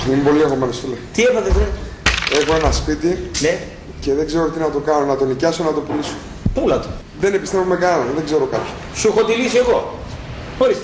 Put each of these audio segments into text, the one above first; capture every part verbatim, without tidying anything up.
Είμαι πολύ αγχωμένος, φίλε. Τι έπατε, βρε? Έχω ένα σπίτι, ναι, και δεν ξέρω τι να το κάνω, να το νοικιάσω, να το πουλήσω. Πούλα το. Δεν επιστρέφω με κανέναν, δεν ξέρω κάποιον. Σου έχω τη λύση εγώ. Ορίστε.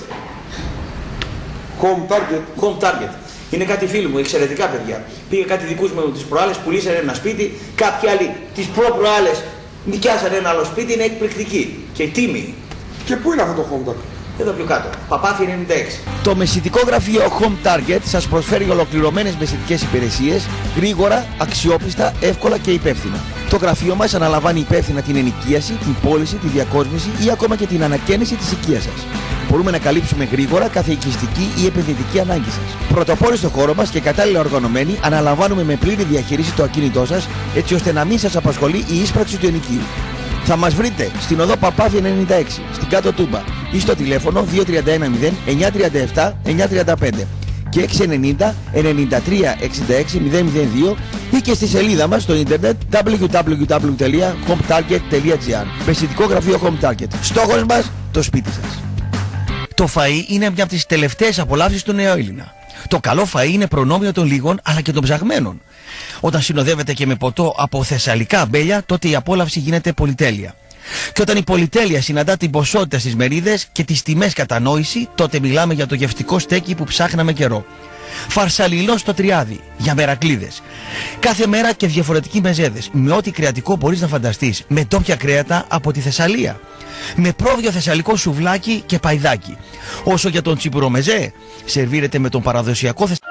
Home Target. Home Target. Είναι κάτι φίλοι μου, εξαιρετικά παιδιά. Πήγε κάτι δικούς μου τις προάλλες, πουλήσανε ένα σπίτι, κάποιοι άλλοι τις προ-προάλλες νοικιάσανε ένα άλλο σπίτι, είναι εκπληκτική και τίμη. Και πού είναι αυτό το Home Target? Εδώ πιο κάτω, Παπάθη ενενήντα έξι. Το μεσητικό γραφείο Home Target σας προσφέρει ολοκληρωμένες μεσητικές υπηρεσίες, γρήγορα, αξιόπιστα, εύκολα και υπεύθυνα. Το γραφείο μας αναλαμβάνει υπεύθυνα την ενοικίαση, την πώληση, τη διακόσμηση ή ακόμα και την ανακαίνιση της οικίας σας. Μπορούμε να καλύψουμε γρήγορα κάθε οικιστική ή επενδυτική ανάγκη σας. Πρωτοπόροι στο χώρο μας και κατάλληλα οργανωμένοι, αναλαμβάνουμε με πλήρη διαχείριση το ακίνητό σας, έτσι ώστε να μην σας απασχολεί η ίσπραξη του ενοικίου. Θα μας βρείτε στην οδό Παπάθη ενενήντα έξι, στην Κάτω Τούμπα, ή στο τηλέφωνο δύο τρία ένα μηδέν εννιά τρία επτά εννιά τρία πέντε και έξι εννιά μηδέν εννιά τρία εξήντα έξι μηδέν μηδέν δύο ή και στη σελίδα μας στο ίντερνετ double-u double-u double-u τελεία home target τελεία gr. Μεσητικό γραφείο Home Target. Στόχος μας, το σπίτι σας. Το φαΐ είναι μια από τις τελευταίες απολαύσεις του νεοέλληνα. Το καλό φαΐ είναι προνόμιο των λίγων αλλά και των ψαγμένων. Όταν συνοδεύεται και με ποτό από θεσσαλικά αμπέλια, τότε η απόλαυση γίνεται πολυτέλεια. Και όταν η πολυτέλεια συναντά την ποσότητα στις μερίδες και τις τιμές κατανόηση, τότε μιλάμε για το γευτικό στέκι που ψάχναμε καιρό. Φαρσαλινό στο τριάδι, για μερακλίδες. Κάθε μέρα και διαφορετικοί μεζέδες, με ό,τι κρεατικό μπορείς να φανταστείς, με ντόπια κρέατα από τη Θεσσαλία. Με πρόβιο θεσσαλικό σουβλάκι και παϊδάκι. Όσο για τον τσιπουρομεζέ, σερβίρεται με τον παραδοσιακό θεσσαλικό.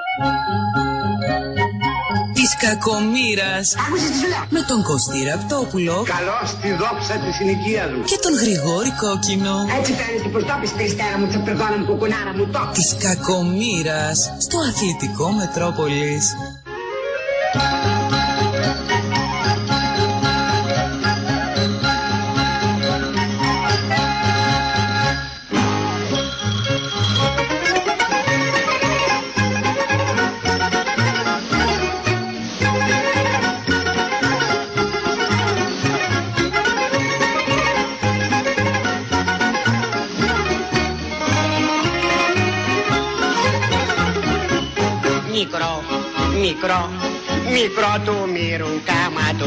Της κακομοίρας. Άκουσες τι σου λέω. Με τον Κωστή Ραπτόπουλο. Καλώς τη δόξα της συνοικίας μου. Και τον Γρηγόρη Κόκκινο. Έτσι φαίνεται πως το πεις περιστέρα μου, τσαπερδόνα μου, κουκουνάρα μου, το. Της κακομοίρας στο αθλητικό Μετρόπολης. Μικρό, μικρό, μικρό του μύρου κάμα του.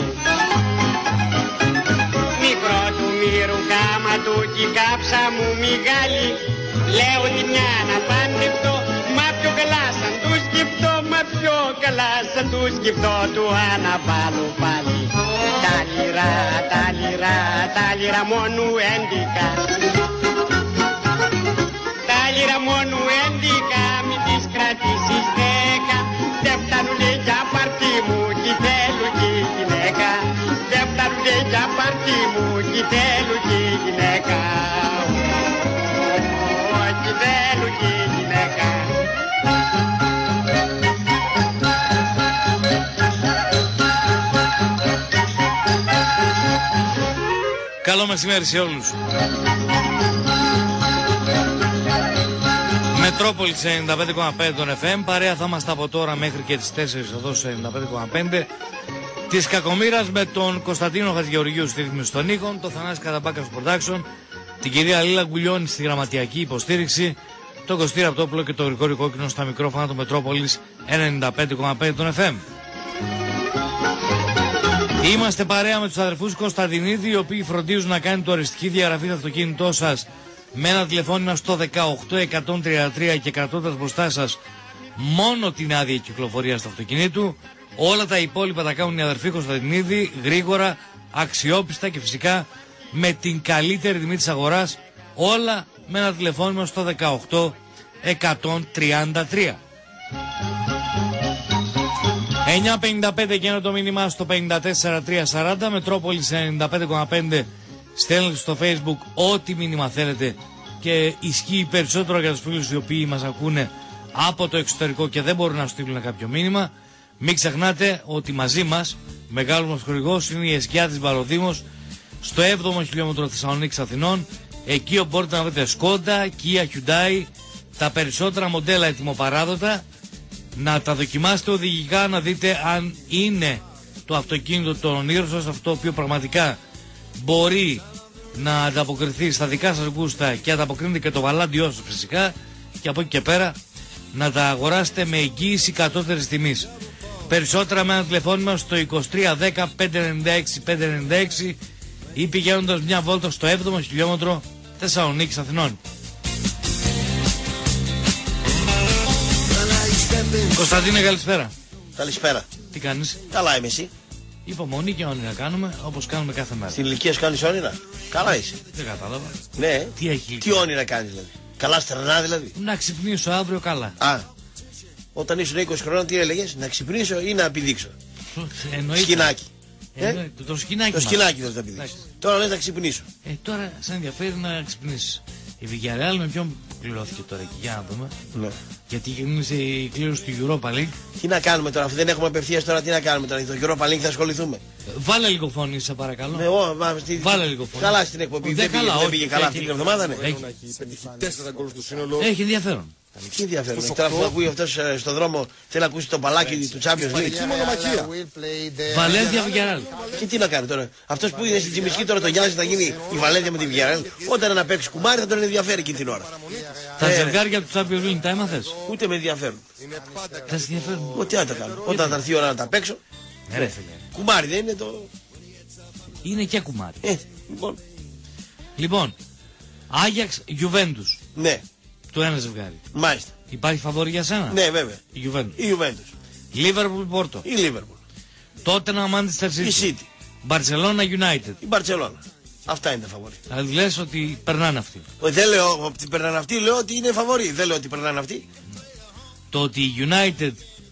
Μικρό του μύρου κάμα του κι η κάψα μου μεγάλη. Λέω τη μια να παντρευτώ, μα πιο καλά σαν του σκεφτώ, μα πιο καλά σαν του σκεφτώ, του αναβάλω πάλι. Τα λιρά, τα λιρά, τα λιρά μόνου έντικα. Τα λιρά μόνου έντικα, μην τις κρατήσεις δέκα. Δεν φτάνουνε για πάρτι μου κι θέλω κι γυναίκα. Δεν φτάνουνε για πάρτι μου κι θέλω κι γυναίκα. Κι θέλω κι γυναίκα. Καλό μεσημέρι σε όλους. Μετρόπολης ενενήντα πέντε κόμμα πέντε των εφ εμ. Παρέα θα είμαστε από τώρα μέχρι και τις τέσσερις εδώ σε ενενήντα πέντε κόμμα πέντε. Της κακομοίρας με τον Κωνσταντίνο Χατζηγεωργίου στη ρύθμιση των ήχων, τον Θανάση Καταμπάκα στο production, την κυρία Λίλα Γκουλιώνη στη γραμματιακή υποστήριξη, τον Κωστή Ραπτόπουλο και τον Γρηγόρη Κόκκινο στα μικρόφωνα του Μετρόπολης ενενήντα πέντε κόμμα πέντε των εφ εμ. Είμαστε παρέα με τους αδερφούς Κωνσταντινίδη, οι οποίοι φροντίζουν να κάνει το οριστική διαγραφή στο αυτοκίνητό σας με ένα τηλεφώνημα στο δεκαοκτώ εκατόν τριάντα τρία και κρατώντας μπροστά σας μόνο την άδεια κυκλοφορίας του αυτοκινήτου. Όλα τα υπόλοιπα τα κάνουν οι αδερφοί Κωνσταντινίδη, γρήγορα, αξιόπιστα και φυσικά με την καλύτερη τιμή της αγοράς. Όλα με ένα τηλεφώνημα στο δεκαοκτώ εκατόν τριάντα τρία. εννιά πενήντα πέντε και ένα το μήνυμα στο πενήντα τέσσερα τριακόσια σαράντα. Μετρόπολης ενενήντα πέντε κόμμα πέντε. Στέλνετε στο Facebook ό,τι μήνυμα θέλετε και ισχύει περισσότερο για τους φίλους οι οποίοι μας ακούνε από το εξωτερικό και δεν μπορούν να στείλουν κάποιο μήνυμα. Μην ξεχνάτε ότι μαζί μας μεγάλος μας χορηγός είναι η Εσκιά Βαροδήμος στο έβδομο χιλιόμετρο Θεσσαλονίκης Αθηνών. Εκεί όπου μπορείτε να βρείτε Skoda, Kia, Hyundai, τα περισσότερα μοντέλα ετοιμοπαράδοτα, να τα δοκιμάσετε οδηγικά, να δείτε αν είναι το αυτοκίνητο των ονείρων σας, αυτό το οποίο πραγματικά μπορεί να ανταποκριθεί στα δικά σας γούστα και ανταποκρίνεται και το βαλάντιό σας φυσικά. Και από εκεί και πέρα να τα αγοράσετε με εγγύηση κατώτερης τιμής. Περισσότερα με ένα τηλεφώνημα στο είκοσι τρία δέκα πεντακόσια ενενήντα έξι πεντακόσια ενενήντα έξι ή πηγαίνοντας μια βόλτα στο έβδομο χιλιόμετρο Θεσσαλονίκης Αθηνών. Κωνσταντίνε, καλησπέρα. Καλησπέρα. Τι κάνεις? Καλά είμαι εσύ. Υπομονή και όνειρα κάνουμε όπως κάνουμε κάθε μέρα. Στην ηλικία σου κάνεις όνειρα? Καλά είσαι. Δεν κατάλαβα. Ναι. Τι έχει? Τι όνειρα κάνεις δηλαδή? Καλά στερνά δηλαδή? Να ξυπνήσω αύριο καλά. Α. Όταν ήσουν είκοσι χρονών τι έλεγες? Να ξυπνήσω ή να πηδήξω? Εννοείται. Σκηνάκι. Εννοείται. Το, το σκηνάκι. Το σκηνάκι θες να πηδήξω. Τώρα λες να ξυπνήσω. Ε, τώρα σε ενδιαφέρει να ξυπνήσεις. Η Villarreal με ποιον κληρώθηκε τώρα εκεί, για να δούμε. Ναι. Γιατί ξεκίνησε η κλήρωση του Europa League. Τι να κάνουμε τώρα, αφού δεν έχουμε απευθείας τώρα, τι να κάνουμε τώρα, το Europa League θα ασχοληθούμε. Βάλε λίγο φωνή, σε παρακαλώ. Με, ο, μα, στη, Βάλε λίγο φωνή. Καλά στην εκπομπή, Δεν δεν, πήγε, καλά, δεν όχι, πήγε καλά έχει- αυτή την εβδομάδα, ναι. Έχει, Τέσσερα γκολ στο σύνολο. έχει ενδιαφέρον. Τι ενδιαφέρον. Τώρα που ακούει αυτός ε, στον δρόμο θέλει να ακούσει το μπαλάκι του Champions League. Εκεί μονομαχία. Βαλένθια Villarreal. Και τι να κάνει τώρα. Αυτός που είναι στην Τσιμισκή τώρα το Γιάννη θα γίνει η Βαλένθια με τη Villarreal. Όταν να παίξει κουμάρι θα τον ενδιαφέρει εκείνη την ώρα. Τα Ε, ζευγάρια του Champions League τα έμαθες? Ούτε με ενδιαφέρουν. Θα σε ενδιαφέρουν. Ό,τι να τα κάνω. Όταν θα έρθει η ώρα να τα παίξω. Ναι, ρε φίλε. Κουμάρι δεν είναι το. Είναι και κουμάρι. Ε, λοιπόν. Λοιπόν, Άγιαξ Juventus. Ναι, Το ένα ζευγάρι. μάλιστα. Υπάρχει φαβόρη για σένα? Ναι, βέβαια. Η Juventus. Η Juventus. Liverpool Porto. Η Liverpool. Tottenham Manchester Η City. City. Barcelona United. Η Barcelona. Αυτά είναι τα φαβορή. Δηλαδή λες ότι περνάνε αυτοί. Ε, Δεν λέω ότι περνάνε αυτοί, λέω ότι είναι φαβορή. Δεν λέω ότι περνάνε αυτοί. Το ότι η United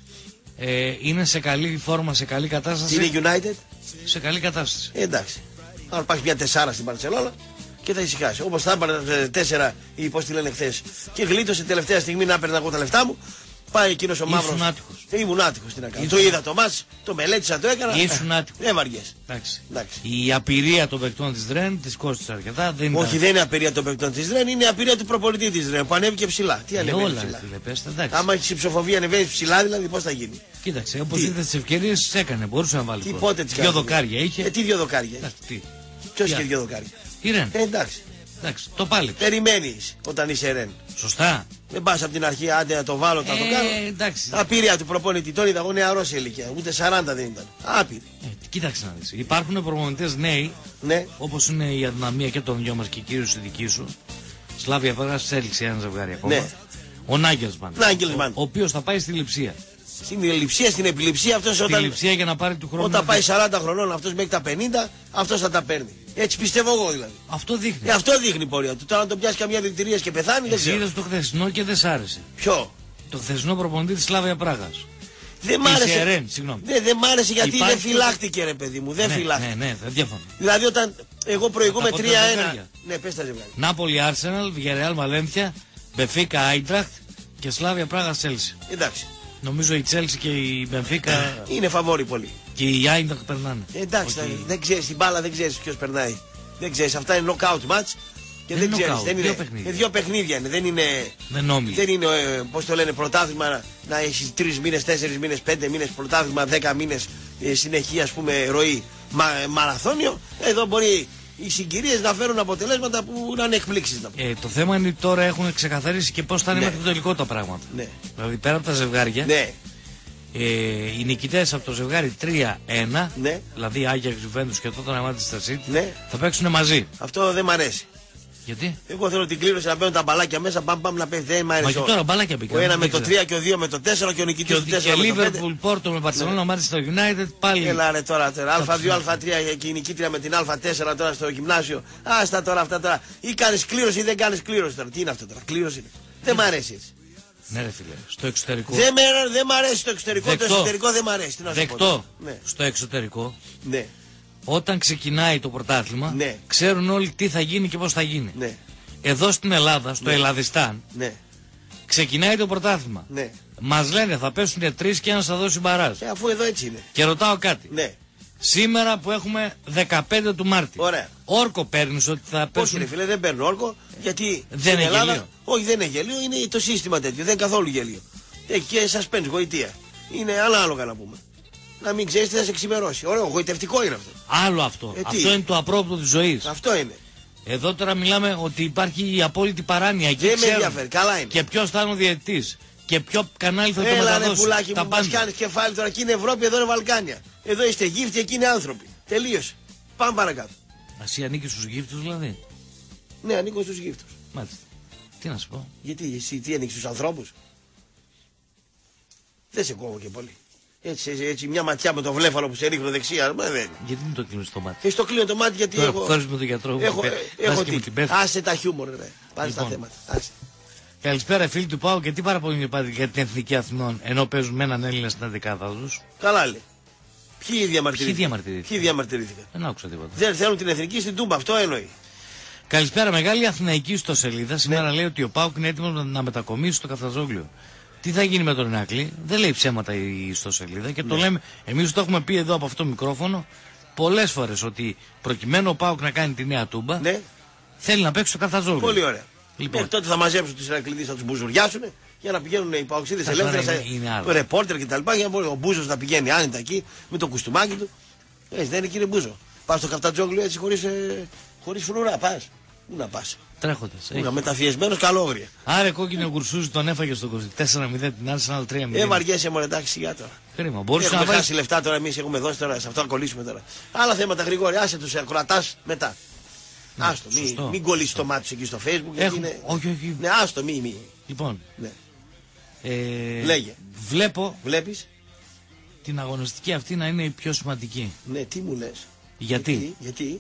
ε, είναι σε καλή φόρμα, σε καλή κατάσταση. Είναι η United. Σε καλή κατάσταση. Ε, εντάξει. Αν πάρει μια τεσσάρα στην Barcelona και θα ησυχάσει. Όπως θα έπαιρνε τέσσερα ή πώς τη λένε χθες. Και γλίτωσε τελευταία στιγμή να έπαιρνα εγώ τα λεφτά μου. Πάει εκείνος ο μαύρος. Ήσουν άτυχος. Ε, ήμουν άτυχος, τι να κάνω. Ήσουν- Το είδα το μάτς, το μελέτησα, το έκανα. Ήσουν άτυχος. Δεν βαριέσαι. Εντάξει. Εντάξει. Η απειρία των παικτών της Ρεν της κόστησε αρκετά. Δεν Όχι, ήταν... δεν είναι απειρία των παικτών της Ρεν, είναι απειρία του προπονητή της Ρεν που ανέβηκε ψηλά. Τι Ε, ανέβηκε όλα, ρε ψηλά. φίλε, πες τα, εντάξει. Άμα έχει ψηφοφοβία ανεβαίνει ψηλά, δηλαδή πώς θα γίνει. Κοίταξε, όπως Τι? είδε τις ευκαιρίες τις έκανε. Μπορούσε να βάλει Τι πρώτα. πότε τις Δυο κάνει. δοκάρια είχε. Ε, τι δύο δοκάρια. Εντάξει, τι. Ποιος τι είχε άλλο. δύο δοκάρια. Η Ρεν. Ε, εντάξει. Εντάξει, το πάλι. Περιμένεις όταν είσαι Ρεν. Σωστά. Δεν πας από την αρχή, άντε να το βάλω, θα το κάνω. Ε, εντάξει. Απειρία του προπονητή. Τον είδα εγώ νεαρός σε ηλικία. Ούτε σαράντα δεν ήταν. Άπειρη. Ε, κοίταξε να δεις. Υπάρχουν προπονητές νέοι, Ναι. όπως είναι η αδυναμία και των δυο μας και κυρίως η δική σου. Σλάβια Πράγας έλειξε ένα ζευγάρι ακόμα. Ναι. Ο Νάγκελσμαν. Νάγκελσμαν. Ο, ο οποίος θα πάει στη Λειψία. Στην ελλειψία, στην επιληψία αυτός Στη όταν. Λειψία για να πάρει του χρόνου. Όταν πάει σαράντα χρονών αυτός μέχρι τα πενήντα, αυτός θα τα παίρνει. Έτσι πιστεύω εγώ δηλαδή. Αυτό δείχνει. Ε, αυτό δείχνει η πορεία του. Τώρα να τον πιάσει καμιά δηλητηρία και πεθάνει δεν Εσύ ξέρω. είδες το χθεσινό και δεν σ' άρεσε. Ποιο. Το χθεσινό προπονητή της Σλάβια Πράγας. Δεν μ' Της άρεσε. Ερέν, συγγνώμη. Ναι, δεν μ' άρεσε γιατί Υπάρχει- δεν φυλάχτηκε ρε παιδί μου. Δεν ναι, φυλάχτηκε. ναι, ναι, δεν διαφωνώ. Δηλαδή όταν εγώ προηγούμαι Τα τρία ένα. ζευγάρια. Ναι, πες τα ζευγάρια. Νάπολη Άρσεναλ, Villarreal Βαλένθια, Μπεφίκα Άιντραχτ και Σλάβια Πράγα Τσέλσι. Εντάξει. Νομίζω η Τσέλσι και η Μπενφίκα Είναι φαβόρη πολύ. και η Άιντραχτ περνάνε. Ε, εντάξει, Όχι. δεν ξέρει την μπάλα, δεν ξέρει ποιο περνάει. Δεν ξέρει, αυτά είναι knockout match. Και Δεν δεν είναι ξέρει. knockout, Δεν δύο είναι. παιχνίδια. Ε, δύο παιχνίδια είναι. Δεν είναι. Δεν όμιλοι. Δεν είναι, ε, πώς το λένε, πρωτάθλημα να, να έχει τρει μήνε, τέσσερι μήνε, πέντε μήνε πρωτάθλημα, δέκα μήνε ε, συνεχή ας πούμε ροή μα, μαραθώνιο. Εδώ μπορεί οι συγκυρίες να φέρουν αποτελέσματα που να είναι εκπλήξεις. Να πούμε. Ε, το θέμα είναι ότι τώρα έχουν ξεκαθαρίσει και πώς θα είναι Ναι. μέχρι το τελικό τα πράγματα. Ναι. Δηλαδή πέρα από τα ζευγάρια, Ναι, ε, οι νικητές από το ζευγάρι τρία ένα, Ναι. δηλαδή Άγιαξ Juventus και τότε να Manchester City, Ναι. θα παίξουν μαζί. αυτό δεν μ' αρέσει. Γιατί? Εγώ θέλω την κλήρωση να παίρνουν τα μπαλάκια μέσα, πάμε, πάμε να παίζει. Δεν μ' αρέσει. Μα και ο- τώρα μπαλάκια μπήκαν. Ο ένα δεν με το ξέρω. τρία και ο δύο με το τέσσερα και ο Και, νικητής ο- του και τέσσερα με το πέντε. Liverpool, Porto με Barcelona, Manchester United πάλι. Έλα ρε τώρα, τώρα. Α δύο, Α τρία και η νικήτρια με την Α τέσσερα τώρα στο γυμνάσιο. Άστα τώρα αυτά τώρα. Ή κάνει κλήρωση ή δεν κάνει κλήρωση τώρα. Τι είναι αυτό τώρα, κλήρωση είναι. Δεν μ' αρέσει έτσι. Ναι, ρε φίλε, στο εξωτερικό. Δεν, με, δεν μ' αρέσει το εξωτερικό, Δεκτό. το εσωτερικό δεν μ' αρέσει. Τι να σου πω Δεκτό. τώρα. Ναι. Στο εξωτερικό, Ναι, όταν ξεκινάει το πρωτάθλημα, Ναι. ξέρουν όλοι τι θα γίνει και πώς θα γίνει. ναι, Εδώ στην Ελλάδα, στο Ελλαδιστάν, ναι, ξεκινάει το πρωτάθλημα. ναι. Μας λένε θα πέσουν τρεις και ένας θα δώσει μπαράζ. Ε, αφού εδώ έτσι είναι. Και ρωτάω κάτι. Ναι. Σήμερα που έχουμε δεκαπέντε του Μάρτη. Ωραία. Όρκο παίρνεις ότι θα Όχι πέσουν. ρε φίλε, δεν παίρνω όρκο γιατί Δεν στην είναι Ελλάδα. γελίο. Όχι, δεν είναι γελίο, είναι το σύστημα τέτοιο. Δεν είναι καθόλου γελίο. Έχει και σα παίρνει γοητεία. Είναι ανάλογα να πούμε. Να μην ξέρει τι θα σε ξημερώσει. Ωραίο, γοητευτικό είναι αυτό. Άλλο αυτό. Ε, τι? αυτό είναι το απρόπτο της ζωής. Αυτό είναι. Εδώ τώρα μιλάμε ότι υπάρχει η απόλυτη παράνοια. Εκεί Δεν με ξέρουν ενδιαφέρει. Καλά είναι. και ποιος θα είναι ο διαιτητής. Και ποιο κανάλι θα το Έλα ρε μεταδώσει. πουλάκι Τα μου, μας πάντα. κάνεις κεφάλι τώρα. Εκεί είναι Ευρώπη, εδώ είναι Βαλκάνια. Εδώ είστε γύφτοι, εκεί είναι άνθρωποι. Τελείωσε. Πάμε παρακάτω. Εσύ ανήκει στους γύφτους δηλαδή. Ναι, ανήκω στους γύφτους. Μάλιστα. Τι να σου πω. Γιατί εσύ τι ανήκεις στους ανθρώπους. Δεν σε κόβω και πολύ. Έτσι, έτσι, έτσι μια ματιά με το βλέφαλο που σε ρίχνω δεξιά. Μα δεν. Γιατί μην το κλείνεις το μάτι. Έχει το κλείνω το μάτι γιατί Τώρα έχω. που χωρίς με τον γιατρό μου. Έχω, πέ- έχω πας και τι. μου την πέφτει. Άσε τα χιούμορ, ρε. Πάνε στα Λοιπόν. θέματα. Άσε. Καλησπέρα φίλοι του Πάου και τι παραπονιούνται πάλι για την Εθνική Αθηνών ενώ παίζουν με έναν Έλληνα στην δεκάδα τους. Καλά λέει. Ποιοι διαμαρτυρήθηκαν. διαμαρτυρήθηκαν? Ποιοι διαμαρτυρήθηκαν. Δεν άκουσα τίποτα. Δεν θέλουν την εθνική στην Τούμπα, αυτό εννοεί. Καλησπέρα, μεγάλη Αθηναϊκή ιστοσελίδα. Σήμερα Ναι. λέει ότι ο Πάουκ είναι έτοιμο να μετακομίσει στο Καφταζόγλιο. Τι θα γίνει με τον Ηράκλη, δεν λέει ψέματα η ιστοσελίδα και το λέμε. Εμείς το έχουμε πει εδώ από αυτό το μικρόφωνο πολλές φορές ότι προκειμένου ο Πάουκ να κάνει τη νέα Τούμπα Ναι, θέλει να παίξει στο Καφταζόγλιο. πολύ ωραία. Λοιπόν. Ε, τότε θα μαζέψουν τους Ηρακλήδες, θα τους μπουζουριάσουν για να πηγαίνουν οι παοξίδες Θα ελεύθερα, τώρα σαν είναι- είναι άλλο. ρεπόρτερ κτλ. Για να μπορεί ο Μπούζος να πηγαίνει άνετα εκεί με το κουστούμάκι του. Έτσι δεν είναι κύριε Μπούζο. Πας στο Καφτατζόγλιο έτσι χωρίς, ε, χωρίς φρουρά, πας. Πού να πας. Τρέχοντας. Πού να μεταφιεσμένος καλόγρια. Άρα κόκκινο γουρσούζι τον έφαγε στο είκοσι τέσσερα μηδέν την Arsenal τρία Ε, μηδέν. βαριέσαι μωρέ, εντάξει σιγά τώρα. Κρίμα. Μπορούσε να Έχουμε βάλει. χάσει λεφτά τώρα, εμείς έχουμε δώσει τώρα, σε αυτό να κολλήσουμε τώρα. Άλλα θέματα γρήγορα, άσε τους ακροατάς μετά. Ναι, Άστο, μην, σωστό. μην κολλήσει το μάτι σου εκεί στο Facebook. Γιατί Έχουμε- είναι... όχι, όχι. Ναι, άστο, μη, μη. Λοιπόν, Ναι. ε, Λέγε. βλέπω Βλέπεις. την αγωνιστική αυτή να είναι η πιο σημαντική. Ναι, τι μου λες. Γιατί? Γιατί, γιατί.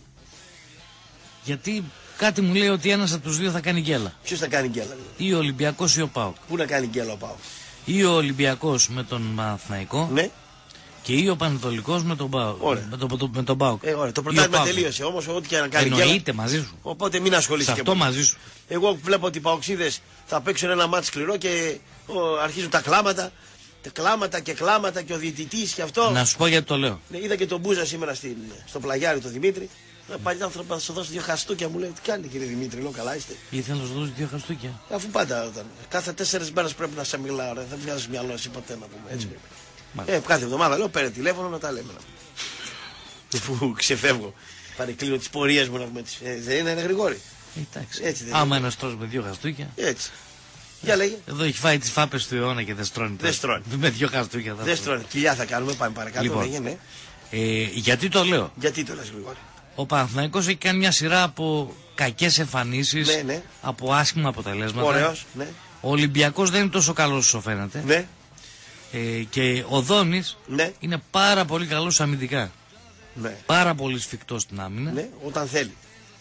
Γιατί κάτι μου λέει ότι ένας από τους δύο θα κάνει γκέλα. Ποιος θα κάνει γκέλα. Δηλαδή. Ή ο Ολυμπιακός ή ο ΠΑΟΚ. Πού να κάνει γκέλα ο Πάο. Ή ο Ολυμπιακός με τον Παναθηναϊκό Ναι. και ή ο Πανετολικός με τον ΠΑΟΚ. Ωραία. Με, τον- με τον ΠΑΟΚ. Ε, ωραία. Το Ή ο πρωτάθλημα ΠΑΟΚ. τελείωσε όμως, ό,τι και να κάνει γκέλα. Εννοείται μαζί σου. Οπότε μην ασχολείσαι Σε και αυτό πολύ. μαζί σου. Εγώ βλέπω ότι οι παοξίδες θα παίξουν ένα μάτι σκληρό και ο, αρχίζουν τα κλάματα. Τα κλάματα και κλάματα και ο διαιτητής και αυτό. Να σου πω γιατί το λέω. Ναι, είδα και τον Μπούζα σήμερα στην, στο πλαγιάρι, τον Δημήτρη. Ένα παλιό άνθρωπο θα σου δώσει δύο χαστούκια. Μου λέει: Τι κάνετε κύριε Δημήτρη, λέω καλά είστε. Ήθελα να σου δώσει δύο χαστούκια. Αφού πάντα όταν. Κάθε τέσσερις μέρες πρέπει να σε μιλάω, ρε. Δεν βγάζει μυαλό εσύ ποτέ να πούμε. Έτσι πρέπει. Μάλιστα. Ε, κάθε εβδομάδα λέω: Πέρε τηλέφωνο να τα λέμε. Αφού ξεφεύγω. Παρεκκλίνω τις πορείες μου να πούμε. τις- Ε, δεν είναι Γρηγόρη. Ε, εντάξει. Έτσι δεν Άμα είναι. ένας τρως με δύο χαστούκια. Έτσι. Για λέγε. Εδώ έχει φάει τις φάπες του αιώνα και δεν στρώνει. τώρα. στρώνει. Με δύο χαστούκια θα Δεν στρώνει. στρώνει. Κοιλιά θα κάνουμε, πάμε παρακάτω. Λοιπόν. Ναι, ναι. Ε, γιατί το λέω. Γιατί το λες Γρηγόρη. Ο Παναθηναϊκός έχει κάνει μια σειρά από κακές εμφανίσεις, Ναι, ναι. από άσχημα αποτελέσματα. Ωραίος. Ναι. Ο Ολυμπιακός δεν είναι τόσο καλός όσο φαίνεται. Ναι. Ε, και ο Δόνης Ναι. είναι πάρα πολύ καλός αμυντικά. Ναι. Πάρα πολύ σφιχτός στην άμυνα. Ναι. Όταν θέλει.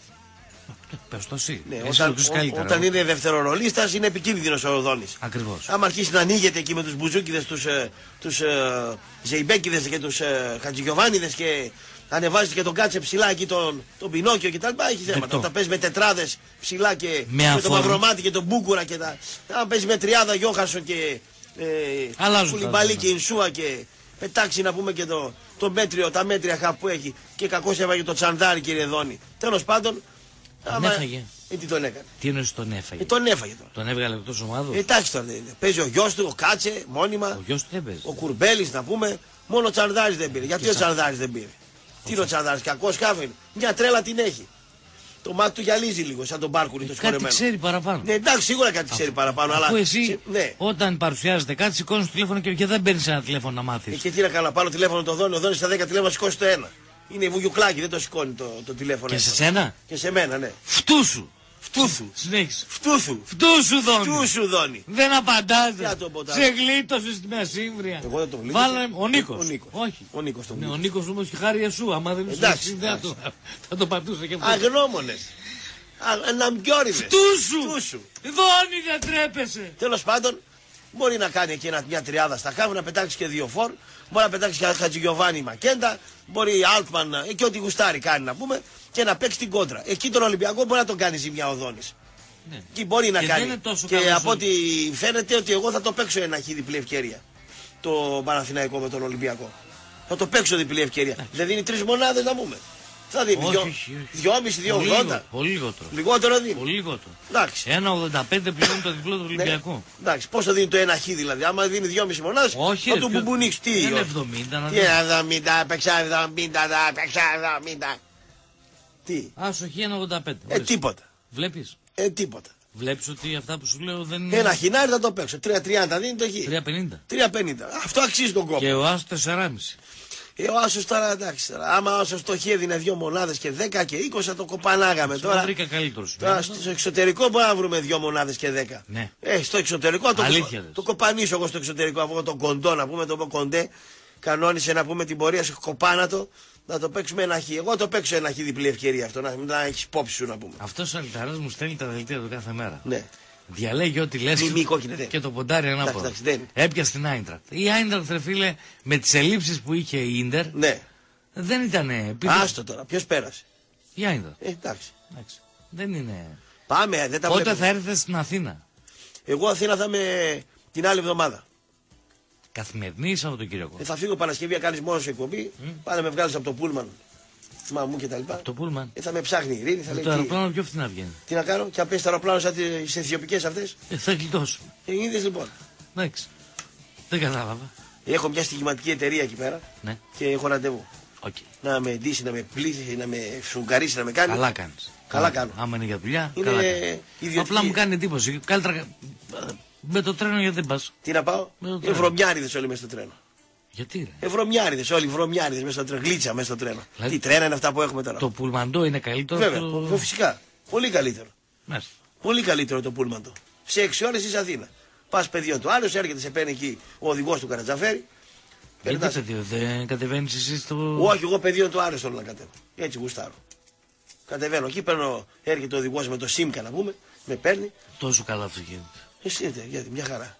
Πες το εσύ. Ναι, Εσύ όταν, το ξέρεις ό- καλύτερα. όταν είναι δευτερορολίστας είναι επικίνδυνος ο Οδόνης. Ακριβώς. Άμα αρχίσει να ανοίγεται εκεί με τους μπουζούκιδες, τους, ε, τους ε, ζεϊμπέκιδες και τους ε, χατζηγιοβάνιδες και ανεβάζει και τον κάτσε ψηλά εκεί τον, τον Πινόκιο και τα λοιπά, έχει θέματα. Δεκτό. Όταν παίζει με τετράδες ψηλά και Με με, τον αφορμή. Μαυρομάτι και τον Μπούκουρα και τα. Αν παίζει με τριάδα Γιώχασον και ε, Αλλάζουν τα Κουλιμπαλί δεδομένα. και Ινσούα και πετάξει να πούμε και το, το μέτριο, τα μέτρια χαπ που έχει και κακώς έβαγε το Τσανδάρι κύριε Δόνη. Τέλος πάντων. Τον έφαγε. Ε, τι τον έκανε. Τι εννοείς τον έφαγε. Ε, τον έφαγε τώρα. Τον έβγαλε εκτός ομάδος. Ε, εντάξει τώρα. δεν είναι. Παίζει ο γιος του, ο Κάτσε, μόνιμα. Ο γιος του δεν παίζει. Ο Κουρμπέλης να πούμε. Μόνο ο Τσαρδάρης δεν πήρε. Γιατί ο Τσαρδάρης δεν πήρε. Τι είναι ο Τσαρδάρης, κακός σκάφη είναι. Μια τρέλα την έχει. Το μάτι του γυαλίζει λίγο, σαν τον Μπάρκουλη το Κάτι σκορεμένο. ξέρει παραπάνω. Ναι, εντάξει, σίγουρα κάτι ξέρει παραπάνω. Αφού αλλά... εσύ σε- Ναι. όταν παρουσιάζεται κάτι σηκώνεις το τηλέφωνο και, και δεν παίρνεις ένα τηλέφωνο να Ε, μάθεις. και τι να κάνω, να πάρω τηλέφωνο το Δόνι, ο Δόνι στα δέκα τηλέφωνα σηκώσει το ένα. Είναι βουγιουκλάκι, δεν το σηκώνει το, το τηλέφωνο. Και σε έτσι. σένα. Και σε μένα, ναι. Φτούσου. Φτούθου. Συνέχισε. Φτούθου. Φτούσου Δόνη. Φτούσου Δόνι. Δεν απαντάς. Τι να το πω τώρα. Σε γλίτωσε στη μεσήμβρια. Εγώ δεν τον γλίτωσα. Βάλε ο Νίκος. Ο Νίκος. Όχι. Ο Νίκος τον Ναι, ο γλίτωσε. Νίκος όμως είχε χάρη εσού. Άμα δεν ήσουν Εντάξει, εσύ, δεν εντάξει. το- θα το πατούσε και αυτό. Αγνώμονες. Αναμπιόριδες. Φτούσου. Φτούσου. Δόνη δεν τρέπεσαι. Τέλος πάντων, μπορεί να κάνει και ένα, μια τριάδα στα χάβου, να πετάξει και δύο φορ. Μπορεί να πετάξει και Χατζηγιοβάνι Μακέντα. Μπορεί Altman ε, και ό,τι γουστάρει κάνει να πούμε. Και να παίξει την κόντρα. Εκεί τον Ολυμπιακό μπορεί να τον κάνει ζημιά ο Δόνης. Ναι. Εκεί μπορεί να Και δεν κάνει. είναι τόσο Και καλός από ο- ό,τι φαίνεται ότι εγώ θα το παίξω ένα χι διπλή ευκαιρία. Το Παναθηναϊκό με τον Ολυμπιακό. Θα το παίξω διπλή ευκαιρία. Δεν δίνει τρεις μονάδες να πούμε. Θα δίνει Όχι, δυο, όχι, όχι. δυόμισι, δύο Πολύ ογδόντα. λιγότερο, Πολύ λιγότερο. Λιγότερο δίνει. Πολύ λιγότερο. Εντάξει. ένα ογδόντα πέντε πλέον το διπλό του Ολυμπιακού. Ναι. Εντάξει, πόσο δίνει το ένα χ δηλαδή. Άμα δίνει δυόμισι μονάδες, Όχι, θα ρε, του ποιο- μπουμπουνίξει. Τι, ένα όχι. εβδομήντα να Τι δει. εβδομήντα, έπαιξα εβδομήντα, θα έπαιξα εβδομήντα. Τι, Άσο χ ένα ογδόντα πέντε. ε, τίποτα. Βλέπεις. Ε, τίποτα. Βλέπεις ότι αυτά που σου λέω δεν είναι. Ένα χινάρι θα το παίξω. τρία τριάντα δίνει το χ. τρία πενήντα. τρία πενήντα. Αυτό αξίζει τον κόπο. Και ο Άσος τέσσερα κόμμα πέντε. Ε, ο Άσος τώρα εντάξει. Τώρα, άμα ο Άσος το χ έδινε δύο μονάδες και δέκα και είκοσι θα το κοπανάγαμε τώρα. Τώρα βρήκα καλύτερος. Τώρα στο εξωτερικό μπορούμε να βρούμε δύο μονάδες και δέκα. Ναι. Ε, στο εξωτερικό το, Αλήθεια, το κοπανίσω εγώ στο εξωτερικό. Από τον κοντό να πούμε, το κοντέ. Κανόνισε να πούμε την πορεία σου κοπάνατο. Να το παίξουμε ένα χ. Εγώ το παίξω ένα χ διπλή ευκαιρία αυτό. Να, να έχει υπόψη σου να πούμε. Αυτός ο Αλιταράς μου στέλνει τα δελτία του κάθε μέρα. Ναι. Διαλέγει ό,τι λες Μη- και, μη κόκκινε, και το ποντάρει ανάποδα. εντάξει, δεν. Έπιασε την Άιντρακτ. Η Άιντρακτ, ρε φίλε, με τις ελλείψεις που είχε η Ίντερ, Ναι. δεν ήταν. Άστο τώρα. Ποιος πέρασε. Η Άιντρακτ. Ε, εντάξει. Εντάξει. Δεν είναι. Πάμε, δεν τα Πότε βλέπω. θα έρθετε στην Αθήνα? Εγώ Αθήνα θα είμαι την άλλη εβδομάδα. Καθημερινή ή Σαββατοκύριακο? Ε, θα φύγω Παρασκευή, κάνει μόνο σου εκπομπή. Mm. Πάνε με βγάλει από το πούλμαν. Μα μου και τα λοιπά. Το πούλμαν. Ε, θα με ψάχνει η Ειρήνη, θα Με λέει το τι, αεροπλάνο πιο φθηνά βγαίνει. τι να κάνω. Και αν πέσει το αεροπλάνο σαν τι αιθιοπικέ αυτέ. Ε, θα γλιτώσουμε. Ε, είδες λοιπόν. Εντάξει. Δεν κατάλαβα. Έχω μια στοιχηματική εταιρεία εκεί πέρα Ναι. και έχω ραντεβού. Οκ. Να με ντύσει, να με πλήσει, να με σουγκαρίσει, να με κάνει. Καλά κάνει. Καλά κάνω. Άμα είναι για δουλειά, Είναι καλά κάνεις. ιδιωτική. Απλά μου κάνει εντύπωση. Καλύτερα ε, με το τρένο γιατί δεν πα. Τι να πάω. Με το τρένο. Ευρωμιάριδε όλοι μέσα στο τρένο. Γιατί ρε. Ευρωμιάριδε όλοι, βρωμιάριδε μέσα στο τρένο. Γλίτσα μέσα στο τρένο. Δηλαδή, Τι τρένα είναι αυτά που έχουμε τώρα. Το πουλμαντό είναι καλύτερο. Βέβαια, Το... το... φυσικά. Πολύ καλύτερο. Μάλιστα. Πολύ καλύτερο το πούλμαντο. Σε έξι ώρες είσαι Αθήνα. Πα πεδιό του άλλου, έρχεται, σε παίρνει εκεί ο οδηγό του Καρατζαφέρη. Γιατί Περνάς- παιδί, δεν κατεβαίνει εσύ στο. Όχι, εγώ πεδίο του άλλου θέλω να κατέβω. Έτσι γουστάρω. Κατεβαίνω εκεί, παίρνω, έρχεται ο οδηγό με το ΣΥΜΚΑ να πούμε, με παίρνει. Τόσο καλά αυτοκίνητο. Εσύ ήρθε, γιατί μια χαρά.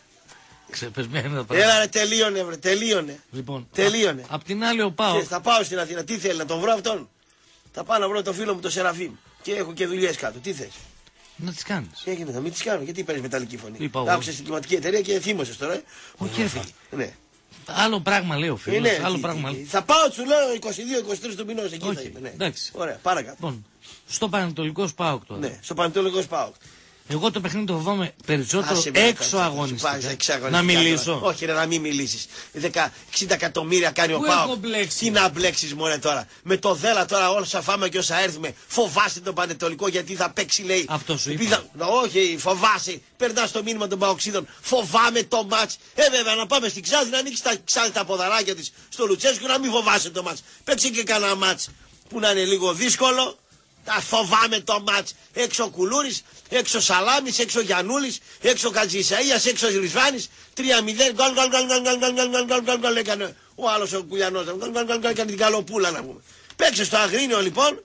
Ξεπεσμένα τα πράγματα. Έλα ρε, τελείωνε, βρε, τελείωνε. Λοιπόν, Τελείωνε. Απ' την άλλη ο Πάο. Ξέρεις, θα πάω στην Αθήνα, τι θέλει, να τον βρω αυτόν. Θα πάω να βρω το φίλο μου το Σεραφείμ. Και έχω και δουλειέ κάτω. Τι θε. Να τι κάνει. Τι έγινε, να μην τι κάνω, γιατί παίρνει μεταλλική φωνή. Είπα εγώ. Τα άκουσε στην κλιματική εταιρεία και θύμωσε τώρα. Ε. Όχι, ρε φίλε. Ναι. Άλλο πράγμα λέει ο φίλο. Ε, ναι, Άλλο τι- πράγμα. τι- θα πάω, σου λέω είκοσι δύο είκοσι τρεις του μηνό εκεί Όχι, θα είμαι. Ναι. εντάξει. Ωραία, πάρα κάτω. Λοιπόν, στο Πανετολικό Πάοκ τώρα. Ναι, στο Πανετολικό πάω. Εγώ το παιχνίδι το φοβάμαι περισσότερο Άσε με, έξω θα- θα- αγωνιστικά. θα- θα- έξω Να αγωνιστικά μιλήσω. τώρα. Όχι, ρε, να μην μιλήσει. εξήντα εκατομμύρια κάνει ο Πού Πάοκ. έχω μπλέξει? Τι να μπλέξει μόνο τώρα. Με το δέλα τώρα, όσα φάμε και όσα έρθουμε. Φοβάσαι τον Πανετολικό γιατί θα παίξει, λέει. Αυτό σου είπα. Πήδα- Να, όχι, φοβάσαι. Περνά το μήνυμα των Παοξίδων. Φοβάμαι το μάτ. Ε, βέβαια, να πάμε στην Ξάδη να ανοίξει τα, Ξάδη τα ποδαράκια τη στο Λουτσέσκου να μην φοβάσαι το μάτ. Παίξει και κανένα μάτ που να είναι λίγο δύσκολο. Τα φοβάμαι το μάτς. Έξω Κουλούρης, έξω Σαλάμης, έξω Γιαννούλης, έξω Κατζησαΐας, έξω Ρισβάνης. τρία μηδέν, γκολ, γκολ, γκολ, γκολ, γκολ, γκολ, γκολ, γκολ, γκολ, γκολ, έκανε ο άλλος ο Κουλιανός. Γκολ, γκολ, γκολ, έκανε την καλοπούλα να πούμε. Παίξε στο Αγρίνιο λοιπόν.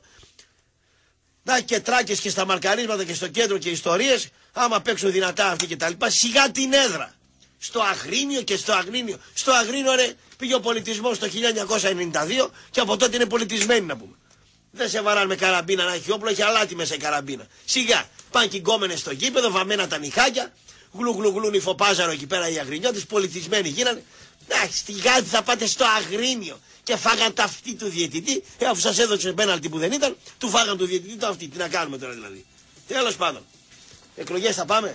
Να και τράκες και στα μαρκαρίσματα και στο κέντρο και ιστορίες. Άμα παίξουν δυνατά αυτοί και τα λοιπά. Σιγά την έδρα. Στο Αγρίνιο και στο Αγρίνιο. Στο Αγρίνιο ρε πήγε ο πολιτισμός το χίλια εννιακόσια ενενήντα δύο και από τότε είναι πολιτισμένοι να πούμε. Δεν σε βαράνε με καραμπίνα να έχει όπλο, έχει αλάτι μέσα η καραμπίνα. Σιγά, πάνε και γκόμενες στο γήπεδο, βαμμένα τα νυχάκια, γλου γλου γλου νυφοπάζαρο εκεί πέρα οι αγρινιώτες, πολιτισμένοι γίνανε. Να, στη Γάντη θα πάτε στο Αγρίνιο και φάγαν τα αυτή του διαιτητή, ε, αφού σας έδωσε πέναλτι που δεν ήταν, του φάγαν του διαιτητή το αυτή. Τι να κάνουμε τώρα δηλαδή. Τέλος πάντων. Εκλογές θα πάμε.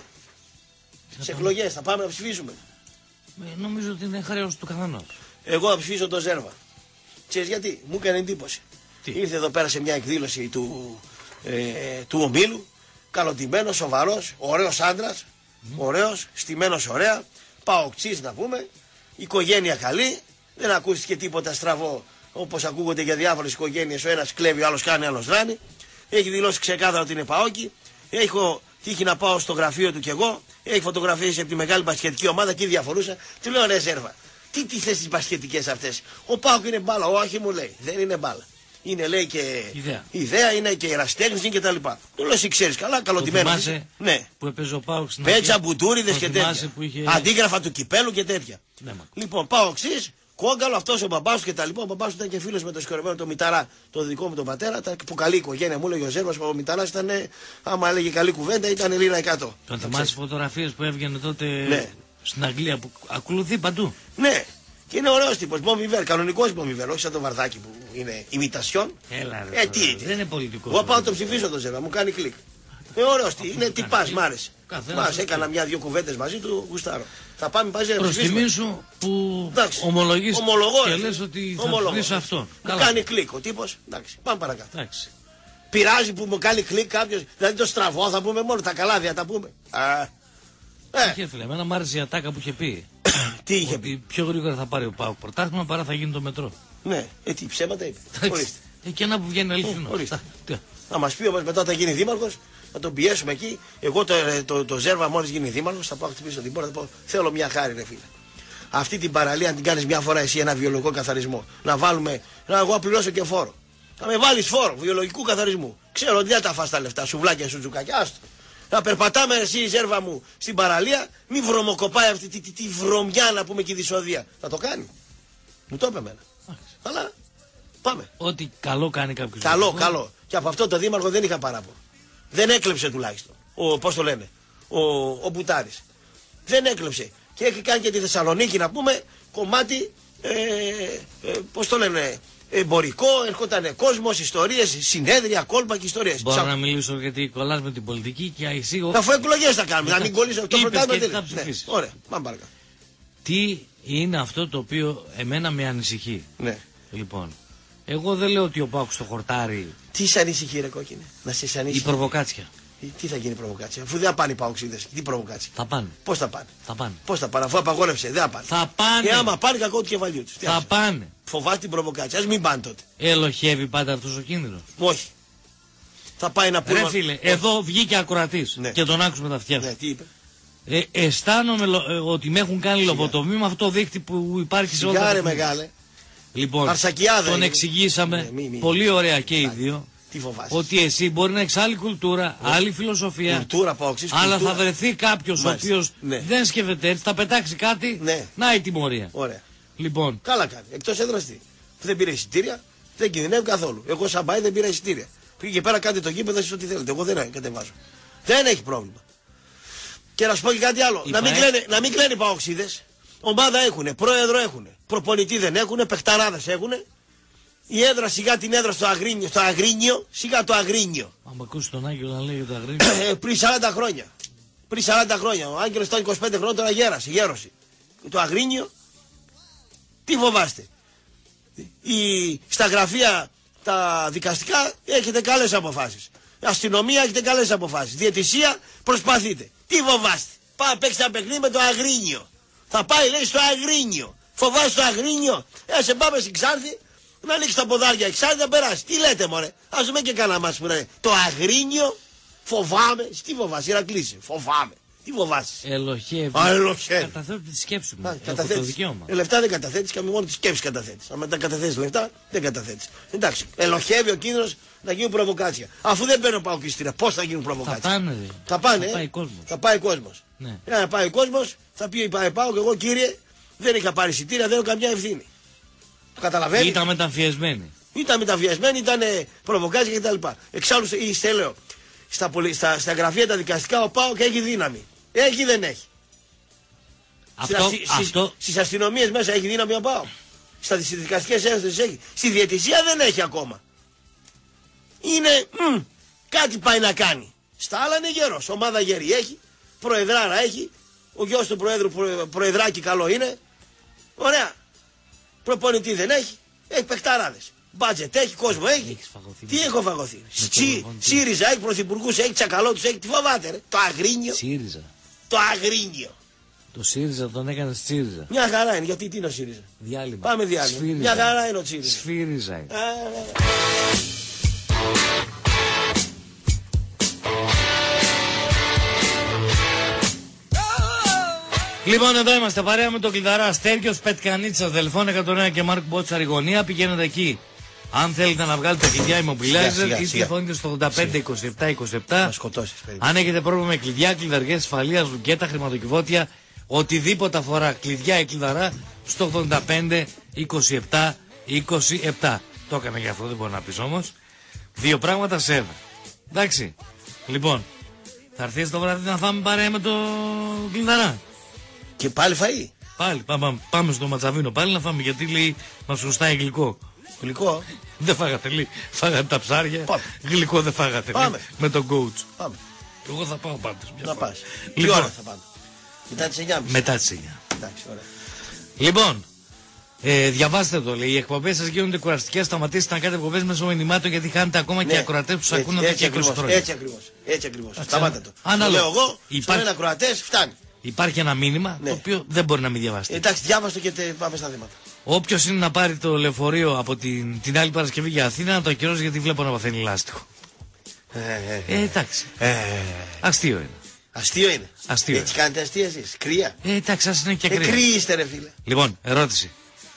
Σε εκλογές θα πάμε να ψηφίσουμε. Ε, νομίζω ότι είναι χρέος του καθενός. Εγώ θα ψηφίσω τον Ζέρβα. Ξέρεις γιατί, μου έκανε εντύπωση. Τι? Ήρθε εδώ πέρα σε μια εκδήλωση του, ε, του ομίλου, καλοτημένος, σοβαρός, ωραίος άντρας, mm. ωραίος, στημένος ωραία, παοκτσής να πούμε, οικογένεια καλή, δεν ακούστηκε τίποτα στραβό όπως ακούγονται για διάφορες οικογένειες, ο ένας κλέβει, ο άλλος κάνει, ο άλλος δράνει. Έχει δηλώσει ξεκάθαρα ότι είναι παόκι. Έχω τύχει να πάω στο γραφείο του κι εγώ, έχει φωτογραφίες από τη μεγάλη μπασκετική ομάδα και διαφορούσα. Του λέω ρε Ζέρβα, τι, τι θες τις μπασκετικές αυτές. Ο Πάοκ είναι μπάλα, όχι μου λέει, δεν είναι μπάλα. Είναι λέει και ιδέα, ιδέα είναι και εραστέχνηση και τα λοιπά. Του λέω εσύ ξέρεις καλά, καλοτημένος. Ναι. Που έπαιζε ο Πάοκ στην Πέτσα, μπουτούριδες και τέτοια. Είχε... Αντίγραφα του κυπέλου και τέτοια. Ναι, λοιπόν, πάω εξής, κόγκαλο αυτός ο μπαμπάς του και τα λοιπά. Ο μπαμπάς του ήταν και φίλος με το συγχωρεμένο το Μηταρά, το δικό μου τον πατέρα. Ήταν που καλή οικογένεια μου, λέγει ο Ζέρβας. Ο Μηταράς ήταν, άμα έλεγε καλή κουβέντα, ήταν λίρα εκατό. Τον θυμάσαι φωτογραφίες που έβγαινε τότε ναι. στην Αγγλία που ακολουθεί παντού. Ναι. Και είναι ωραίος τύπος, Μπομιβέρ, κανονικός Μπομιβέρ, όχι σαν το Βαρδάκι που είναι ημιτασιόν. Έλα, ρε, ε, τι, δεν είναι πολιτικό. Εγώ πάω να το ψηφίσω τον Ζέρβα, μου κάνει κλικ. Είναι ωραίος, είναι τυπάς, μ' άρεσε. Μας έκανα μια-δυο κουβέντες μαζί του, γουστάρω. Θα πάμε παζί να ψηφίσουμε. Προς τιμή σου που ομολογείς και λες ότι θα ψηφίσω αυτό. Μου κάνει κλικ ο τύπος, εντάξει, πάμε παρακάτω. Εντάξει. Πειράζει που μου κάνει κλικ κάποιος. Δηλαδή το στραβό θα πούμε μόνο, τα καλάδια τα πούμε. Α, ε. Και φίλε, εμένα μου άρεσε η ατάκα που είχε πει. Τι είχε ότι πει. πιο γρήγορα θα πάρει ο ΠΑΟΚ πρωτάθλημα παρά θα γίνει το μετρό. Ναι, ε, τι ψέματα είπε. Ορίστε. Ε, και ένα που βγαίνει αληθινό. Ορίστε. Να μας πει όμως μετά όταν γίνει δήμαρχος, να τον πιέσουμε εκεί. Εγώ το, το, το, το Ζέρβα μόλις γίνει δήμαρχος θα πάω να χτυπήσω την πόρτα. Θα πω, θέλω μια χάρη, ρε φίλε. Αυτή την παραλία, αν την κάνεις μια φορά εσύ ένα βιολογικό καθαρισμό, να βάλουμε, να εγώ πληρώσω και φόρο. Να με βάλεις φόρο βιολογικού καθαρισμού. Ξέρω ότι δεν τα φας τα λεφτά, σουβλάκια, σουτζουκάκια. Άστο. Να περπατάμε εσύ η Ζέρβα μου στην παραλία, μη βρωμοκοπάει αυτή τη, τη, τη, τη βρωμιά να πούμε και η δυσοδεία. Θα το κάνει. Μου το είπε εμένα. Αλλά πάμε. Ό,τι καλό κάνει κάποιο. Καλό, δήμαρχο. Καλό. Και από αυτό το δήμαρχο δεν είχα παράπονο. Δεν έκλεψε τουλάχιστον. Ο, πώς το λένε, ο, ο Μπουτάρης. Δεν έκλεψε. Και έχει κάνει και τη Θεσσαλονίκη να πούμε κομμάτι, ε, ε, πώς το λένε, εμπορικό, έρχονταν κόσμος, ιστορίες, συνέδρια, κόλπα και ιστορίες. Μπορώ Σα... να μιλήσω γιατί κολλάς με την πολιτική και εσύ. Αφού εκλογές θα κάνουμε, να μην κολλήσω το πρωτάθλημα. Ναι, ωραία, πάμε παρακάτω. Τι είναι αυτό το οποίο εμένα με ανησυχεί. Ναι. Λοιπόν, εγώ δεν λέω ότι ο ΠΑΟΚ στο χορτάρι. Τι σε ανησυχεί, ρε κόκκινε, να σε ανησυχεί. Η προβοκάτσια. Τι θα γίνει προβοκάτσια, αφού δεν θα πάνε οι παοξίδες, τι προβοκάτσια. Θα πάνε. Πώς θα πάνε. Θα πάνε. Πώς θα πάνε, αφού απαγόρευσε, δεν θα πάνε. Θα πάνε. Και άμα πάνε, κακό του κεφαλιού τους. Θα πάνε. Φοβάται την προβοκάτσια, ας μην πάνε τότε. Ελοχεύει πάντα αυτός ο κίνδυνος. Όχι. Θα πάει να πούμε. Ρε φίλε, εδώ βγήκε ακροατής ναι. και τον άκουσαμε τα αυτιά. Ναι, τι είπε. Ε, αισθάνομαι ε, ότι με έχουν κάνει λοβοτομή με αυτό το δίκτυ που υπάρχει σε όλα τα. Σιγάρε μεγάλε. Λοιπόν, Αρσακιάδα τον είναι. εξηγήσαμε Ναι, μη, μη. πολύ ωραία και οι δύο. Τι φοβάσαι. Ότι εσύ μπορεί να έχεις άλλη κουλτούρα, ναι. άλλη φιλοσοφία. Κουλτούρα, παοξής, αλλά κουλτούρα. θα βρεθεί κάποιος ο οποίος ναι. δεν σκέφτεται έτσι, θα πετάξει κάτι. Ναι. Να η τιμωρία. Ωραία. Λοιπόν. Καλά κάνει. Εκτός έδρας τι. Δεν πήρε εισιτήρια, δεν κινδυνεύει καθόλου. Εγώ σαν πάει δεν πήρα εισιτήρια. Πήγε πέρα κάτι το γήπεδο, εσείς ό,τι θέλετε. Εγώ δεν κατεβάζω. Δεν έχει πρόβλημα. Και να σου πω και κάτι άλλο. Να μην, κλαίνε, να μην κλαίνε οι παοξίδες. Ομάδα έχουνε, πρόεδρο έχουνε. Προπονητή δεν έχουνε, παιχταράδες έχουνε. Η έδρα σιγά την έδρα στο Αγρίνιο, στο Αγρίνιο, σιγά το Αγρίνιο. Αν με ακούσει τον Άγγελο να λέει για το Αγρίνιο. Ε, πριν σαράντα χρόνια. Πριν σαράντα χρόνια. Ο Άγγελος ήταν είκοσι πέντε χρόνια, τώρα γέρασε, γέρωσε. Το Αγρίνιο, τι φοβάστε. Η, στα γραφεία τα δικαστικά έχετε καλές αποφάσεις. Αστυνομία έχετε καλές αποφάσεις. Διαιτησία προσπαθείτε. Τι φοβάστε. Πάμε παίξτε ένα παιχνίδι με το Αγρίνιο. Θα πάει λέει στο Αγρίνιο. Φοβάσαι το Αγρίνιο. Ε, σε πάμε στην Ξάνθη. Να ανοίξει τα ποδάρια εξάρτητα να περάσει. Τι λέτε μωρέ. Ας δούμε και κανένα μας που λένε. Το Αγρίνιο φοβάμαι. Τι φοβάσαι, Ηρακλήση. Φοβάμαι. Τι φοβάσαι. Ελοχεύει. Α, ελοχεύει. Καταθέτω τη σκέψη μου. Α, Έχω το δικαίωμα. Ε, λεφτά δεν καταθέτεις, και μόνο τη σκέψη καταθέτεις. Αν μετά καταθέτεις λεφτά, δεν καταθέτεις. Εντάξει. Ελοχεύει ο κίνδυνος να γίνουν προβοκάτσια. Αφού δεν παίρνω πάω κιστήρα, πώς θα γίνουν προβοκάτσια. Θα πάνε. Θα πάνε. Θα ε? πάει κόσμος. Θα πάει κόσμος. Ναι. Για να πάει κόσμος, θα πει πάει πάω και εγώ κύριε, δεν είχα πάρει εισιτήρια, δεν έχω καμιά ευθύνη. Το καταλαβαίνεις. Ήταν μεταμφιεσμένοι. Ήταν μεταβιασμένοι, ήταν προβοκάτσια κτλ. Εξάλλου, είστε λέω, στα, στα, στα γραφεία τα δικαστικά ο ΠΑΟΚ έχει δύναμη. Έχει ή δεν έχει. Αυτό, Στις, αυτό... στις αστυνομίες μέσα έχει δύναμη ο ΠΑΟΚ. Στα δικαστικές ένωσες έχει. Στη διαιτησία δεν έχει ακόμα. Είναι μ, κάτι πάει να κάνει. Στα άλλα είναι γερός. Ομάδα γερή έχει. Προεδράρα έχει. Ο γιος του Προέδρου προ, Προεδράκι καλό είναι. Ωραία. Προπονητή δεν έχει. Έχει παιχταράδες. Μπάτζετ έχει, κόσμο έχει. Τι έχω φαγωθεί. Τσι, ΣΥΡΙΖΑ έχει, πρωθυπουργούς έχει, τσακαλώτους έχει. Τι φοβάται ρε. Το Αγρίνιο. ΣΥΡΙΖΑ. Το Αγρίνιο. Το ΣΥΡΙΖΑ τον έκανε ΣΥΡΙΖΑ. Μια χαρά είναι. Γιατί τι είναι ο ΣΥΡΙΖΑ. Διάλειμμα. Πάμε διάλειμμα. Σφύριζα. Μια χαρά είναι ο ΣΥΡΙΖΑ. Σφύριζα. Α, Λοιπόν, εδώ είμαστε παρέα με τον Κλειδαρά Στέρκιος, Πετκανίτσας, Δελφών εκατό εννέα και Μάρκ Μπότσα Ριγωνία. Πηγαίνετε εκεί. Αν θέλετε να βγάλετε κλειδιά immobilizer ή τηλεφωνείτε στο ογδόντα πέντε είκοσι επτά είκοσι επτά. Αν έχετε πρόβλημα με κλειδιά, κλειδαριές ασφαλείας, λουκέτα, χρηματοκιβώτια, οτιδήποτε αφορά κλειδιά ή κλειδαρά, στο ογδόντα πέντε είκοσι επτά είκοσι επτά. Το έκανα για αυτό, δεν μπορεί να πεις όμως. Δύο πράγματα σε ένα. Εντάξει. Λοιπόν, θα έρθεις το βράδυ να φάμε παρέα με το Κλειδαρά. Και πάλι φαΐ. Πάλι, πάμε, πάμε στο Ματσαβίνο πάλι να φάμε, γιατί λέει μας χρωστάει γλυκό. Γλυκό. Δεν φάγατε λέει, φάγατε τα ψάρια. Πάμε. Γλυκό δεν φάγατε λέει, με τον coach. Πάμε. Εγώ θα πάω πάντως. Να πας. Τι Λοιπόν, ώρα θα πάμε. Μετά τις εννιά και μισή. Μετά τις εννιά. Εντάξει, ωραία. Λοιπόν, Ε, διαβάστε το, λέει. Οι εκπομπές σας γίνονται κουραστικές. Σταματήστε να κάνετε εκπομπές μέσω μηνυμάτων γιατί χάνετε ακόμα Ναι. και ακροατές που σας ακούν εδώ και είκοσι χρόνια. Έτσι ακριβώς. Έτσι ακριβώς. Σταμάτα το. Ανάλογα. Το λέω εγώ, Υπάρχει- στον ένα ακροατές φτάνει. Υπάρχει ένα μήνυμα Ναι. το οποίο δεν μπορεί να μην διαβάσετε. Εντάξει, διάβαστο και τε, πάμε στα θέματα. Όποιος είναι να πάρει το λεωφορείο από την, την άλλη Παρασκευή για Αθήνα να το ακυρώσει γιατί βλέπω να παθαίνει λάστιχο. Ε, ε, Ε, εντάξει. ε, Αστείο είναι. αστείο είναι. Αστείο. Έτσι κάνετε αστεία εσείς. Κρύα. Ε, εντάξει, ας είναι και Ε, κρύα. κρύοι είστε ρε φίλε. Λοιπόν, ερώτηση.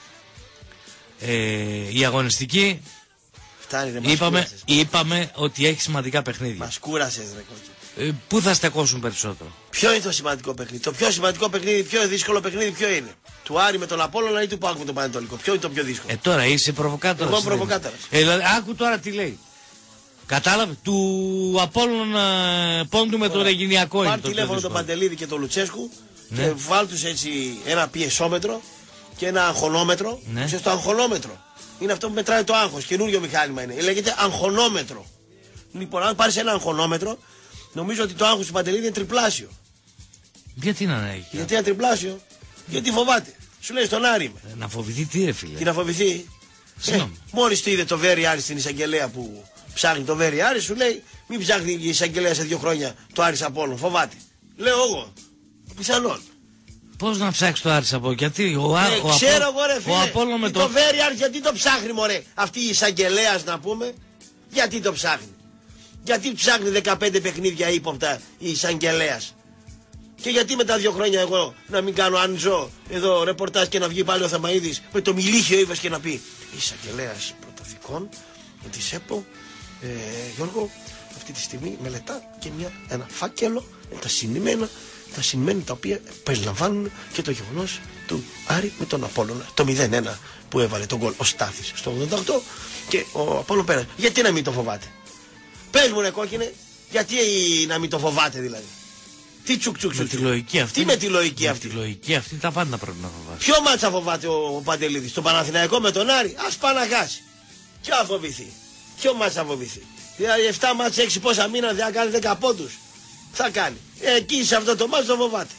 Ε, η αγωνιστική Φτάνει ρε, μας είπαμε, κούρασες. είπαμε ότι έχει σημαντικά παιχνίδια. Μας κούρασες ρε κόκκι. Ε, πού θα στεκόσουν περισσότερο? Ποιο είναι το σημαντικό παιχνίδι? Το πιο σημαντικό παιχνίδι, πιο δύσκολο παιχνίδι ποιο είναι? Του Άρη με τον Απόλλωνα ή του Πάκου με τον Πανετολικό? Ποιο είναι το πιο δύσκολο? Ε, τώρα είσαι προβοκάτορας. Εγώ είμαι προβοκάτορας. Ε, δηλαδή, άκου τώρα τι λέει. Κατάλαβε. Του Απόλλωνα πόντου με το Ρεγινιακό είναι Πάρ' το πιο τηλέφωνο τον δύσκολο. Παντελίδη και τον Λουτσέσκου Ναι. και βάλ τους έτσι ένα πιεσόμετρο και ένα αγχονόμετρο. Ναι. Ξέρεις το αγχονόμετρο? Είναι αυτό που μετράει το άγχος, καινούριο μηχάνημα είναι. Λέγεται αγχονόμετρο. Λοιπόν, αν πάρεις ένα αγχονόμετρο, νομίζω ότι το άγχος του Παντελίδη είναι τριπλάσιο. Γιατί να έχει. Γιατί είναι τριπλάσιο? Γιατί φοβάται. Σου λέει στον Άρη είμαι. Ε, Να φοβηθεί τι ρε φίλε. Τι να φοβηθεί? Συγγνώμη. Ε, μόλις το είδε το Βέρι Άρη στην εισαγγελέα που ψάχνει το Βέρι Άρη, σου λέει μην ψάχνει η εισαγγελέα σε δύο χρόνια το Άρης Απόλλων. Φοβάται. Λέω εγώ. Πιθανόν. Πώς να ψάξει το Άρης από γιατί ο, Α, Ε, ο, ξέρω Από- εγώ ρε φίλε. ο Απόλλων με το... το. Βέρι Άρη γιατί το ψάχνει μωρέ. Αυτή η εισαγγελέα να πούμε. Γιατί το ψάχνει. Γιατί ψάχνει δεκαπέντε παιχνίδια ύποπτα η εισαγγελέα. Και γιατί μετά δύο χρόνια εγώ να μην κάνω αν ζω εδώ ρεπορτάζ και να βγει πάλι ο Θεμαΐδης με το μιλίχιο ύφος και να πει εισαγγελέας πρωτοθηκών τη ΕΠΟ ε, Γιώργο αυτή τη στιγμή μελετά και μια, ένα φάκελο με τα συνημένα τα συνημένα τα οποία περιλαμβάνουν και το γεγονός του Άρη με τον Απόλλωνα το μηδέν ένα που έβαλε τον γκολ ο Στάθης στο ογδόντα οκτώ και ο Απόλλων πέρασε. Γιατί να μην το φοβάται? Πες μου ρε κόκκινε, γιατί να μην το φοβάται δηλαδή? Τι τσουκ τσουκ Με τσουκ. τη λογική αυτή. Τι με τη λογική με αυτή? τη λογική αυτή τα πάντα πρέπει να φοβάσει. Ποιο μάτσα φοβάται ο, ο Παντελίδης? Το Παναθηναϊκό με τον Άρη? Ας πάει να χάσει. Ποιο θα φοβηθεί? Ποιο μάτσα θα φοβηθεί? Δηλαδή εφτά μάτσα έξι πόσα μήνα δεν θα κάνει δέκα πόντους. Θα κάνει. Εκεί σε αυτό το μάτσα το φοβάται.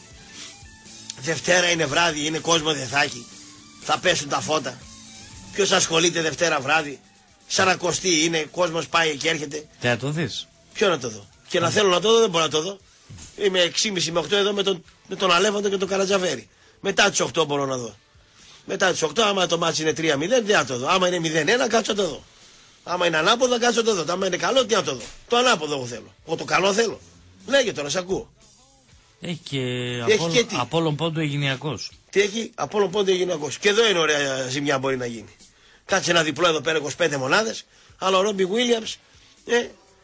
Δευτέρα είναι βράδυ, είναι κόσμο δεν θα έχει. Θα πέσουν τα φώτα. Ποιος ασχολείται Δευτέρα βράδυ? Σαρακοστή είναι, κόσμος πάει και έρχεται. Θα το δεις. Ποιο να το δω? Και να θέλω να το δω δεν μπορώ να το δω. Είμαι έξι και μισή με οκτώ εδώ με τον, με τον Αλέφαντο και τον Καρατζαφέρη. Μετά τις οκτώ μπορώ να δω. Μετά τις οκτώ, άμα το μάτσι είναι τρία μηδέν, δεν θα το δω. Άμα είναι μηδέν ένα, κάτσω να το δω. Άμα είναι ανάποδο, κάτσω να το δω. Άμα είναι καλό, τι να το δω? Το ανάποδο εγώ θέλω. Εγώ το καλό θέλω. Λέγε τώρα, σε ακούω. Έχει και, Έχει Απόλλων, και τι? Απόλλων πόντου Αιγυνιακός. Τι έχει? Απόλλων πόντο γυναικός. Και εδώ είναι ωραία ζημιά μπορεί να γίνει. Κάτσε ένα διπλό εδώ πέρα είκοσι πέντε μονάδες. Αλλά ο Ρόμπι Βίλιαμς, ε,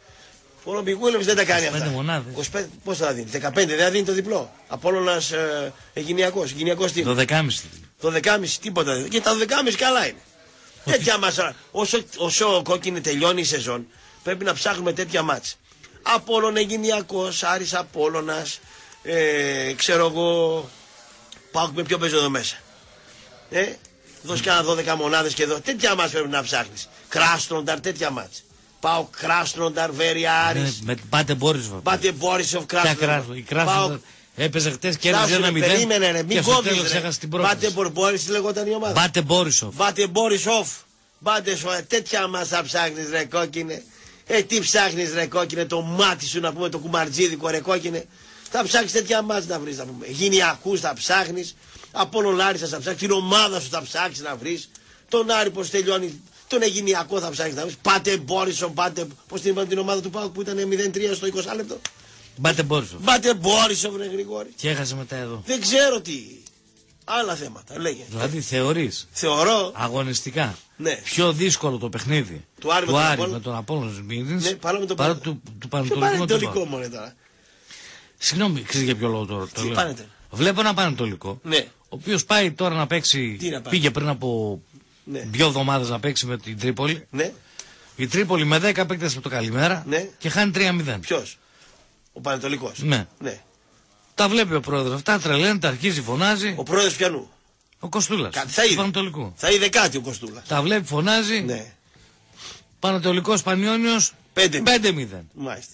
ο Ρόμπι Βίλιαμς δεν τα κάνει είκοσι πέντε αυτά. μονάδες. είκοσι πέντε, πώς θα δίνει? δεκαπέντε δεν θα δίνει το διπλό. Απόλλωνας ε, Αιγυνιακός. Αιγυνιακός τι? Το δεκάμιση. Το δεκάμιση τίποτα δεν. Και τα δεκάμιση καλά είναι. Τέτοια μάτς. Όσο, όσο κόκκινη τελειώνει η σεζόν, πρέπει να ψάχνουμε τέτοια μάτς. Απόλλων Αιγυνιακός, Άρης Απόλλωνας, ε, ξέρω εγώ, πάω με ποιο παίζω εδώ μέσα. Ε, δώσ' κάνα δώδεκα μονάδες και εδώ. Τέτοια μάτς πρέπει να ψάχνεις. Κράσνονταρ, τέτοια μάτς. Πάω Κράσνονταρ, Βέρεια Άρης. Με Πάτε Μπόρισοφ. Πάτε Μπόρισοφ, Ποια Κράσνονταρ. Κράσνο. Η Κράσνο έπαιζε χτες και έδωσε Κράσνονταρ, ένα μηδέν. περίμενε ρε, Και μην στο κόβεις τέλος ρε. έχασε την Πάτε πρόκληση. Μπορμπόρις λεγόταν η ομάδα. Πάτε Μπόρισοφ. Μπάτε Μπόρισοφ. Μπάτε σου, τέτοια μας θα ψάχνεις ρε κόκκινε. Ε, τι ψάχνεις ρε κόκκινε? Το μάτι σου να πούμε, το κουμαρτζίδικο ρε κόκκινε. Θα ψάχνεις τέτοια μας να βρεις να πούμε. Γυναικούς θα ψάχνεις. Απόλλων Άρης θα ψάχνεις. Την ομάδα σου θα ψάξεις να βρεις. Τον Άρη πως τελειώνει. Τον Αιγυνιακό θα ψάχνεις να βρεις. Πάτε Μπόρισοφ, πάτε. Πώς την είπαμε την ομάδα του ΠΑΟΚ που ήταν μηδέν τρία στο είκοσι λεπτό. Πάτε Μπόρισοφ. Πάτε Μπόρισοφ ρε Γρηγόρη. Και έχασε μετά εδώ. Δεν ξέρω τι. Άλλα θέματα. Λέγε. Δηλαδή θεωρείς Θεωρώ. αγωνιστικά Ναι. πιο δύσκολο το παιχνίδι Του Άρη με τον Απόλλωνα. με τον Απόλλωνα Σμύρνης Ναι, παρά με τον παρά Πανετολικό. του, του Ποιο Πανετολικού με τον Πανετολικό ΠΑΟΚ. μόνο τώρα. Συγγνώμη, ξέρεις για ποιο λόγο τώρα το Τι λέω. Πανετολικό? Βλέπω ένα Πανετολικό, Ναι. ο οποίος πάει τώρα να παίξει, Τι να πάει? πήγε πριν από Ναι. δύο εβδομάδες να παίξει με την Τρίπολη. Ναι. Η Τρίπολη με δέκα παίκτες από το καλημέρα Ναι. και χάνει τρία μηδέν. Ποιος? Ο Πανετολικός. Ναι. Ναι. Τα βλέπει ο πρόεδρος αυτά, τρελαίνει, τα αρχίζει, φωνάζει. Ο πρόεδρος πιανού? Ο Κοστούλας. Κάτι θα του είδε. Πανετολικού. Θα είδε κάτι ο Κοστούλας. Τα βλέπει, φωνάζει. Ναι. Πανετολικός Πανιόνιος Πέντε. πέντε μηδέν. Μάλιστα.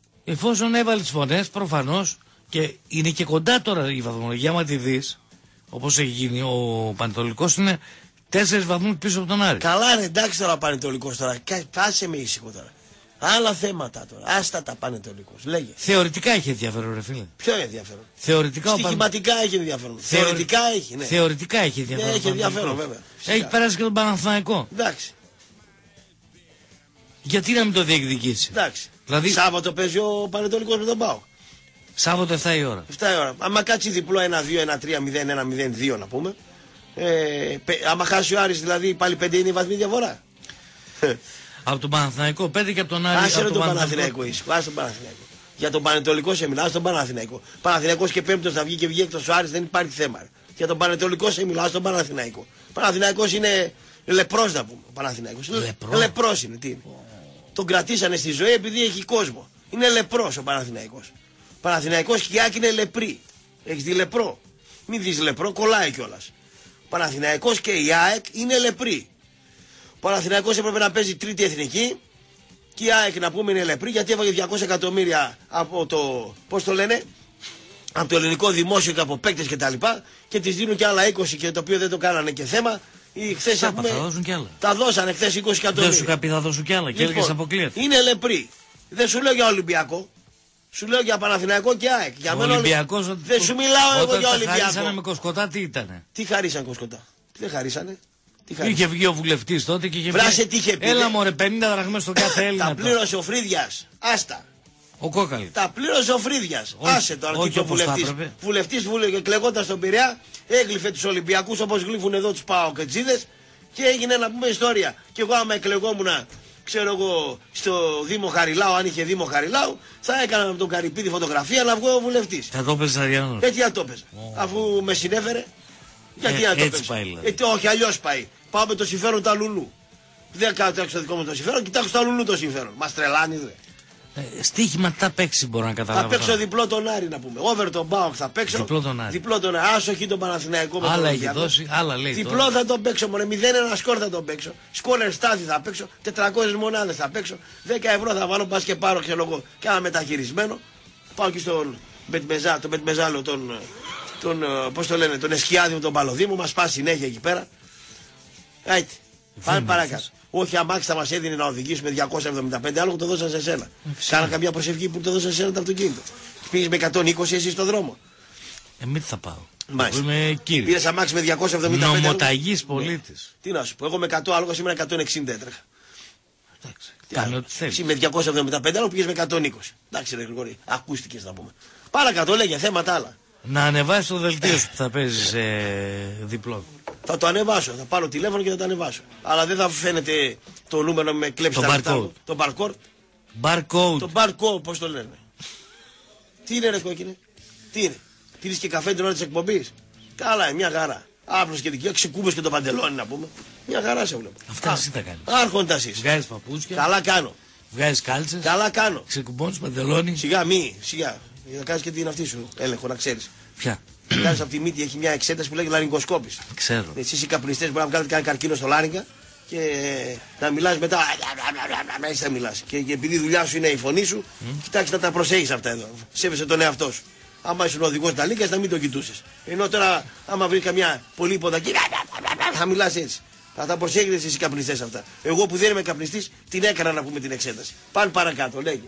Εφόσον έβαλε τις φωνές, προφανώς και είναι και κοντά τώρα η βαθμολογία, άμα τη δεις, όπως έχει γίνει ο Πανετολικός, είναι τέσσερις βαθμούς πίσω από τον Άρη. Καλά, ρε, εντάξει τώρα ο Πανετολικός τώρα. Κάσε με ήσυχο τώρα. Άλλα θέματα τώρα. Άστα τα Πανετολικός. Λέγε. Θεωρητικά έχει ενδιαφέρον, ρε φίλε. Ποιο είναι ενδιαφέρον? Θεωρητικά Στοιχηματικά έχει ενδιαφέρον. Θεωρη... Θεωρητικά έχει, ναι. Θεωρητικά έχει ενδιαφέρον. Ναι, έχει ενδιαφέρον, βέβαια. Φυσικά. Έχει περάσει και τον Παναθηναϊκό. Εντάξει. Γιατί να μην το διεκδικήσει? Εντάξει. Δηλαδή... Σάββατο παίζει ο Πανετολικός με τον ΠΑΟΚ. Σάββατο εφτά η ώρα. εφτά η ώρα. Άμα κάτσει διπλό ένα δύο ένα τρία μηδέν ένα μηδέν δύο να πούμε. Ε, άμα χάσει ο Άρης δηλαδή πάλι πέντε είναι η βαθμή διαφορά. Από τον Παναθηναϊκό πέντε και από τον Άρη. Άσε τον Παναθηναϊκό ήσυχο. Άσε τον Παναθηναϊκό. Για τον Πανετολικό σε μιλάω, στον Παναθηναϊκό. Παναθηναϊκός και πέμπτος θα βγει και βγει εκτός ο Άρης, δεν υπάρχει θέμα. Για τον Πανετολικό σε μιλάω, στον Παναθηναϊκό. Παναθηναϊκός είναι λεπρός να πούμε. Ο Παναθηναϊκός. Λεπρό. Λεπρός είναι. Τι είναι. Τον κρατήσανε στη ζωή επειδή έχει κόσμο. Είναι λεπρός ο Παναθηναϊκός. Παναθηναϊκός και η Άκη είναι λεπρή. Έχεις δει λεπρό? Μην δεις λεπρό, κολλάει κιόλας. Παναθηναϊκός και η ΑΕΚ είναι λεπροί. Ο Παναθηναϊκός έπρεπε να παίζει τρίτη εθνική και η ΑΕΚ να πούμε είναι λεπρή γιατί έβαγε διακόσια εκατομμύρια από το, πώς το λένε, από το ελληνικό δημόσιο και από παίκτες και τα λοιπά και τις δίνουν και άλλα είκοσι και το οποίο δεν το κάνανε και θέμα. Ή χθες Σάπα, έχουμε, θα δώσουν κι άλλα. Τα δώσανε χθες είκοσι εκατομμύρια. Δεν σου είχα πει θα δώσουν κι άλλα και Λοιπόν, έλεγες αποκλείεται. είναι λεπροί. Δεν σου λέω για Ολυμπιακό. Σου λέω για Παναθηναϊκό και ΑΕΚ. Για Ο μένα Ολυμπιακός, δεν σου μιλάω εγώ όταν για τα Ολυμπιακό. χαρίσανε με Κοσκοτά τι ήτανε? Τι χαρίσαν Κοσκοτά? Τι δεν χαρίσανε? Τι χαρίσανε? Είχε βγει ο βουλευτής τότε και είχε Βράσε βγει. τι είχε πει. Έλα μωρέ, πενήντα δραχμές στο κάθε Έλληνα. Τα πλήρωσε ο Φρύδιας. Άστα. Ο Κόκαλη. Τα πλήρωσε ο Φρύδιας. Όχι, Άσε τώρα όχι τι το όπως θα βουλευτής. έπρεπε. Βουλευτής βουλε... κλεγόταν στον Πειραιά, έγλυφε τους Ολυμπιακούς όπως γλύφουν εδώ τους ΠΑΟΚετζίδες και έγινε να πούμε ιστορία. Και εγώ άμα εκλεγόμουν, ξέρω εγώ, στο Δήμο Χαριλάου, αν είχε Δήμο Χαριλάου, θα έκανα με τον Καρυπίδη φωτογραφία να βγω βουλευτής. Θα το παίζεις Αριανός. Έτσι να το έπαιζα. Oh. Αφού με συνέφερε, γιατί Ε, να το έτσι παίξω. πάει, δηλαδή. Ε, όχι, αλλιώς πάει. Πάω με το συμφέρον τα λουλού. Δεν κοιτάξω το δικό μου το συμφέρον, κοιτάξω τα λουλού το συμφέρον. Μας τρελάνει, δε. Ε, στοίχημα τι θα παίξει μπορώ να καταλάβω. Θα παίξω τώρα. διπλό τον Άρη να πούμε. Over τον Μπάουκ θα παίξω. Διπλό τον Άρη. Διπλό τον Άρη. Άσοχη τον Παναθηναϊκό με τον Άλλα έχει Ολυμπιακό. δώσει, άλλα λέει. Διπλό τώρα. θα τον παίξω μόνο. μηδέν ένα σκορ θα τον παίξω. Σκόρερ στάθη θα παίξω. τετρακόσιες μονάδες θα παίξω. δέκα ευρώ θα βάλω. Πα και πάρω ξέρω εγώ και ένα μεταχειρισμένο. Πάω και στον Μπετμεζά, τον Μπετμεζάλο, τον, τον, πώς το λένε, τον Εσκιάδη μου, τον Παλοδήμο. Μα πα συνέχεια εκεί πέρα. Άιτε. Πάμε παρακάτω. Όχι, αμάξι θα μα έδινε να οδηγήσουμε διακόσια εβδομήντα πέντε, άλλο το δώσαν σε σένα. Κάνα καμιά προσευχή που το δώσαν σε σένα το αυτοκίνητο. Πήγε με εκατόν είκοσι εσύ στον δρόμο. Ε, μην τι θα πάω. Μάλιστα. Είμαι κύριο. Πήρε αμάξι με διακόσια εβδομήντα πέντε. Νομοταγής πολίτης. Τι να σου πω, εγώ με εκατό άλογο σήμερα εκατόν εξήντα έτρεχα. Εντάξει. Κάνε ό,τι θέλει. Εσύ με διακόσια εβδομήντα πέντε άλογο πήγε με εκατόν είκοσι. Εντάξει, ρε Γρηγόρη, ακούστηκε να πούμε. Παρακάτω, λέγε θέματα άλλα. Να ανεβάσει το δελτίο σου που θα παίζει ε, διπλό. Θα το ανεβάσω, θα πάρω τηλέφωνο και θα το ανεβάσω. Αλλά δεν θα φαίνεται το νούμερο με κλέψει Το τα λεφτά barcode. μου. Το barcode. Barcode. Το barcode, πώς το λένε. Τι είναι ρε κόκκινε, τι είναι. Πήρες και καφέ την ώρα της εκπομπής. Καλά, ε, μια χαρά. Άπλος και δικαιό, ξεκούμπες και το παντελόνι να πούμε. Μια χαρά σε βλέπω. Αυτά εσύ τα κάνεις. Άρχοντα εσείς. Βγάζεις παπούτσια. Καλά κάνω. Βγάζεις κάλτσες. Καλά κάνω. Ξεκουμπώνεις παντελόνι. Σιγά, μη, σιγά. Να κάνεις και την αυτή σου έλεγχο, να ξέρεις. Ποια. Κάνεις από τη μύτη, έχει μια εξέταση που λέγεται λαρυγκοσκόπηση. Ξέρω. Εσείς οι καπνιστές μπορεί να βγάλετε κανένα καρκίνο στο λάριγκα και να μιλάς μετά. Να έτσι θα μιλάς. Και, και επειδή η δουλειά σου είναι η φωνή σου, mm. κοιτάξτε να τα προσέχεις αυτά εδώ. Σέβεσαι τον εαυτό σου. Άμα ήσουν οδηγός τα λύκας, να μην το κοιτούσες. Ενώ τώρα, άμα βρει καμιά πολύ υποδακή, θα μιλάς έτσι. Θα τα προσέχετε εσείς οι καπνιστές αυτά. Εγώ που δεν είμαι καπνιστής, την έκανα να πούμε την εξέταση. Πάλι παρακάτω, λέγε.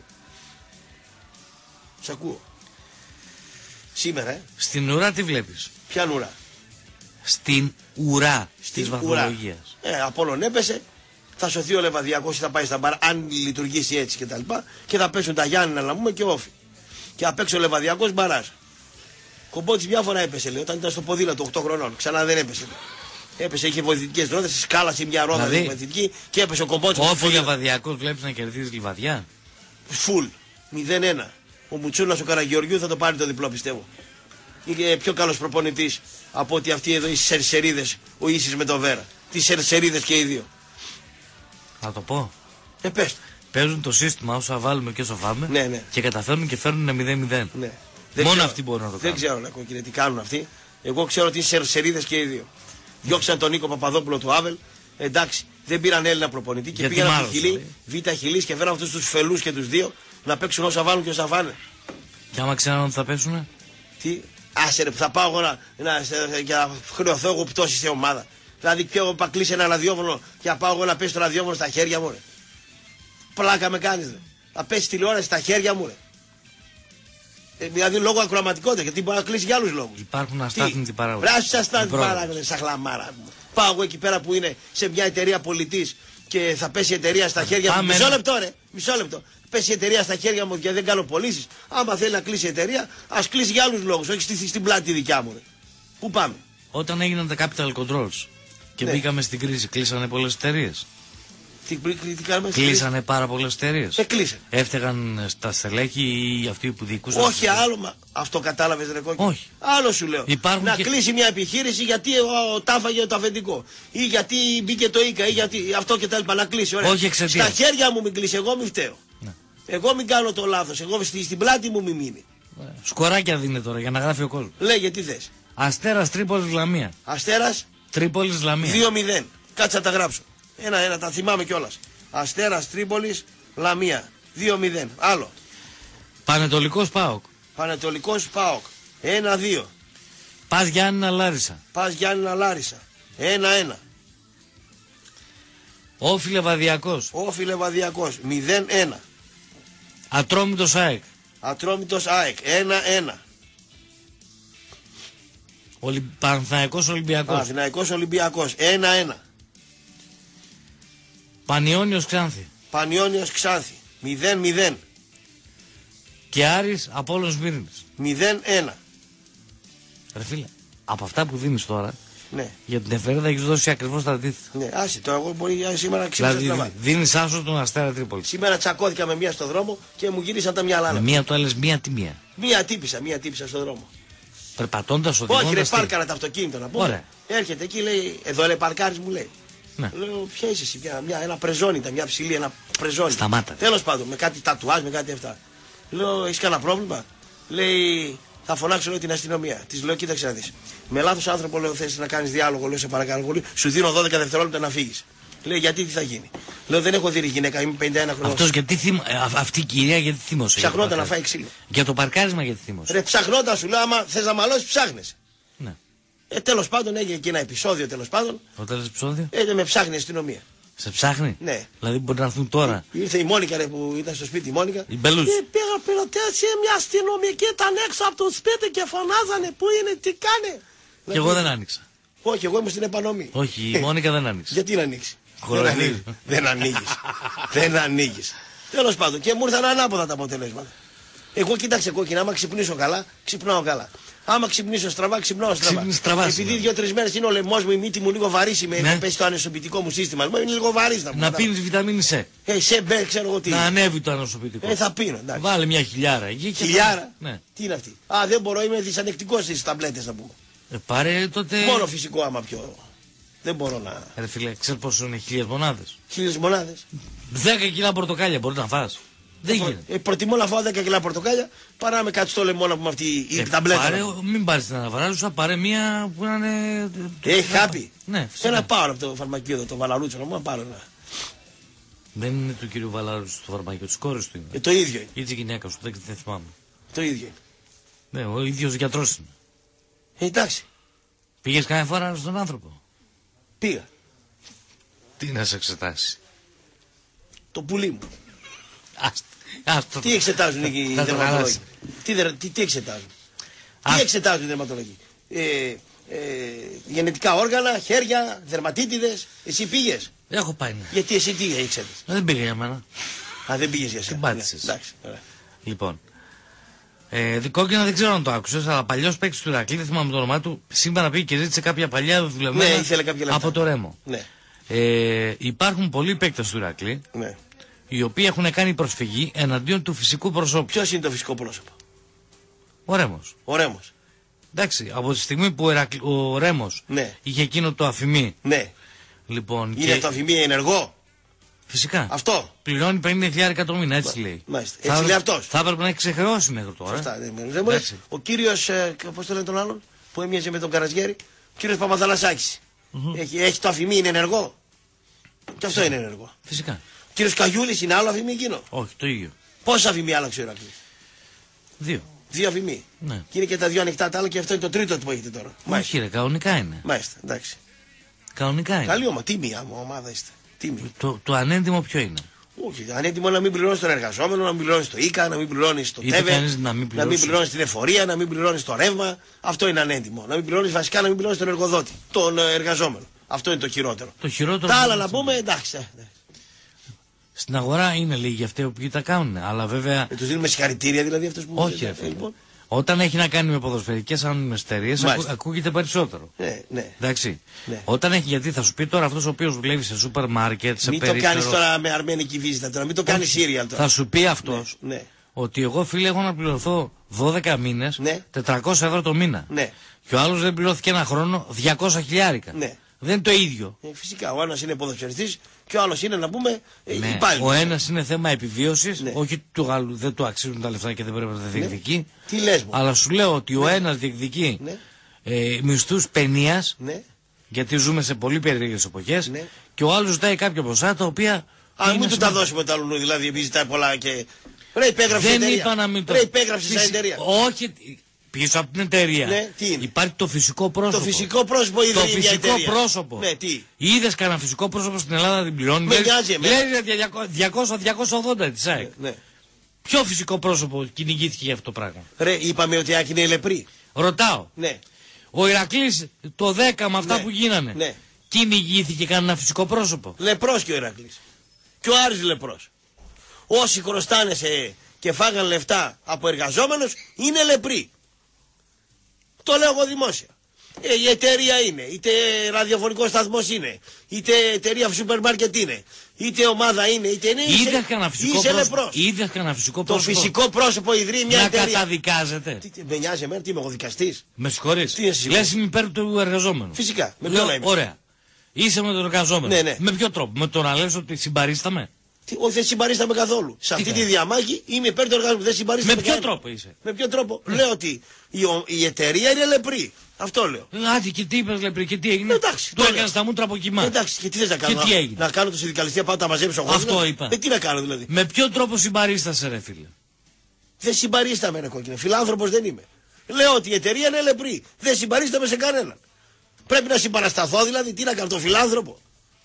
Σ' ακούω. Σήμερα, ε. Στην ουρά τι βλέπεις. Ποια ουρά. Στην ουρά Στην της ουρά. βαθμολογίας. Ε, Απόλλων έπεσε, θα σωθεί ο Λεβαδιακός, θα πάει στα μπαρ, αν λειτουργήσει έτσι και τα λοιπά, και θα πέσουν τα Γιάννηνα να πούμε και όφη. Και απ' έξω ο Λεβαδιακός μπαράζ. Κομπότης μια φορά έπεσε, λέει, όταν ήταν στο ποδήλατο οκτώ χρονών. Ξανά δεν έπεσε. Έπεσε, είχε βοηθητικές ρόδες, σκάλασε μια ρόδα Δηλαδή, βοηθητική και έπεσε ο Κομπότης. Όφη Λεβαδιακός βλέπεις να κερδίζει λιβαδιά. Φουλ. μηδέν ένα. Ο Μουτσούνας ο Καραγεωργιού θα το πάρει το διπλό, πιστεύω. Είναι πιο καλός προπονητής από ότι αυτοί εδώ οι σερσερίδες, ο Ίσης με το Βέρα. Τι σερσερίδες και οι δύο. Θα το πω. Ε, πες. Παίζουν το σύστημα όσο θα βάλουμε και όσο φάμε Ναι, ναι. και καταφέρνουν και φέρνουν μηδέν μηδέν. Ναι. Μόνο ξέρω, αυτοί μπορούν να το δεν κάνουν. ξέρω, Λακό, κύριε, τι κάνουν αυτοί. Εγώ ξέρω ότι είναι σερσερίδες και οι δύο. Διώξαν τον Νίκο Παπαδόπουλο του Άβελ. Εντάξει, δεν πήραν Έλληνα προπονητή και Γιατί πήγαν από μάλλον, τη Χιλή, Β' Χιλής και φέραν αυτούς τους φελούς και τους δύο να παίξουν όσα βάλουν και όσα φάνε. Και άμα ξέραν ότι θα πέσουνε. Τι, Άσε ρε που θα πάω εγώ να, να, για να χρεωθώ εγώ πτώση σε ομάδα. Δηλαδή πιο εγώ κλείσει ένα ραδιόφωνο και να πάω εγώ να πέσει το ραδιόφωνο στα χέρια μου ρε. Πλάκα με κάνεις ρε. Να πέσει τηλεόραση στα χέρια μου ρε. Ε, δηλαδή λόγω ακροαματικότητα γιατί μπορεί να κλείσει για άλλους λόγους. Υπάρχουν αστάθμιτοι παράγοντες. Βράσου αστάθμιτοι παράγοντες σαν χλαμάρα. Πάω εγώ εκεί πέρα που είναι σε μια εταιρεία πολιτής και θα πέσει η εταιρεία στα χέρια μου. Μισό λεπτό ρε, μισό λεπτό. Πέσει η εταιρεία στα χέρια μου και δεν κάνω πωλήσεις. Άμα θέλει να κλείσει η εταιρεία, ας κλείσει για άλλους λόγους. Όχι στη, στην πλάτη δικιά μου ρε. Πού πάμε. Όταν έγιναν τα capital controls και ναι. μπήκαμε στην κρίση, κλείσανε πολλές εταιρείες. Τι, τι κάνουμε στην Κλείσανε κρίση. πάρα πολλές εταιρείες. Ε, κλείσανε. Έφταιγαν στα στελέχη ή αυτοί που διοικούσαν. Όχι άλλο, μα αυτό κατάλαβες ρε κόκκι. Όχι. Άλλο σου λέω. Υπάρχουν να και... κλείσει μια επιχείρηση γιατί ο, ο, τάφαγε το αφεντικό. Ή γιατί μπήκε το Ίκα ή γιατί αυτό και τα λοιπά. Να κλείσει. Ωραία. Όχι εξαιτίας. Στα χέρια μου μην κλείσει, εγώ μην φταίω. Ναι. Εγώ μην κάνω το λάθος. Εγώ στη, στην πλάτη μου μην μείνει. Ναι. Σκοράκια δίνει τώρα για να γράφει ο κόσμος. Λέγε τι θες. Αστέρας Τρίπολης Λαμία. Αστέρας Τρίπολης Λαμία. δύο μηδέν. Κάτσε να τα γράψω. Ένα-ένα, τα θυμάμαι κιόλας. Αστέρας Τρίπολης Λαμία. δύο μηδέν. Άλλο. Πανετολικός ΠΑΟΚ. Πανετολικός ΠΑΟΚ. ένα δύο. Πας Γιάννηνα Λάρισα. Πας Γιάννηνα Λάρισα. ένα ένα. Όφιλε Βαδιακός. Όφιλε Βαδιακός. μηδέν ένα. Ατρόμητος ΑΕΚ. Ατρόμητος ΑΕΚ. ένα ένα. Ολυ... Παναθηναϊκός Ολυμπιακός. Παναθηναϊκός Ολυμπιακός. ένα ένα. Πανιόνιος Ξάνθη. Πανιόνιος Ξάνθη. μηδέν μηδέν. Και Άρης Απόλλων Σμύρνης. μηδέν ένα. Ρε φίλε, από αυτά που δίνεις τώρα, ναι. για την εφημερίδα έχεις δώσει ακριβώς τα αντίθετα. Ναι, άσε το, εγώ μπορεί σήμερα να ξύπνησα δηλαδή, στραβά. δίνεις άσο τον Αστέρα Τρίπολη. Σήμερα τσακώθηκα με μία στο δρόμο και μου γύρισαν τα μυαλά. Με μία του άλλες μία τι μία. Μία τύπησα, μία τύπησα στο δρόμο. Περπατώντας, οδηγώντας. Όχι, ρε, πάρκαρα το αυτοκίνητο να πούμε. Ωραία. Έρχεται εκεί, λέει, εδώ λέει παρκάρις μου λέει. Ναι. Λέω, ποια είσαι εσύ, μια, μια, ένα πρεζόνιτα, μια ψηλή, ένα πρεζόνιτα. Σταμάτα. Τέλος πάντων, με κάτι τατουάζ, με κάτι αυτά. Λέω, έχεις κανένα πρόβλημα. Λέει, θα φωνάξω λέω, την αστυνομία. Της λέω, κοίταξε να δεις. Με λάθος άνθρωπο λέω, θες να κάνεις διάλογο, λέω, σε παρακαλώ πολύ. Σου δίνω δώδεκα δευτερόλεπτα να φύγεις. Λέει, γιατί τι θα γίνει. Λέω, δεν έχω δει γυναίκα, είμαι πενήντα ένα χρονών. Αυτός γιατί θυμ... αυτή η κυρία γιατί θύμωσε. Ψαχνόταν να φάει ξύλο. Για το παρκάρισμα γιατί θύμωσε. Ρε, ψαχνόταν σου λέω, άμα θες να μαλώσεις, ψάχνεσαι. Ναι. Ε, τέλος πάντων έγινε και ένα επεισόδιο τέλος πάντων. Το τέλος επεισόδιο. Ε, με ψάχνει η αστυνομία. Σε ψάχνει. Ναι. Δηλαδή μπορεί να έρθουν τώρα. Ήρθε η Μόνικα ρε, που ήταν στο σπίτι η Μόνικα. Η Μπελούς. Και πήγα πυροτέτσι, μια αστυνομική ήταν έξω από το σπίτι και φωνάζανε πού είναι, τι κάνε. Και εγώ δεν άνοιξα. Όχι, εγώ ήμουν στην επανομή. Όχι, η Μόνικα δεν άνοιξε. Γιατί να ανοίξει. Δεν ανοίγει. Δεν ανοίγει. Δεν ανοίγει. Τέλος πάντων και μου ήρθαν ανάποδα τα αποτελέσματα. Εγώ κοίταξε κόκκινα, άμα ξυπνήσω καλά, ξυπνάω καλά. Άμα ξυπνήσω στραβά, ξυπνάω στραβά. στραβά Επειδή δύο-τρεις μέρες είναι ο λαιμός μου, η μύτη μου λίγο βαρύση, με ναι. πέσει το ανεσοποιητικό μου σύστημα. Είναι λίγο βαρύς να Να πίνεις βιταμίνη C. Ε, σε μπε, ξέρω εγώ τι. Να ανέβει το ανοσοποιητικό. Ε, θα πίνω, εντάξει. Βάλε μια χιλιάρα εκεί. Χιλιάρα. Ναι. Τι είναι αυτή. Α, δεν μπορώ, είμαι δυσανεκτικός στις ταμπλέτες να πούμε. Ε, πάρε τότε. Μόνο φυσικό άμα πιο. Δεν μπορώ να. Ρε φίλε, ξέρεις πόσο είναι χίλιες μονάδες. Χίλιες μονάδες. Δέκα κιλά πορτοκάλια μπορεί να φας. Δεν γίνεται. Ε, προτιμώ να φάω δέκα κιλά πορτοκάλια παρά να με κάτι στο λεμόνα που με αυτή η ε, ταμπλέτα. Πάρε, μην πάρεις την αναβαράζουσα, πάρε μία που να είναι. Έχει χάπι. Ναι, φυσικά. Ένα πάρω από το φαρμακείο εδώ, το Βαλαρούτσο, να μου πάρω ένα. Δεν είναι του κυρίου Βαλαρούτσου το φαρμακείο, της κόρης του είναι. Ε, το ίδιο είναι. Ή της γυναίκας σου, δεν, δεν θυμάμαι. Το ίδιο είναι. Ναι, ο ίδιος γιατρός είναι. Ε, εντάξει. Πήγες κανένα φορά στον άνθρωπο. Πήγα. Τι να σε εξετάσει. Το πουλί μου. Άστο. Άστο. Τι εξετάζουν εκεί οι δερματολόγοι. Τι, δε, τι, τι εξετάζουν. Άστο. Τι εξετάζουν οι δερματολόγοι. Ε, ε, γενετικά όργανα, χέρια, δερματίτιδες. Εσύ πήγες. Έχω πάει. Ναι. Γιατί εσύ τι ήξερες. Δεν πήγα για μένα. Α, δεν πήγες για σένα. Δεν πάτησες. Ναι, εντάξει, ωραία. Λοιπόν. Ε, Κόκκινα δεν ξέρω αν το άκουσες, αλλά παλιός παίκτης του Ηρακλή, δεν θυμάμαι το όνομά του, σήμερα πήγε και ζήτησε κάποια παλιά δουλευμένα ναι, ήθελε κάποια λεπτά. από το Ρέμο. Ναι. Ε, υπάρχουν πολλοί παίκτες του Ηρακλή, Ναι. οι οποίοι έχουν κάνει προσφυγή εναντίον του φυσικού προσώπου. Ποιος είναι το φυσικό πρόσωπο. Ο Ρέμος. Ο Ρέμος. Εντάξει, από τη στιγμή που ο, Ερακλ... ο Ρέμος ναι. είχε εκείνο το αφημί. Ναι. Λοιπόν, είναι και... το αφημί ενεργό. Φυσικά. Αυτό. Πληρώνει πενήντα χιλιάδες το μήνα, έτσι λέει. Μάλιστα. Θα... Έτσι λέει αυτός. Θα έπρεπε να έχει ξεχρεώσει μέχρι τώρα. Σωστά. Δεν δεν ο κύριος, ε, πώς το λένε τον άλλον, που έμοιαζε με τον Καραζιέρη, ο κύριος Παπαθανασάκης. Mm-hmm. Έχει, έχει το αφημί, είναι ενεργό. Και αυτό είναι ενεργό. Φυσικά. Ο κύριος Καγιούλης είναι άλλο αφημί εκείνο. Όχι, το ίδιο. Πόσα αφημί άλλαξε ο Ηρακλής. Δύο. Δύο αφημί. Ναι. Και είναι και τα δύο ανοιχτά τα άλλα και αυτό είναι το τρίτο που έχετε τώρα. Όχι, ρε, κανονικά είναι. Μάλιστα, εντάξει. Κανονικά είναι. Καλή ομάδα, τίμια ομάδα είστε. Τίμια. Το, το ανέντιμο ποιο είναι? Όχι, ανέτοιμο να μην πληρώνει τον εργαζόμενο, να μην πληρώνει το ΙΚΑ, να μην πληρώνει το Είτε ΤΕΒΕ, κανείς να μην να μην πληρώσει. πληρώνει την εφορία, να μην πληρώνει το ρεύμα. Αυτό είναι ανέντιμο. Να μην πληρώνει βασικά, να μην πληρώνει τον εργοδότη, τον ε, εργαζόμενο. Αυτό είναι το χειρότερο. Το χειρότερο. Τα άλλα να πούμε, εντάξει. ε, ναι. Στην αγορά είναι λίγοι αυτοί που τα κάνουν. Αλλά βέβαια. Ε, του δίνουμε συγχαρητήρια δηλαδή αυτού που. Όχι, ρε, ε, λοιπόν. Όταν έχει να κάνει με ποδοσφαιρικές εταιρείες, ακού, Μάλιστα. ακούγεται περισσότερο. Ναι, ναι. Εντάξει. Ναι. Όταν έχει, γιατί θα σου πει τώρα αυτός ο οποίος δουλεύει σε σούπερ μάρκετ, σε Μην το περίπτερο. κάνει τώρα με αρμένικη βίζα τώρα, μην το κάνει σύριαλ τώρα. Θα σου πει αυτός Ναι, ναι. ότι εγώ, φίλε, έχω να πληρωθώ δώδεκα μήνες, Ναι. τετρακόσια ευρώ το μήνα. Ναι. Και ο άλλος δεν πληρώθηκε ένα χρόνο διακόσια χιλιάρικα. Ναι. Δεν είναι το ίδιο. Ε, φυσικά, ο ένας είναι ποδοσφαιριστής και ο άλλος είναι να πούμε ε, Ναι. υπάλληλος. Ο ένας είναι θέμα επιβίωσης, Ναι. όχι του άλλου δεν του αξίζουν τα λεφτά και δεν πρέπει να τα διεκδικεί. Τι λες μου. Αλλά σου λέω ότι ο ένας διεκδικεί Ναι. ε, μισθούς παινίας, Ναι. γιατί ζούμε σε πολύ περίεργες εποχές, Ναι. και ο άλλος ζητάει κάποια ποσά τα οποία. Α, μην είναι του τα σημαντικά. δώσουμε τα λουνού, δηλαδή επειδή ζητάει πολλά και. Ρε υπέγραψε Δεν εταιρεία. είπα να μην το. Ρε υπέγραψε σαν Φυσι- εταιρεία. Όχι, πίσω από την εταιρεία. Ναι, τι είναι? Υπάρχει το φυσικό πρόσωπο. Το φυσικό πρόσωπο Το ιδρύει μια φυσικό εταιρεία. πρόσωπο. Ναι, τι. Είδε κανένα φυσικό πρόσωπο στην Ελλάδα να την πληρώνει? Με νοιάζει εμένα. Λέει διακόσια διακόσια ογδόντα τη ΑΕΚ. Ναι. Ποιο φυσικό πρόσωπο κυνηγήθηκε για αυτό το πράγμα? Ρε, είπαμε ότι η Άκη είναι λεπρή. Ρωτάω. Ναι. Ο Ηρακλής το δέκα με αυτά Ναι. που γίνανε. Ναι. Κυνηγήθηκε κανένα φυσικό πρόσωπο? Λεπρός και ο Ηρακλής. Και ο Άρης λεπρός. Όσοι χρωστάνε σε και φάγαν λεφτά από εργαζόμενους είναι λεπροί. Το λέω εγώ δημόσια. Ε, η εταιρεία είναι, είτε ραδιοφωνικός σταθμός είναι, είτε εταιρεία σούπερ μάρκετ είναι, είτε ομάδα είναι, είτε είναι. Είδε κανένα φυσικό είσαι πρόσωπο? λεπρός. Είδε κανένα φυσικό Το πρόσωπο φυσικό πρόσωπο ιδρύει μια να εταιρεία. καταδικάζεται? Τι, τι, με νοιάζει εμένα, τι είμαι εγώ δικαστής. Με συγχωρείς. Τι εσύ, Λες είμαι υπέρ του εργαζόμενου. Φυσικά. Με Λέω, ποιον να είμαι. ωραία. Είσαι με τον εργαζόμενο. Ναι, ναι. Με ποιο τρόπο? Με το να λες ότι συμπαρίσταμε? Τι, όχι, δεν συμπαρίσταμε καθόλου. Σε αυτή τη κάνεις? διαμάχη είμαι υπέρ του εργαζόμενου. Δεν συμπαρίσταμε. Με ποιο κανένα. τρόπο είσαι? Με ποιο τρόπο? Λέω ότι η, ο- η εταιρεία είναι λεπρή. Αυτό λέω. Άντε, και τι είπες, λεπρή, και τι έγινε? Εντάξει, Του το λέω. έκανες τα μούτρα από κοιμά. Εντάξει, και τι θες να κάνω? Και τι να- έγινε? Να κάνω το συνδικαλιστή, πάω τα μαζέψω εγώ. Αυτό δηλαδή. είπα. Ε, τι να κάνω δηλαδή. Με ποιο τρόπο συμπαρίστασε, ρε φίλε? Δεν συμπαρίσταμε, ρε κόκκινε. Φιλάνθρωπος δεν είμαι. Λέω ότι η εταιρεία είναι λεπρή. Δεν συμπαρίσταμε σε κανέναν. Πρέπει να συμπαρασταθώ δηλαδή. Τι να κάνω, το φιλάνθρωπο.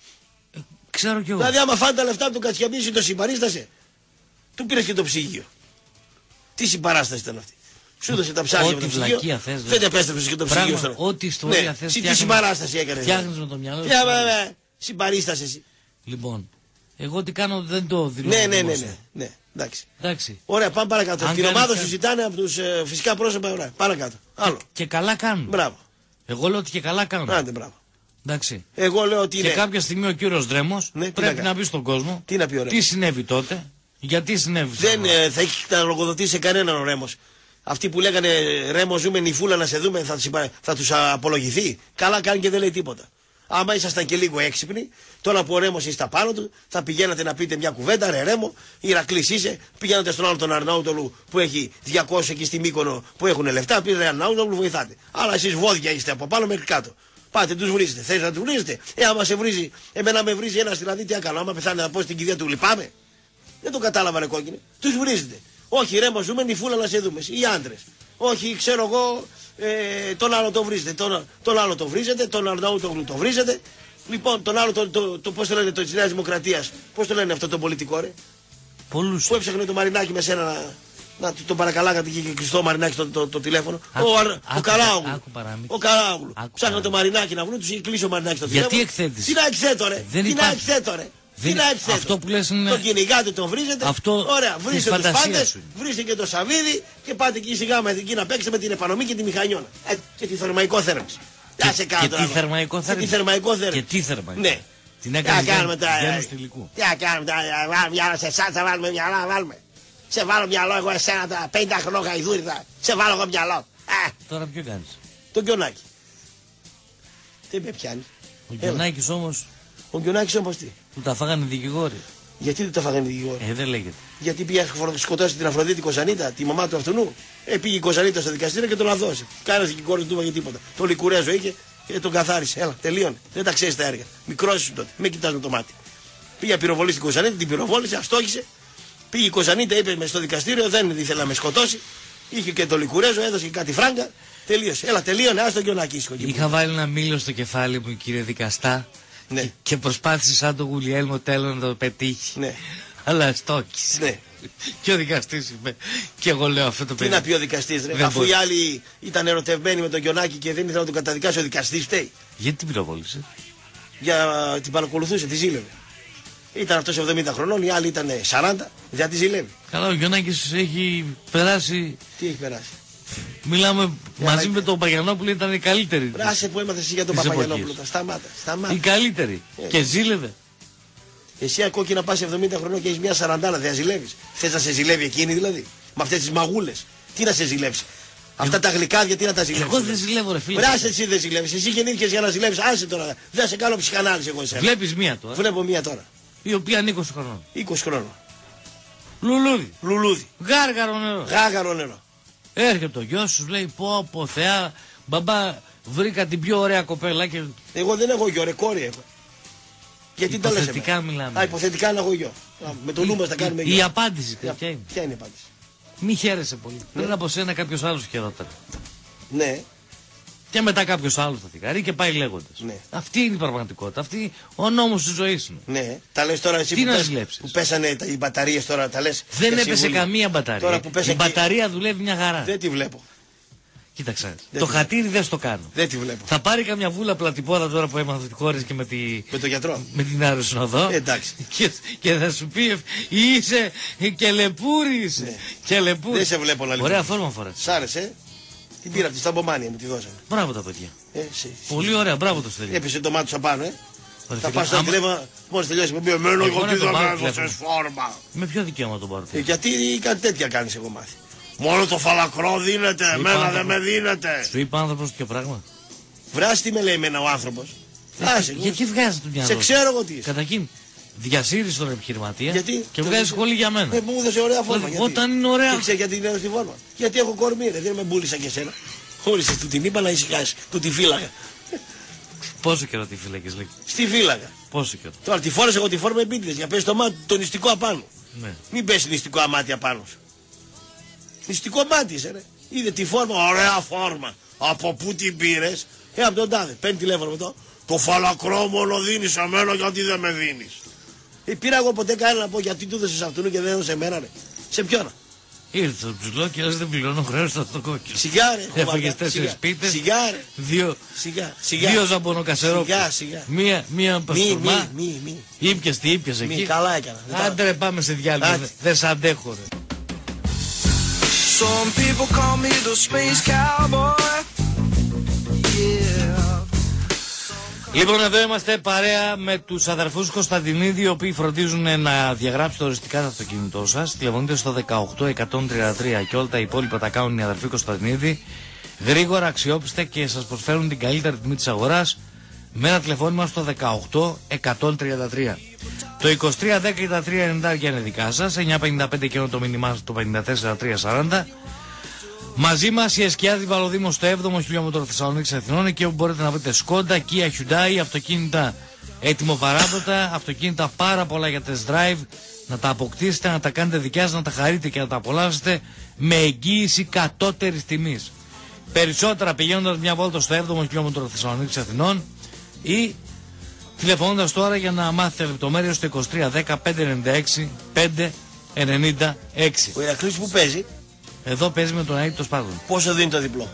Ξέρω κι εγώ. Δηλαδή, άμα φάνε τα λεφτά από τον Κατσιαμίση, το συμπαρίστασε. Του πήρε και το ψυγείο. Τι συμπαράσταση ήταν αυτή. Σου έδωσε τα ψάρια Ό,τι με το ψυγείο. βλακεία θες, Δεν δε. επέστρεψε και το Πράγμα, ψυγείο. στο- ό,τι ιστορία ναι. θες, Τι- Τι φτιάχνεις- συμπαράσταση έκανε. φτιάχνεις με το μυαλό σου. Για βέβαια. Συμπαρίστασε εσύ. Λοιπόν, εγώ τι κάνω δεν το δηλώνω. Ναι, ναι, ναι, δημόσια. ναι, ναι. Εντάξει. Εντάξει. Ωραία, πάμε παρακάτω. Αν Την κάνεις ομάδα κα- σου ζητάνε από του ε, φυσικά πρόσωπα. Ωραία, παρακάτω. Άλλο. Και καλά κάνουν. Μπράβο. Εγώ λέω ότι και καλά κάνουν. Άντε, μπράβο. Εντάξει. Εγώ λέω ότι Και είναι. κάποια στιγμή ο κύριος Δρέμος Ναι, τι πρέπει να να, κάνει? πει στον κόσμο Τι να πει ο Ρέμος? τι συνέβη τότε, γιατί συνέβη. Δεν ε, θα έχει να λογοδοτήσει σε κανέναν ο Ρέμος. Αυτοί που λέγανε Ρέμο, ζούμε νυφούλα να σε δούμε, θα, τους υπα- θα τους απολογηθεί. Καλά κάνει και δεν λέει τίποτα. Άμα ήσασταν και λίγο έξυπνοι, τώρα που ο Ρέμος είστε πάνω του, θα πηγαίνατε να πείτε μια κουβέντα. Ρε Ρέμο, Ηρακλής είσαι, πηγαίνατε στον άλλο τον Αρνάουτολου που έχει διακόσια εκεί στη Μύκονο που έχουν λεφτά. Πείτε Αρνάουτολου, βοηθάτε. Αλλά εσείς βόδια είστε από πάνω μέχρι κάτω. Πάτε, τους βρίζετε. Θέλετε να τους βρίζετε. Ε, άμα σε βρίζει, εμένα με βρίζει ένα δηλαδή, τι να κάνω. Άμα πεθάνει να πω στην κηδεία του, λυπάμαι. Δεν το κατάλαβα, ρε κόκκινε. Τους βρίζετε. Όχι, Ρέμο, ζούμε νυφούλα να σε δούμε. Οι άντρες. Όχι, ξέρω εγώ, ε, τον άλλο το βρίζετε. Τον, τον άλλο το βρίζετε, τον Αρναούτογλου το βρίζετε. Λοιπόν, τον άλλο, το, το, το, πώς το λένε, το της Νέας Δημοκρατίας, πώς το λένε αυτό το πολιτικό, ρε. Πολλούς. Που έψαχνε το Μαρινάκι με σένα να, να τον παρακαλάγατε και κλειστό Μαρινάκι το, το, το τηλέφωνο. Άκου- ο Αρ- άκου- ο Καράογλου. άκου παράμικη. Ο Καράογλου. Άκου Ψάχναν το παράμικη. Μαρινάκι να βρουν, τους είχε κλείσει ο Μαρινάκι το Γιατί τηλέφωνο. εκθέτεις? Τι να εκθέτω, ρε. Δεν Τι να υπάρχει. εκθέτω, ρε. Δεν- Τι να εκθέτω. αυτό που λες είναι- Τον κυνηγάτε, τον βρίζετε. Αυτό Ωραία, της βρίστε τους φαντασίας πάντες, σου είναι. βρίστε και το Σαββίδι και πάτε εκεί σιγά με εκεί να παίξετε με την επανομή και τη μηχανιώνα. Ε, και τη θερμαϊκό θέρμανση. Και- σε και κάτω, τι τώρα. θερμαϊκό Και θέρμανση. τη θερμαϊκό θέρμανση. Και τι θερμαϊκό. Ναι. Την Τι έκανες να κάνουμε τώρα. γένους ε, υλικού. Τι να κάνουμε τώρα. ε, βάλουμε μυαλό σε εσάς, θα βάλουμε μυαλό, να βάλουμε. Σε βάλω μυαλό εγώ εσένα τα πενήντα χρονών γαϊδούρι θα. Σε βάλω εγώ μυαλό. Α, Τώρα ποιο κάνεις? τον Γκιονάκη. Τι με πιάνει. Ο Γιοννάκης όμως Ο Γκιονάκης όμως τι. που τα φάγανε δικηγόροι. Γιατί δεν το φάγανε δικηγόροι. Ε, δεν λέγεται. Γιατί πήγε να σκοτώσει την Αφροδίτη Κωνσταντίνα, τη μαμά του αυτού. Ε, πήγε η Κωνσταντίνα στο δικαστήριο και τον αδώσε. Κάνα δικηγόρο δεν του είπα τίποτα. Το Λικουρέζο είχε και τον καθάρισε. Έλα, τελείωνε. Δεν τα ξέρει τα έργα. Μικρό σου τότε. Με κοιτάς με το μάτι. Πήγε να πυροβολήσει την Κωνσταντίνα, την πυροβόλησε, αστόχησε. Πήγε η Κωνσταντίνα, είπε με στο δικαστήριο, δεν ήθελε να με σκοτώσει. Είχε και το Λικουρέζο, έδωσε και κάτι φράγκα. Τελείωσε. Έλα, τελείωνε, άστο και ο Νακίσκο. Είχα βάλει ένα μήλο στο κεφάλι μου, κύριε δικαστά. Ναι. Και προσπάθησε σαν το Γουλιέλμο τέλο να το πετύχει. Ναι. Αλλά στόκησε. Ναι. Και ο δικαστής είπε. Και εγώ λέω αυτό το Τι παιδί. να πει ο δικαστής, ρε. Δεν Αφού μπορεί. οι άλλοι ήταν ερωτευμένοι με τον Γιονάκη και δεν ήθελαν να τον καταδικάσει, ο δικαστής φταίει. Γιατί την πυροβόλησε. Για την παρακολουθούσε, τη ζήλευε. Ήταν αυτός εβδομήντα χρονών, οι άλλοι ήταν σαράντα, δεν τη ζηλεύει. Καλά, ο Γιονάκης έχει περάσει. Τι έχει περάσει. Μιλάμε μαζί αλλά- με τον Παγιανόπουλο, ήταν η καλύτερη. της- Πράσε που έμαθες εσύ για τον της Παπαγιανόπουλο. εποχής. Σταμάτα, σταμάτα. Η καλύτερη. Ε. Και ζήλευε. Εσύ ακόμη να πας εβδομήντα χρονών και έχεις μια σαραντάνα, δεν ζηλεύεις. Θες να σε ζηλεύει εκείνη δηλαδή. Με αυτές τις μαγούλες. Τι να σε ζηλεύσει. Αυτά τα γλυκάδια τι να τα ζηλεύεις. Εγώ δεν ζηλεύω, ρε φίλε. Πράσε εσύ δεν ζηλεύεις. Εσύ γεννήθηκες για να ζηλεύεις. Άσε τώρα. Δεν σε κάνω ψυχανάλυση εγώ εσένα. Βλέπει μία τώρα. Βλέπω μία τώρα. Η οποία είναι είκοσι χρονών. είκοσι χρόνων. Λουλούδι. Λουλούδι. Γάργαρο νερό. Γάγαρο νερό. Έρχεται το γιο σου, λέει: Πω, πω, θεά, μπαμπά, βρήκα την πιο ωραία κοπέλα. Και Εγώ δεν έχω γιο, ρε κόρη έχω. Γιατί τα λες υποθετικά εμένα? μιλάμε. Α, υποθετικά να έχω γιο. Α, με το νου μας θα κάνουμε Η, γιο. η απάντηση Για- ποια είναι. Ποια είναι η απάντηση. Μη χαίρεσαι πολύ. Πριν από σένα κάποιο άλλο χαιρότερα. Ναι. Και μετά κάποιο άλλο θα θυγαρεί και πάει λέγοντα. Ναι. Αυτή είναι η πραγματικότητα. Αυτή ο νόμο τη ζωή είναι. Ναι, τα λες τώρα εσύ Τι που, να πες- ζηλέψεις? που πέσανε τα- οι μπαταρίες τώρα, τα λες. Δεν για έπεσε συμβούλιο. καμία μπαταρία. Τώρα που πέσανε Η και- μπαταρία δουλεύει μια χαρά. Δεν τη βλέπω. Κοίταξε. Δεν Το τη χατήρι δεν στο κάνω. Δεν τη βλέπω. Θα πάρει καμιά βούλα πλατυπόδα τώρα που έμαθα ότι χώρες και με, τη... Με τον γιατρό. με την Αρεσνοδό. Ε, εντάξει. Και, και θα σου πει ευ- είσαι και λεπούρι είσαι. Ναι. Και λεπούρι. Δεν σε βλέπω να Ωραία λειτουργείς. φόρμα φοράς. Σ' άρεσε. ε? Την πήρα από τη σταμπομάνια μου, τη δώσανε. Μπράβο τα παιδιά. Ε, εσύ. Πολύ ωραία, μπράβο το Στέλιο. Έπεσε το μάτι σου απάνω, ε. Ωραία, Θα φίλε, πας στο άμα- τηλέφωνο, μόλις τελειώσει με πει εμένα Εγώ εγώ να τι τον δεν πάρω με έδωσες τηλέφωνο. φόρμα. Με ποιο δικαίωμα τον πάρω. Ε, γιατί κάτι τέτοια κάνεις εγώ μάθει. Μόνο το φαλακρό δίνεται, είπα, εμένα δεν άνθρωπο. με δίνεται. Σου είπε άνθρωπο τέτοιο πράγμα. Βράσει τι με λέει εμένα ο άνθρωπος. Άσε, εγώ- Γιατί βγάζει το μυαλό. Σε σου. ξέρω εγώ τι είσαι. Καταρχήν, διασύρει τον επιχειρηματία Γιατί? και Το βγάζει δώσε- σχόλη για μένα. Ε, μου έδωσε ωραία φόρμα. Δηλαδή, γιατί? όταν είναι ωραία- Και ξέρει γιατί είναι στη φόρμα. Γιατί έχω κορμί, ρε, δεν με μπούλησα και εσένα. Χώρισε, του την είπα να ησυχάσει. Του τη φύλαγα. Πόσο καιρό τη φύλακε, λέει. Στη φύλαγα. Πόσο καιρό. Τώρα τη φόρεσα εγώ τη φόρμα επίτηδες για πέσει το μάτι, το νηστικό απάνω. Ναι. Μην πέσει νηστικό αμάτι απάνω σου. Νηστικό μάτι είσαι, ρε. Είδε τη φόρμα, ωραία φόρμα. Από πού την πήρε, ε, από τον τάδε. Παίρνει τηλέφωνο μετά. Το φαλακρό μόνο δίνει εμένα γιατί δεν με δίνει. Ε, πήρα εγώ ποτέ κανένα να πω γιατί του έδωσε αυτού και δεν έδωσε εμένα, ρε. Σε ποιον. Ήρθε το ψηλό και λες δεν πληρώνω χρέος στο κόκκινο. Σιγά, ρε. έχω Έφαγες μαγιά. τέσσερις Σιγά. πίτες, Σιγά, ρε. δύο, Σιγά, σιγά. δύο ζαμπονοκασερόπιτες. Σιγά, σιγά. Μία, μία Μη, παστούρμα. μη, μη, μη. Ήπιες τι ήπιες Μη, εκεί. καλά έκανα. Δεν τα- Άντε ρε πάμε σε διάλειμμα. Άντε. Δεν δεν σ' αντέχω ρε. Some people call me the space cowboy. Yeah. Λοιπόν, εδώ είμαστε παρέα με τους αδερφούς Κωνσταντινίδη, οι οποίοι φροντίζουν να διαγράψετε οριστικά το αυτοκίνητό σας. Τηλεφωνείτε στο δεκαοκτώ εκατόν τριάντα τρία και όλα τα υπόλοιπα τα κάνουν οι αδερφοί Κωνσταντινίδη. Γρήγορα, αξιόπιστα και σας προσφέρουν την καλύτερη τιμή της αγοράς με ένα τηλεφώνημα στο δεκαοκτώ εκατόν τριάντα τρία. Το είκοσι τρία δέκα τρία ενενήντα είναι δικά σας, εννιά πενήντα πέντε και το μήνυμά σας το πενήντα τέσσερα τριακόσια σαράντα. Μαζί μας η Εσκιάδη Βαλοδήμος στο έβδομο χιλιόμετρο Θεσσαλονίκης Αθηνών, εκεί όπου μπορείτε να βρείτε Σκόντα, Kia, Hyundai, αυτοκίνητα έτοιμοπαράδοτα, αυτοκίνητα πάρα πολλά για test drive, να τα αποκτήσετε, να τα κάνετε δικιά σας, να τα χαρείτε και να τα απολαύσετε με εγγύηση κατώτερης τιμής. Περισσότερα πηγαίνοντας μια βόλτα στο έβδομο χιλιόμετρο Θεσσαλονίκης Αθηνών ή τηλεφωνώντας τώρα για να μάθετε λεπτομέρειες στο είκοσι τρία δέκα πεντακόσια ενενήντα έξι πεντακόσια ενενήντα έξι. Ο Ηρακλής που παίζει, Εδώ παίζει με τον Αίτητο Σπάδων. πόσο δίνει το διπλό.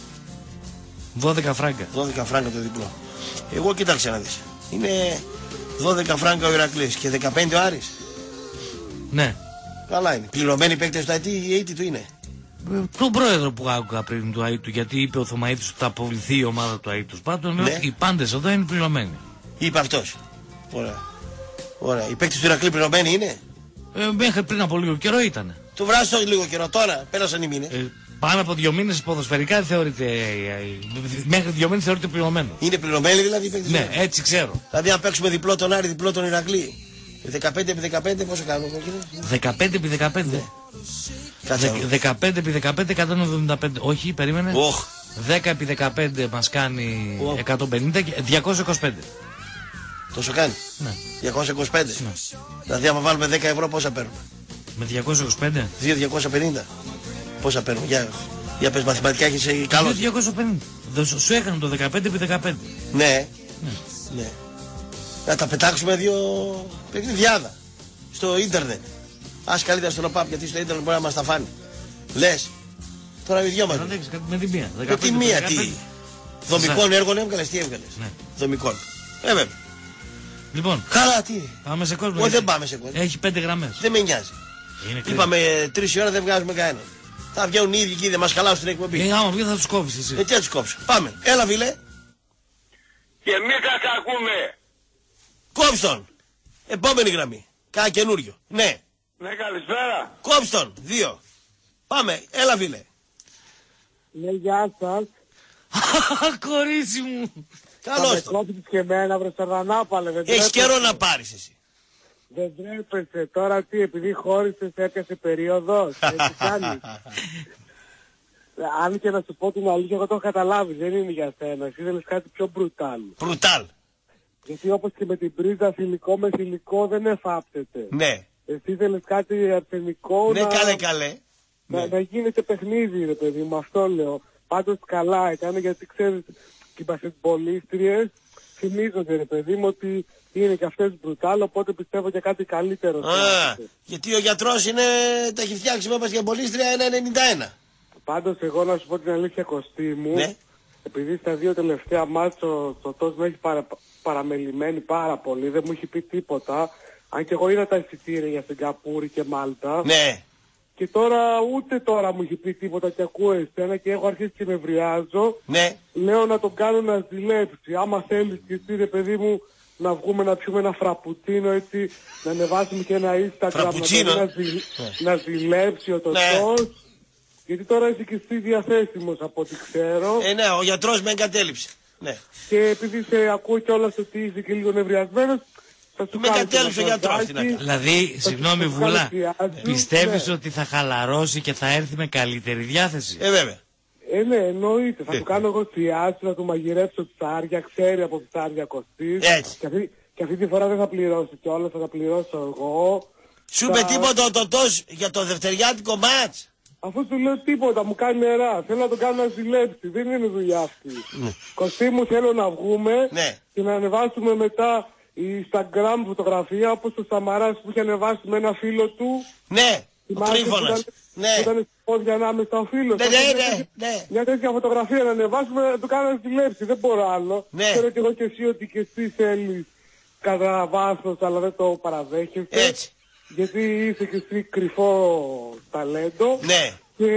δώδεκα φράγκα. δώδεκα φράγκα το διπλό. Εγώ κοίταξε να δεις. Είναι δώδεκα φράγκα ο Ηρακλής και δεκαπέντε ο Άρης. Ναι. Καλά είναι. Πληρωμένοι παίκτες του Αιτή, η Αιτή του είναι. Ε, Τον πρόεδρο που άκουγα πριν του Αίτητου, γιατί είπε ο Θωμαίτης ότι θα αποβληθεί η ομάδα του Αίτητου Σπάδων, λέω Ναι. ότι οι πάντες εδώ είναι πληρωμένοι. Είπε αυτός. Ωραία. Ωραία. Οι παίκτες του Ηρακλή πληρωμένοι είναι. Ε, μέχρι πριν από λίγο καιρό ήταν. Του βράσω λίγο καιρό τώρα. Πέρασαν οι μήνες. Ε, πάνω από δύο μήνες ποδοσφαιρικά δεν θεωρείται. ε, ε, μέχρι δύο μήνες θεωρείται πληρωμένο. Είναι πληρωμένοι δηλαδή οι παίκτες του Ναι, Ηρακλή. έτσι ξέρω. Δηλαδή αν παίξουμε διπλό τον Άρη, διπλό τον Ηρακλή. δεκαπέντε επί δεκαπέντε πόσο κάνουμε κόκκινο. δεκαπέντε επί δεκαπέντε. Κάτσε. Δε- δεκαπέντε επί δεκαπέντε εκατόν εβδομήντα πέντε. Όχι, περίμενε. Οχ. δέκα επί δεκαπέντε μας κάνει Οχ. εκατόν πενήντα και διακόσια είκοσι πέντε. Τόσο κάνει. Ναι. διακόσια είκοσι πέντε. Δηλαδή άμα βάλουμε δέκα ευρώ πόσα παίρνουμε. Με διακόσια είκοσι πέντε. δύο χιλιάδες διακόσια πενήντα. Πόσα παίρνουν, για, για πες μαθηματικά έχεις καλό. διακόσια πενήντα. Σου έκαναν το δεκαπέντε επί δεκαπέντε. Ναι. ναι. ναι. Να τα πετάξουμε δύο παιχνιδιάδα στο ίντερνετ. Ας καλύτερα στον ΟΠΑΠ γιατί στο ίντερνετ μπορεί να μας τα φάνει. Λες. Τώρα οι δυο μας. Με τη μία. Με τη μία τι. Δομικών έργων έβγαλες, τι έβγαλες. Ναι. Δομικών. Ε, βέβαια. Λοιπόν. Καλά, τι. Πάμε σε κόσμο. Όχι, δεν πάμε σε κόσμο. Έχει πέντε γραμμές. Δεν με νοιάζει. Είπαμε τρεις η ώρα δεν βγάζουμε κανένα. Θα βγαίνουν οι ίδιοι και δεν μας χαλάσουν την εκπομπή. Ε, άμα βγει θα τους κόβεις εσύ. Ε, τι θα τους κόψω. Πάμε. Έλα, βίλε. Και εμείς σας ακούμε. Κόψτον. Επόμενη γραμμή. Κάνα καινούριο. Ναι. Ναι, καλησπέρα. Κόψτον. Δύο. Πάμε. Έλα, βίλε. Ναι, γεια σας. Κορίτσι μου. Καλώς το. Κόψεις και εμένα, βρε Σαρδανάπαλε. Έχεις καιρό να πάρεις εσύ. Δεν τρέπεσαι. Τώρα τι, επειδή χώρισες έπιασε περίοδος. Έτσι κάνεις. Αν και να σου πω την αλήθεια, εγώ το έχω καταλάβει. Δεν είναι για σένα. Εσύ θέλεις κάτι πιο μπρουτάλ. Μπρουτάλ. Γιατί όπως και με την πρίζα θηλυκό με θηλυκό δεν εφάπτεται. Ναι. Εσύ θέλεις κάτι αρσενικό. Ναι, να... καλέ, καλέ. Να, ναι. να γίνεται παιχνίδι, ρε παιδί μου, αυτό λέω. Πάντως καλά έκανε, γιατί ξέρεις, και οι μπασκετμπολίστριες θυμίζονται, ρε παιδί μου, ότι είναι και αυτές μπρουτάλ, οπότε πιστεύω για κάτι καλύτερο. Α, γιατί ο γιατρός είναι, τα έχει φτιάξει με μπασκετμπολίστρια ένα ενενήντα ένα. Πάντως εγώ να σου πω την αλήθεια, Κωστή μου, ναι. επειδή στα δύο τελευταία μάτσο το τος με έχει παρα, παραμελημένη πάρα πολύ, δεν μου έχει πει τίποτα, αν και εγώ είδα τα εισιτήρια για Σιγκαπούρη και Μάλτα. Ναι. Και τώρα ούτε τώρα μου έχει πει τίποτα και ακούω εσένα και έχω αρχίσει και με βριάζω. Ναι. Λέω να τον κάνω να ζηλέψει. Άμα θέλεις και εσύ, ρε παιδί μου, να βγούμε να πιούμε ένα φραπουτσίνο, έτσι, να ανεβάσουμε και ένα Instagram, να, να, ζη, να ζηλέψει ο τοτός. Ναι. Γιατί τώρα είσαι και εσύ διαθέσιμος από ό,τι ξέρω. Ε, ναι, ο γιατρός με εγκατέλειψε. Ναι. Και επειδή σε ακούω κιόλας ότι είσαι και λίγο νευριασμένος, με κατέληψε ο γιατρός. Δηλαδή, συγγνώμη Βούλα, πιστεύεις ναι. ότι θα χαλαρώσει και θα έρθει με καλύτερη διάθεση? Ε, βέβαια. Ε, ναι, εννοείται. Θα του κάνω εγώ θειάση, θα του μαγειρέψω ψάρια, ξέρει από ψάρια Κωστής. Έτσι. Και αυτή, και αυτή τη φορά δεν θα πληρώσει κιόλας, θα τα πληρώσω εγώ. Σου είπε θα... τίποτα ο τοτός για το δευτεριάτικο μάτς? Αφού του λέω τίποτα, μου κάνει νερά. Θέλω να τον κάνω να ζηλέψει. Δεν είναι δουλειά αυτή. Ναι. Κωστή μου, θέλω να βγούμε ναι. και να ανεβάσουμε μετά η Instagram φωτογραφία, όπως ο Σαμαράς που είχε ανεβάσει με ένα φίλο του. Ναι, ο Τρίφωνας. Ναι. Που ήταν στην πόδια ανάμεσα ο φίλος. Ναι, ναι, ναι, ναι. Μια τέτοια φωτογραφία να ανεβάσουμε, να το κάνω να ζηλέψει. Δεν μπορώ άλλο. Ναι. Ξέρω και εγώ και εσύ ότι και εσύ θέλεις κατά βάθος, αλλά δεν το παραδέχεσαι. Έτσι. Γιατί είσαι και εσύ κρυφό ταλέντο. Ναι. Και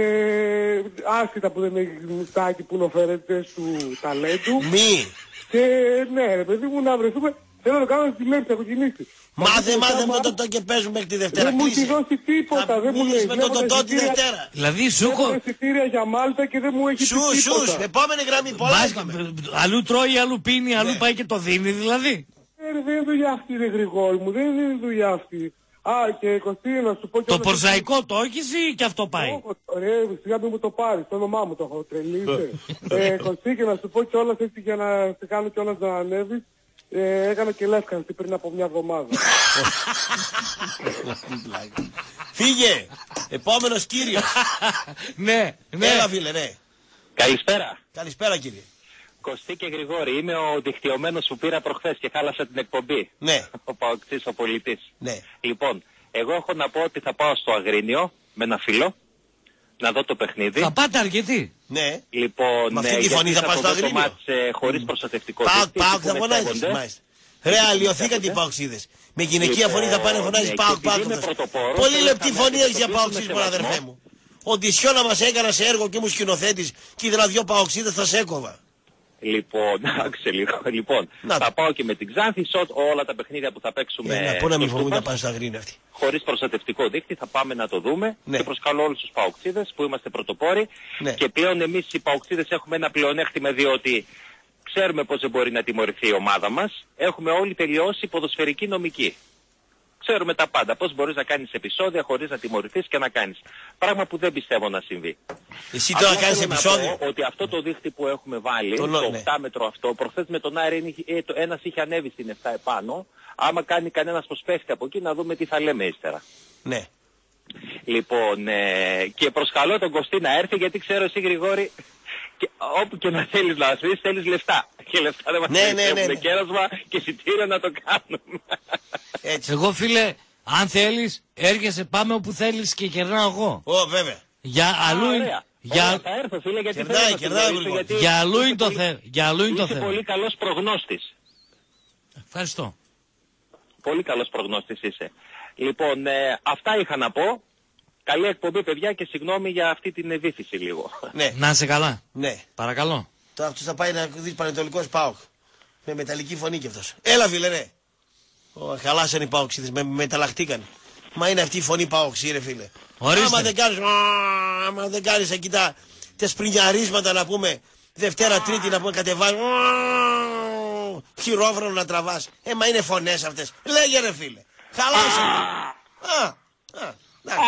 άσχετα που δεν έχει μιστάκι που είναι ο φερέτες του ταλέντου. Μη. Και ναι, ρε παιδί μου, να βρεθούμε. Θέλω να κάνω στη λέξη, έχω κινήσει. Μάθε, μάθε με το το και παίζουμε μέχρι τη Δευτέρα. Δεν μου έχει δώσει τίποτα, δεν μου λέει. Με το το το τη Δευτέρα. Δηλαδή σου έχω... Έχω εισιτήρια για Μάλτα και δεν μου έχει σου, πει τίποτα. Σου, σου, επόμενη γραμμή, πολλά είπαμε. Αλλού τρώει, αλλού πίνει, αλλού πάει και το δίνει δηλαδή. Ε, δεν είναι δουλειά αυτή, ρε Γρηγόρη μου, δεν είναι δουλειά αυτή. Α, και Κωστή, να σου πω και... Το πορσαϊκό το έχεις ή και αυτό πάει? Ρε, σιγά μην μου το πάρεις, το όνομά μου το έχω τρελήσει. ε, Κωστή, και να σου πω κιόλας έτσι για να σε κάνω κιόλας να ανέβεις. Ε, έκανα και λεύκανση πριν από μια εβδομάδα. Φύγε! Επόμενος κύριος. Ναι, ναι. Έλα φίλε, ναι. Καλησπέρα. Καλησπέρα κύριε. Κωστή και Γρηγόρη, είμαι ο δικτυωμένος που πήρα προχθές και χάλασα την εκπομπή. Ναι. Ο Παοκτής, ο πολιτής. Ναι. Λοιπόν, εγώ έχω να πω ότι θα πάω στο Αγρίνιο με ένα φίλο να δω το παιχνίδι. Θα πάτε αρκετοί. Ναι. Λοιπόν, με αυτή τη φωνή θα πάω στο Αγρίνιο. Το μάτς ε, χωρίς προστατευτικό. Πάω, πάω, θα φωνάζεις μάλιστα. Ρε, αλλοιωθήκατε οι παοξίδες. Με γυναικεία φωνή θα πάνε φωνάζεις πάω, πάω. Πολύ λεπτή φωνή έχεις για παοξίδες μου, αδερφέ μου. Ο Ντισιώνα μας έκανα σε έργο και ήμουν σκηνοθέτης και ήθελα δυο παοξίδες, θα σε έκοβα. Λοιπόν, άκουσε λίγο. Λοιπόν, να θα πάω και με την Ξάνθη, όλα τα παιχνίδια που θα παίξουμε. Ε, να πω να μην φοβούν να πάνε στα Αγρίνια αυτή. Χωρίς προστατευτικό δίκτυ θα πάμε να το δούμε. Ναι. Και προσκαλώ όλους τους παοξίδες που είμαστε πρωτοπόροι. Ναι. Και πλέον εμείς οι παοξίδες έχουμε ένα πλεονέκτημα, διότι ξέρουμε πώς δεν μπορεί να τιμωρηθεί η ομάδα μας. Έχουμε όλοι τελειώσει ποδοσφαιρική νομική. Ξέρουμε τα πάντα. Πώς μπορείς να κάνεις επεισόδια χωρίς να τιμωρηθείς και να κάνεις. Πράγμα που δεν πιστεύω να συμβεί. Εσύ τώρα κάνεις επεισόδιο. Ότι αυτό το δίχτυ που έχουμε βάλει, το, το οκτώ μέτρο αυτό, προχθές με τον Άρη ένας είχε ανέβει στην επτά επάνω. Άμα κάνει κανένας πως πέφτει από εκεί, να δούμε τι θα λέμε ύστερα. Ναι. Λοιπόν, ε, και προσκαλώ τον Κωστή να έρθει, γιατί ξέρω εσύ Γρηγόρη, και, όπου και να θέλεις να ασφίσεις, θέλεις λεφτά. Και λεφτά δεν μας ναι, ναι, ναι, ναι. κέρασμα και εισιτήριο να το κάνουμε. Έτσι. Εγώ φίλε, αν θέλεις, έρχεσαι, πάμε όπου θέλεις και κερνάω εγώ. Ω, βέβαια. Για αλλού Α, είναι... Για... Θα έρθω φίλε, γιατί κερνάει, θέλω κερνάει, να σου γιατί... Για αλλού είναι το θέμα. Για αλλού είναι το θέμα. Είσαι πολύ καλός προγνώστης. Ευχαριστώ. Πολύ καλός προγνώστης είσαι. Λοιπόν, ε, αυτά είχα να πω. Καλή εκπομπή παιδιά και συγγνώμη για αυτή την ευήθηση λίγο. Ναι. Να είσαι καλά. Ναι. Παρακαλώ. Τώρα αυτός θα πάει να δει Πανετολικός ΠΑΟΚ. Με μεταλλική φωνή κι αυτός. Έλα φίλε ρε. Ω, χαλάσανε οι ΠΑΟΚΣίδες, με μεταλλαχτήκαν. Μα είναι αυτή η φωνή ΠΑΟΚΣί ρε φίλε. Ορίστε. Άμα δεν κάνεις, άμα δεν κάνεις εκεί τα σπρινιαρίσματα να πούμε, Δευτέρα Τρίτη να πούμε κατεβάζει, χειρόφρονο να τραβάς. Ε, μα είναι φωνές αυτές. Λέγε ρε φίλε. Χαλάσανε. Α, α, εντάξει.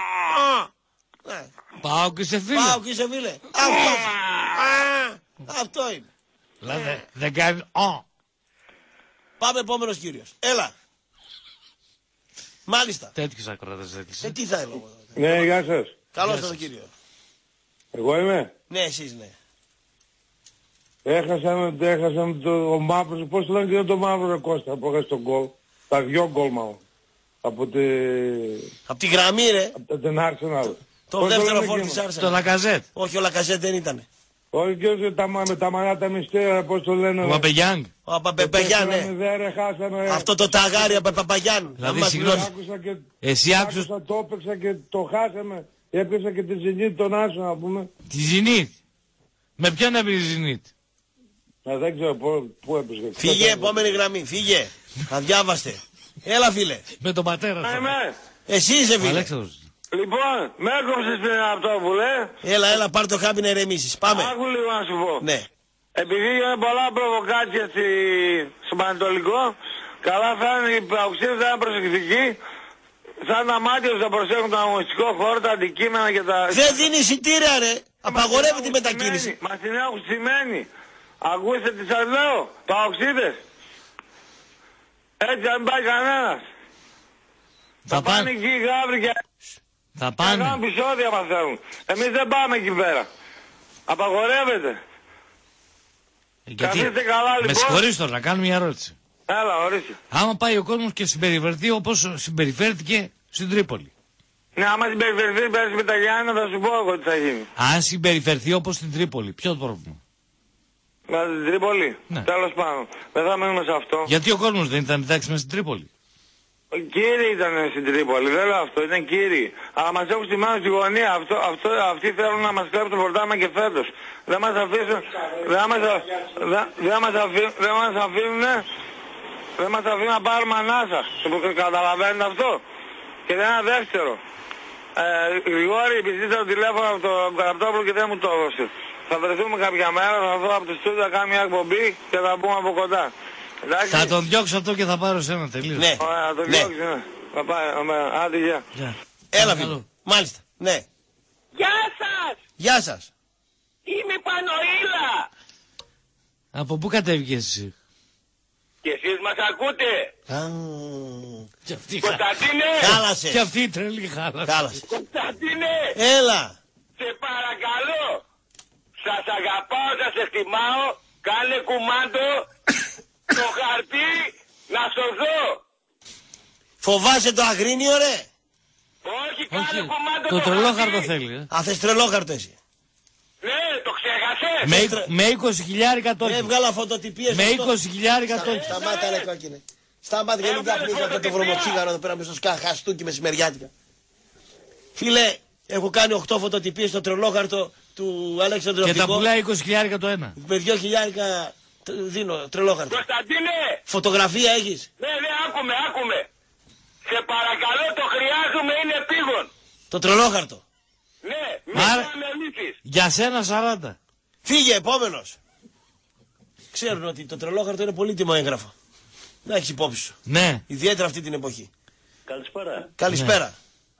ΠΑΟΚ είσαι φίλε. ΠΑΟΚ είσαι φίλε. Αυτό. Αυτό είναι. Δηλαδή δεν κάνει. Πάμε επόμενος κύριος. Έλα. Μάλιστα. Τέτοιους ακρότες ζήτησε. Ε, τι θα έλεγα. Ναι, γεια σας. Καλώς τον κύριο. Εγώ είμαι. Ναι, εσείς ναι. Έχασαμε, έχασαμε το ο μαύρος, πώς το λένε και το μαύρο ρε Κώστα που έχασε τον γκολ. Τα δυο γκολ μάλλον. Από τη... Από τη γραμμή ρε. Από την Arsenal. Το πώς δεύτερο φόρ της Arsenal. Το Λακαζέτ. Όχι, ο Λακαζέτ δεν ήτανε. Όχι και όσο τα, με τα μαλλιά τα μυστέρα, πώς το λένε. Ο Παπαγιάνγκ. Ο Παπαγιάνγκ, ναι. Αυτό το ταγάρι από Παπαγιάνγκ. Δηλαδή, συγγνώμη. Εσύ άκουσες. Άκουσα, το έπαιξα και το χάσαμε. Έπαιξα και τη Ζινίτ τον Άσο να πούμε. Τη Ζινίτ. Με ποιον έπαιξε η Ζινίτ. Να δεν ξέρω πού έπαιξε. Φύγε, επόμενη γραμμή, φύγε. Αδιάβαστε. Έλα φίλε. Με τον πατέρα σου. Εσύ είσαι φίλε. Αλέξανδρος. Λοιπόν, με έκοψες πριν από το που λέει. Έλα, έλα, πάρ' το χάπι να ηρεμήσεις. Πάμε. Άκου λίγο να σου πω. Ναι. Επειδή είναι πολλά προβοκάτσια στη... στο Πανετολικό, καλά θα είναι οι παοξίδες, θα είναι προσεκτικοί. Σαν τα μάτια τους θα προσέχουν τον αγωνιστικό χώρο, τα αντικείμενα και τα... Δεν δίνει εισιτήρια ρε. Απαγορεύεται η μετακίνηση. Μας την έχουν σημαίνει. Ακούστε τι σας λέω, παοξίδες. Έτσι αν πάει κανένας. Θα, θα πάνε εκεί οι γάβροι και... Θα πάνε. Θα κάνουν επεισόδια μας θέλουν. Εμείς δεν πάμε εκεί πέρα. Απαγορεύεται. Γιατί... Καθίστε καλά λοιπόν. Με συγχωρείς τώρα, να κάνω μια ερώτηση. Έλα, ορίστε. Άμα πάει ο κόσμος και συμπεριφερθεί όπως συμπεριφέρθηκε στην Τρίπολη. Ναι, άμα συμπεριφερθεί πέρσι με τα Γιάννα θα σου πω εγώ τι θα γίνει. Αν συμπεριφερθεί όπως στην Τρίπολη, ποιο το πρόβλημα. Με την Τρίπολη. Ναι. Τέλος πάντων. Δεν θα μένουμε σε αυτό. Γιατί ο κόσμος δεν ήταν εντάξει μες στην Τρίπολη. Κύριοι ήταν στην Τρίπολη, δεν λέω αυτό, ήταν κύριοι. Αλλά μας έχουν στιμάσει στη γωνία, αυτό, αυτό, αυτοί θέλουν να μας κλέψουν το πορτάμα και φέτος. Δεν μας αφήσουν, δεν μας, δεν, δεν μας αφήνουν, δεν μας αφήνουν, δεν μας αφήνουν να πάρουμε ανάσα. Καταλαβαίνετε αυτό. Και δεν ένα δεύτερο. Ε, Γρηγόρη, επειδή το τηλέφωνο από τον Καραπτόπουλο και δεν μου το έδωσε. Θα βρεθούμε κάποια μέρα, θα δω από το στούντιο, θα κάνω μια εκπομπή και θα πούμε από κοντά. Εντάξει. Θα τον διώξω αυτό και θα πάρω σε ένα τελείως. Ναι. Ωραία, θα τον ναι. διώξει, ναι. Θα πάει, άντε, γεια. Yeah. Έλα φίλε. Μάλιστα, ναι. Γεια σας! Γεια σας. Είμαι η Πανοήλα. Από πού κατέβηκες εσύ? Και εσείς μας ακούτε? Και αυτή Κωνσταντίνε! Χάλασε. Και αυτή η τρελή χάλασε. Χάλασε. Κωνσταντίνε! Έλα. Σε παρακαλώ. Σας αγαπάω, σας εκτιμάω. Κάνε κουμάντο το χαρτί να σωθώ. Φοβάσαι το αγρίνιο ρε. Όχι, κάνε κουμάντο το, το τρελόχαρτο θέλει. Ε. Α, θες τρελόχαρτο εσύ. Ναι, το ξέχασες. Με, με είκοσι χιλιάρικα τόκι. Έβγαλα φωτοτυπίες. Με είκοσι χιλιάρικα τόκι. Σταμάτα ρε κόκκινε. Σταμάτα γιατί δεν καπνίζει αυτό το βρωμοτσίγαρο εδώ πέρα με στο σκαχαστούκι μεσημεριάτικα. Φίλε, έχω κάνει οκτώ φωτοτυπίες στο τρελόχαρτο του Αλέξανδρου Και τα πουλάει είκοσι χιλιάρικα το ένα. Με δύο χιλιάρικα δίνω τρελόχαρτο. Κωνσταντίνε! Φωτογραφία έχεις? Ναι, ναι, άκουμε, άκουμε. Σε παρακαλώ, το χρειάζομαι, είναι επίγον. Το τρελόχαρτο. Ναι, μην Άρα... κάνουμε λύσεις. Για σένα σαράντα. Φύγε, επόμενος. Ξέρουν ότι το τρελόχαρτο είναι πολύτιμο έγγραφο. Να έχεις υπόψη σου. Ναι. Ιδιαίτερα αυτή την εποχή. Καλησπέρα. Καλησπέρα. Ναι.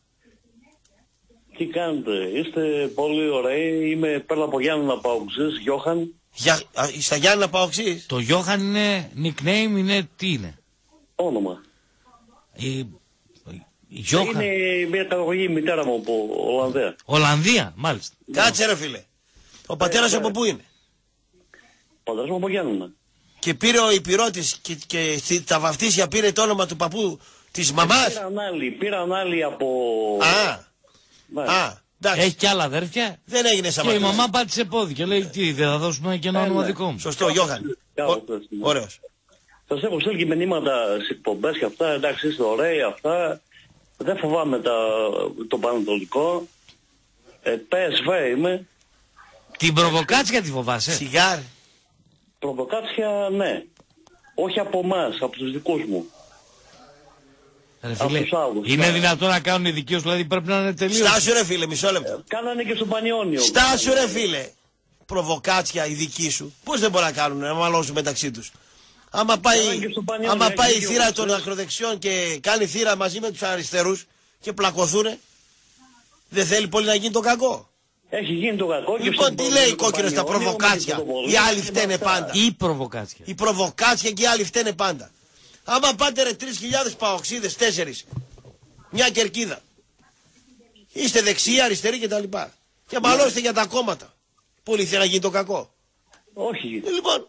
Τι κάνετε, είστε πολύ ωραίοι, είμαι πέρα από Γιάννενα Παοξής, Γιώχαν. Για, α, στα Γιάννενα Παοξής. Το Γιώχαν είναι nickname, είναι τι είναι? Όνομα. Η, Γιώχαν. Είναι μια καταγωγή η μητέρα μου από Ολλανδία. Ολλανδία, μάλιστα. Κάτσε ρε φίλε. Ο πατέρας ναι, από πού είναι? Ο πατέρας μου από Γιάννενα. Και πήρε ο υπηρώτης και, και τα βαφτίσια πήρε το όνομα του παππού της μαμάς. Πήραν άλλοι, πήραν άλλοι από... Α, ναι. α, εντάξει. Έχει κι άλλα αδέρφια. Δεν έγινε σαν Και η μαμά πάτησε πόδι και λέει τι, δεν θα δώσουμε και ένα όνομα δικό μου. Σωστό, Γιώχαν. Ωραίος. Σας έχω στείλει και μηνύματα στις εκπομπές και αυτά, εντάξει είστε ωραίοι αυτά. Δεν φοβάμαι τα, το πανετολικό. Ε, πι ες βι είμαι. Την προβοκάτσια τη φοβάσαι? Σιγάρ. Προβοκάτσια ναι. Όχι από εμάς, από τους δικούς μου. Ρε φίλε, είναι δυνατόν να κάνουν οι δικοί τους, δηλαδή πρέπει να είναι τελείως... Στάσου ρε φίλε, μισό λεπτό. Ε, κάνανε και στον Πανιόνιο. Στάσου ρε φίλε. Προβοκάτσια οι δικοί σου. Πώς δεν μπορούν να κάνουν, να μαλώσουν μεταξύ τους. Άμα πάει, άμα πάει η θύρα των ακροδεξιών και κάνει θύρα μαζί με τους αριστερούς και πλακωθούνε, δεν θέλει πολύ να γίνει το κακό. Έχει γίνει το κακό. Λοιπόν, τι λέει κόκκινο στα προβοκάτσια? Οι άλλοι φταίνε πάντα. Ή προβοκάτσια. Οι προβοκάτσια και οι άλλοι φταίνε πάντα. Άμα πάτε ρε τρεις χιλιάδες παοξίδες, τέσσερις, μια κερκίδα, είστε δεξιοί, αριστεροί κτλ. Και μαλώστε για τα κόμματα. Πολύ θέλει να γίνει το κακό. Όχι. Ε, λοιπόν.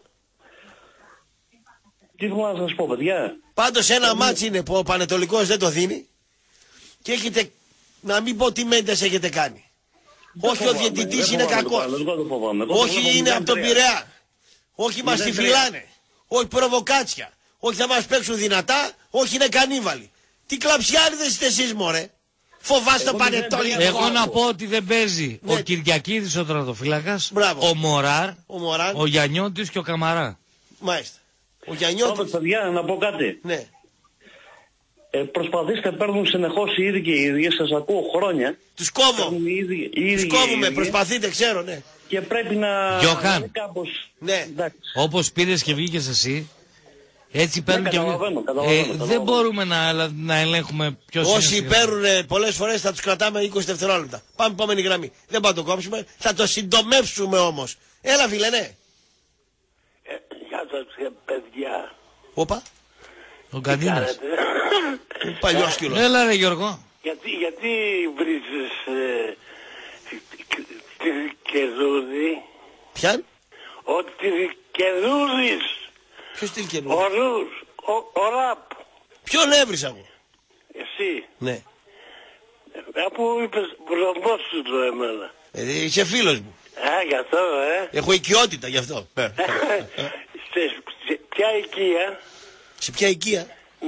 Τι θέλω να σας πω παιδιά. Πάντως ένα μάτς είναι που ο Πανετολικός δεν το δίνει και έχετε, να μην πω τι μέντες έχετε κάνει. Όχι ο διαιτητής είναι κακός. Όχι είναι από τον Πειραιά. Όχι μας τη φυλάνε. Όχι προβοκάτσια. Όχι θα μας παίξουν δυνατά. Όχι είναι κανίβαλοι. Τι κλαψιάριδες είστε εσείς μωρέ. Φοβάστε το Πανετολικό. Εγώ να πω ότι δεν παίζει ο Κυριακίδης ο τρατοφύλακας, ο Μωράρ, ο Γιαννιώτης και ο Καμαρά. Μάλιστα. Ο Γιαννιώτης. Παιδιά, να πω κάτι. Ναι. Ε, προσπαθήστε, παίρνουν συνεχώς οι ίδιοι και οι ίδιοι, σας ακούω χρόνια. Τους κόβω. Τους κόβουμε, προσπαθείτε, ξέρω, ναι. Και πρέπει να... Γιώχαν, κάπως... ναι. Όπως πήρες και βγήκες εσύ, έτσι παίρνουν ναι, και καταλαβαίνω, καταλαβαίνω, ε, καταλαβαίνω. Δεν μπορούμε να, να ελέγχουμε ποιος όσοι είναι. Όσοι παίρνουν πολλές φορές θα τους κρατάμε είκοσι δευτερόλεπτα. Πάμε επόμενη γραμμή. Δεν πάμε να το κόψουμε, θα το συντομεύσουμε όμως. Έλα φίλε, ναι. Ε, γεια σας παιδιά. Όπα. Ο Καντίνας. Παλιός κιλός. Έλα ρε Γιώργο. Γιατί, γιατί βρίζεις ε, τη Κεδούρη? Ποιαν? Ότι Κεδούρης. Ποιος τη Κεδούρη? Ο Ρους, ο, ο Ραπ. Ποιον έβρισα εγώ? Εσύ. Ναι. Αφού είπες βρωμός σου το εμένα. Ε, είσαι φίλος μου. Α, γι' αυτό, ε. Έχω οικειότητα γι' αυτό. σε, σε ποια οικία? Σε ποια οικία?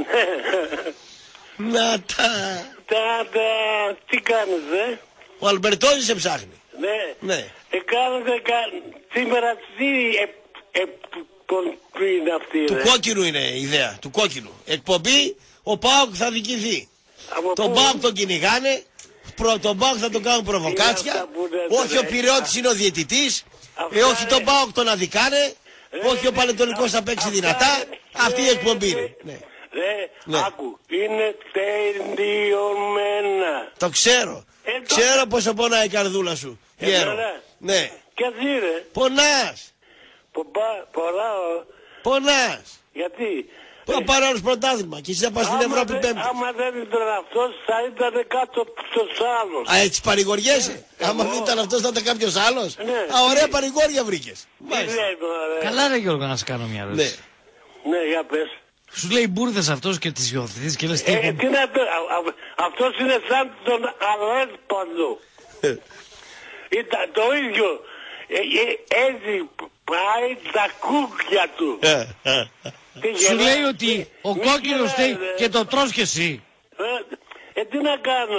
Να τα... Τα, τα... Τι κάνεις, ε? Ο Αλμπερτώνης σε ψάχνει. Ναι. Ναι. Ε, κάνετε, κα... Σήμερα τι ε, ε, εκπομπή είναι αυτή, Του ρε? κόκκινου είναι η ιδέα. Του κόκκινου. Εκπομπή, ο ΠΑΟΚ θα δικηθεί. Από τον ΠΑΟΚ τον κυνηγάνε. Προ, τον ΠΑΟΚ θα τον κάνουν προβοκάτσια. Όχι ο Πειραιώτης είναι ο διαιτητής. Ε, όχι τον ΠΑΟΚ τον αδικάνε. Όχι ο Πανετολικός θα παίξει δυνατά. Αυτή η εκπομπή είναι. Ναι. Ρε, ναι. Άκου, είναι τελειωμένα. Το ξέρω. Ε, το... Ξέρω πόσο πονάει η καρδούλα σου. Γέρο. Ναι. Και εσύ ρε. Πονάς. Ποπα, πονάω. Πονάς. Γιατί? Θα πάρω άλλος πρωτάθλημα και εσύ θα πας στην Ευρώπη πέμπτη. Άμα δεν ήταν αυτός θα ήταν κάτω ποιος άλλος. Α, έτσι παρηγοριέσαι. Ε, άμα δεν ήταν αυτός θα ήταν κάποιος άλλος. Ναι. Α, ωραία παρηγόρια βρήκες. Καλά ρε Γιώργο να σου κάνω μια ερώτηση. Ναι. Ναι, για πες. Σου λέει μπουρδες αυτός και τις υιοθετείς και λες τι... Ε, τι να το... Αυτός είναι σαν τον Αλέσπανδο. Ήταν το ίδιο. Έτσι πάει τα κούκκια του. Σου λέει ότι ο κόκκινος θέλει και το τρως και εσύ. Ε, τι να κάνω.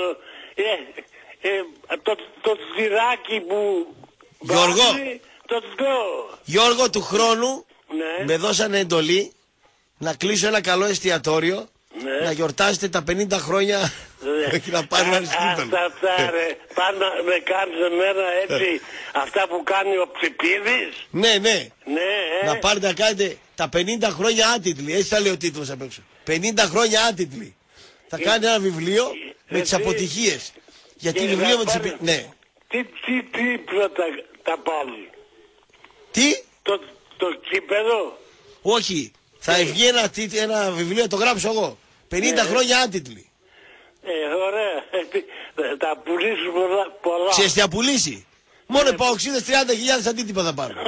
Το τυράκι που... Γιώργο. Το τρώω. Γιώργο, του χρόνου με δώσανε εντολή να κλείσω ένα καλό εστιατόριο, ναι. Να γιορτάσετε τα πενήντα χρόνια ναι. Και να πάρει ένα σκύτολο. Αυτά, αυτά ρε, πάνε να με κάνεις εμένα έτσι, αυτά που κάνει ο Ψηπίδης. Ναι, ναι, ναι ε. Να πάρετε να κάνετε τα πενήντα χρόνια άτιτλοι, έτσι θα λέει ο τίτλος απ' έξω. πενήντα χρόνια άτιτλοι. Θα ε, κάνει ένα βιβλίο ε, με ε, τις αποτυχίες. Γιατί βιβλίο με τις επιτυχίες. Ναι. Τι, τι, τι πρώτα τα πάλι. Τι? Το, το κήπεδο. Όχι. Θα βγει ένα, ένα βιβλίο, το γράψω εγώ. πενήντα ναι. χρόνια άτιτλοι. Ε, ωραία. Θα πουλήσει πολλά. πολλά. Ξέρεις τι θα πουλήσει? Μόνο οι παοξίδες τριάντα χιλιάδες αντίτυπα θα πάρουν.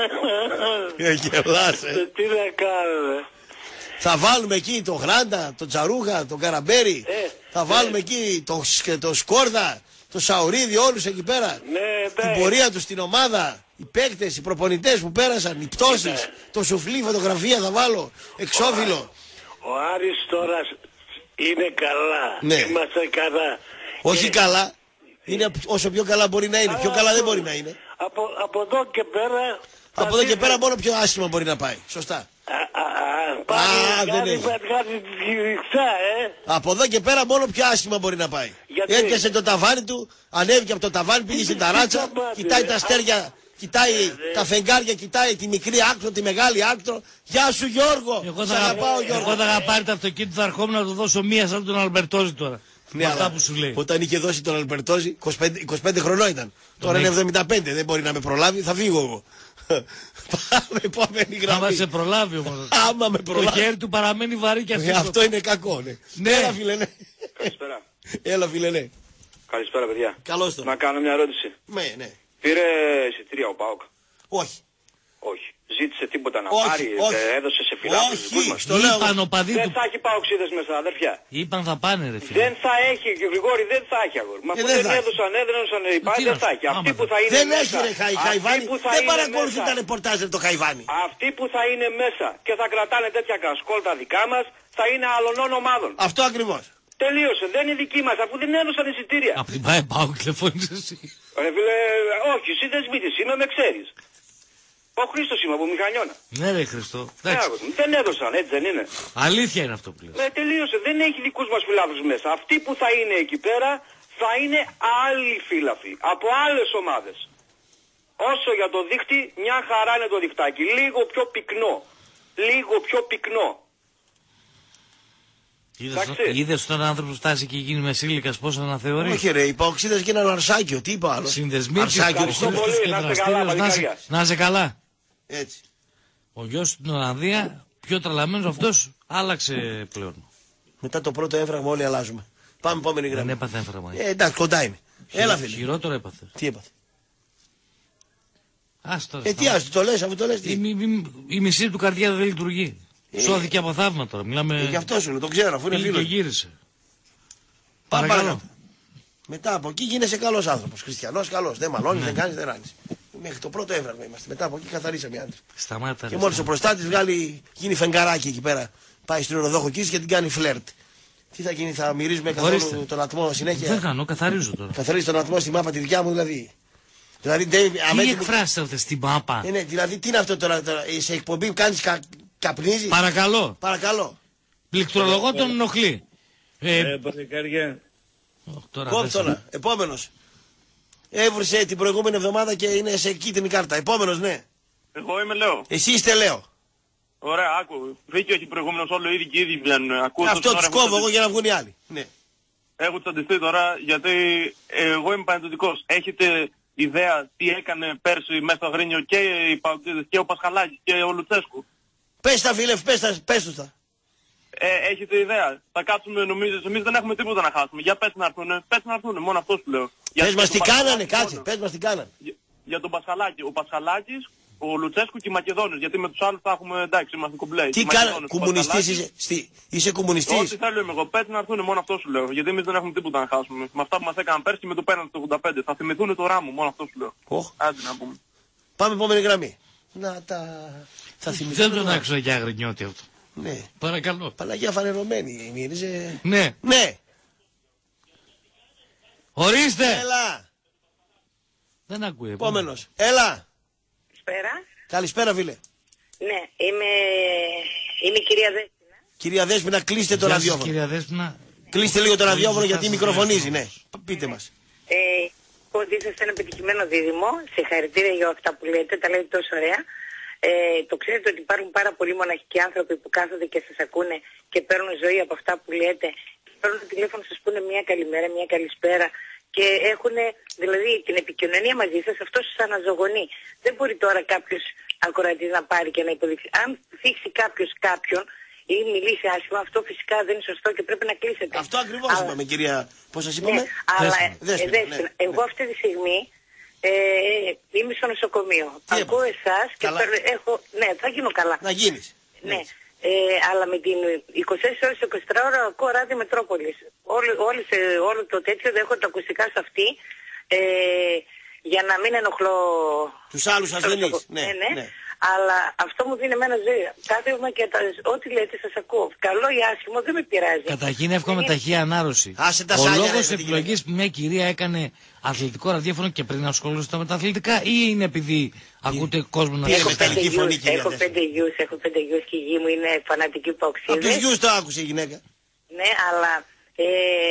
Γελάσαι. Τι να κάνουμε. Θα βάλουμε εκεί το Γράντα, το Τσαρούχα, το Καραμπέρι. Ε, θα βάλουμε ε. εκεί το, το Σκόρδα, το Σαουρίδι, όλους εκεί πέρα. Ναι, την πορεία τους στην ομάδα. Οι παίκτες, οι προπονητές που πέρασαν, οι πτώσεις, ναι. το σουφλί, φωτογραφία θα βάλω, εξώφυλλο. Ο, ο Άρης τώρα είναι καλά. Ναι. Είμαστε καλά. Όχι ε, καλά. Είναι όσο πιο καλά μπορεί να είναι. Πιο καλά από, δεν μπορεί να είναι. Από, από εδώ και πέρα... Από εδώ και πέρα μόνο πιο άσχημα μπορεί να πάει. Σωστά. Α, α, α, πάλι δεν έχει. ε. Από εδώ και πέρα μόνο πιο άσχημα μπορεί να πάει. Γιατί? Έπιασε το ταβάνι του, ανέβηκε από το ταβάνι, πήγε στην ταράτσα, κοιτάει τα αστέρια, κοιτάει τα φεγγάρια, κοιτάει τη μικρή άκτρο, τη μεγάλη άκτρο. Γεια σου Γιώργο! Εγώ θα, αγαπάω, Γιώργο. Εγώ θα είχα πάρει το αυτοκίνητο, θα ερχόμουν να του δώσω μία σαν τον Αλμπερτόζη τώρα. Ναι, αυτά που σου λέει. Όταν είχε δώσει τον Αλμπερτόζη, είκοσι πέντε, είκοσι πέντε χρονών ήταν. Τώρα είναι εβδομήντα πέντε, δεν μπορεί να με προλάβει, θα φύγω εγώ. Πάμε, επόμενη γραμμή. Άμα σε προλάβει όμως. Άμα με προλάβει. Το χέρι του παραμένει βαρύ και αυτό. Αυτό είναι κακό, ναι. Ναι. Έλα, φίλε, ναι. Καλησπέρα. Έλα, φίλε, ναι. Καλησπέρα, παιδιά. Καλώς το. Να κάνω μια ερώτηση. Ναι, ναι. Πήρε εισιτήρια ο ΠΑΟΚ? Όχι. Όχι. Ζήτησε τίποτα να όχι, πάρει, όχι. έδωσε σε φιλάθλους δικούς μας. Είπαν ο παδί Δεν του. θα έχει παοξίδες μέσα, αδερφιά. Είπαν θα πάνε ρε φίλε. Δεν θα έχει, Γρηγόρη, δεν θα έχει αγόρι. Μα Ε, που δεν δεν θα έδωσαν, έδωσαν οι πάλι, δεν θα έχει. Αυτοί που θα είναι Δεν μέσα. έχει ρε Χαϊ, Χαϊβάνι. Δεν παρακολουθεί τα ρεπορτάζ το Χαϊβάνι. Αυτοί που θα είναι μέσα και θα κρατάνε τέτοια κασκόλτα δικά μας θα είναι αλλωνών ομάδων. Αυτό ακριβώς. Τελείωσε, δεν είναι δική μας αφού δεν έδωσαν εισιτήρια. Απ' την ΠΑΕ ΠΑΟΚ τηλεφώνησε εσύ. Ρε φίλε, όχι, εσύ δεν σμίτης, είμαι με ξέρεις. Ο Χρήστος είμαι από Μηχανιώνα. Ναι ρε Χριστό. Ναι, δεν έδωσαν, έτσι δεν είναι? Αλήθεια είναι αυτό που λέω. Ναι, τελείωσε, δεν έχει δικούς μας φιλάθλους μέσα. Αυτοί που θα είναι εκεί πέρα θα είναι άλλοι φίλαθλοι, από άλλες ομάδες. Όσο για το δίχτυ, μια χαρά είναι το διχτάκι. Λίγο πιο πυκνό. Λίγο πιο πυκνό. Είδες τον άνθρωπο που φτάσει και γίνει μεσήλικας πώς αναθεωρεί? Όχι ρε, οι παοξίδες γίνανε αρσάκιο, τι είπα άλλο. Συνδεσμοί αρσάκιο, της να είσαι καλά. Έτσι. Ο γιος στην Ολλανδία, πιο τρελαμένος αυτός, άλλαξε πλέον. Μετά το πρώτο έμφραγμα όλοι αλλάζουμε. Πάμε επόμενη γραμμή. Δεν έπαθε έμφραγμα. Ε, εντάξει, κοντά είναι. Έλα φίλε. Χειρότερο έπαθε. Τι έπαθε? Άστο, ε, τι άστο, το λες, αφού το λες τι. Η, η, η, η μισή του καρδιά δεν λειτουργεί. Ε, Σώθηκε από θαύμα τώρα. Μιλάμε... Ε, γι' αυτό σου το ξέρω, αφού είναι φίλο. Και γύρισε. Παρακαλώ. Μετά από εκεί γίνεσαι καλός άνθρωπος. Χριστιανός καλός. Δεν μαλώνεις, ναι. δεν κάνεις, δεν ράνεις. Μέχρι το πρώτο έμφραγμα είμαστε. Μετά από εκεί καθαρίσαμε οι άντρες. Σταμάτα. Και μόλις ο προστάτης βγάλει, γίνει φεγγαράκι εκεί πέρα. Πάει στην οροδόχο κίνηση και την κάνει φλερτ. Τι θα γίνει, θα μυρίζουμε καθόλου τον ατμό συνέχεια? Δεν κάνω, καθαρίζω τώρα. Καθαρίζει τον ατμό στη μάπα τη δικιά μου δηλαδή. Δηλαδή τι εκφράσεις αυτές στην μάπα? Ε, ναι, δηλαδή τι είναι αυτό τώρα, τώρα σε εκπομπή που κάνεις κα, καπνίζει. Παρακαλώ. Παρακαλώ. Πληκτρολογώ τον ενοχλεί. Ε, ε παλικάρια. Κόφτωνα, επόμενος. Έβρισε την προηγούμενη εβδομάδα και είναι σε κίτρινη κάρτα. Επόμενος, ναι. Εγώ είμαι Λέο. Εσύ είστε Λέο. Ωραία, άκου. Δίκιο έχει προηγούμενος, όλο ήδη και ήδη βγαίνουν. Αυτό τους κόβω εγώ για να βγουν οι άλλοι. Ναι. Έχω τσαντιστεί τώρα γιατί εγώ είμαι πανετωτικός. Έχετε ιδέα τι έκανε πέρσι μέσα στο Αγρίνιο και οι Παοκτήδες και ο Πασχαλάκης και ο Λουτσέσκου? Πες τα φίλε, πες τα, πες τους τα. Ε, έχετε ιδέα? Θα κάτσουμε, νομίζεις, εμείς δεν έχουμε τίποτα να χάσουμε. Για πες να έρθουνε, πες να έρθουνε, μόνο αυτό σου λέω. Πες μας τι κάνανε, κάτσε, πες μας τι κάνανε. Για, για τον Πασχαλάκη, ο Πασχαλάκης, ο Λουτσέσκου και οι Μακεδόνες, γιατί με τους άλλους θα έχουμε, εντάξει, είμαστε κομπλέ. Τι κάνανε, κομμουνιστής είσαι, στη, είσαι κομμουνιστής? Ό,τι θέλω είμαι εγώ, πες να έρθουνε, μόνο αυτό σου λέω. Γιατί εμείς δεν έχουμε τίποτα να χάσουμε. Με αυτά που μας έκαναν πέρσι με το πέναντι το ογδόντα πέντε. Θα θυμηθούν το ράμο, μόνο αυτό σου λέω. Oh. Άντε να πούμε. Πάμε επόμενη γραμμή. Να τα... Θα θυμηθούν. Δεν τον άκουσα για Αγρινιώτη αυτό. Ναι. Παρακαλώ. Παναγία φανερωμένη μύριζε. Ναι. Ναι. Ορίστε. Έλα. Δεν ακούει. Επόμενος. Έλα. Καλησπέρα. Καλησπέρα φίλε. Ναι, είμαι, είμαι η κυρία Δέσποινα. Κυρία Δέσποινα, κλείστε το ραδιόφωνο. Κυρία Δέσποινα. Κλείστε λίγο το ραδιόφωνο γιατί μικροφωνίζει, ναι. Πείτε μας. Ε, ότι είσαστε ένα πετυχημένο δίδυμο. Συγχαρητήρια για αυτά που λέτε, τα λέτε τόσο ωραία. Ε, το ξέρετε ότι υπάρχουν πάρα πολλοί μοναχικοί άνθρωποι που κάθονται και σας ακούνε και παίρνουν ζωή από αυτά που λέτε. Παίρνουν το τηλέφωνο να σας πούνε μια καλημέρα, μια καλησπέρα και έχουν δηλαδή την επικοινωνία μαζί σας, αυτό σας αναζωογονεί. Δεν μπορεί τώρα κάποιος ακροατής να πάρει και να υποδείξει. Αν θίξει κάποιος κάποιον, ή μιλήσει άσχημα, αυτό φυσικά δεν είναι σωστό και πρέπει να κλείσετε. Αυτό ακριβώς αλλά... είπαμε, κυρία. Πώς σας είπαμε? Ναι, αλλά Δέσποινα, ε, ναι. εγώ αυτή τη στιγμή ε, είμαι στο νοσοκομείο. Τι ακούω εσάς και παίρνω, έχω... Ναι, θα γίνω καλά. Να γίνεις. Ναι. Ε, αλλά με την είκοσι τέσσερις ώρες είκοσι τέσσερις ώρα ακούω ράδιο Μετρόπολης. Όλο, όλες, όλο το τέτοιο δεν έχω τα ακουστικά σε αυτή. Ε, για να μην ενοχλώ τους άλλους ασθενείς. Ναι, ναι, ναι. ναι. Αλλά αυτό μου δίνει εμένα ζωή. Κάθομαι και τα... ό,τι λέτε σας ακούω. Καλό ή άσχημο δεν με πειράζει. Καταρχήν εύχομαι είναι... ταχεία ανάρρωση. Άσε τα Ο σάλια, λόγος επιλογής που μια κυρία έκανε αθλητικό ραδιόφωνο και πριν ασχολούσατε με τα αθλητικά, ή είναι επειδή ακούτε κόσμο να έχω πέντε γιους, έχω πέντε γιους, έχω πέντε γιους και η γη μου είναι φανατική παοξίδες. Από τους γιους το άκουσε η γυναίκα. Ναι, αλλά ε,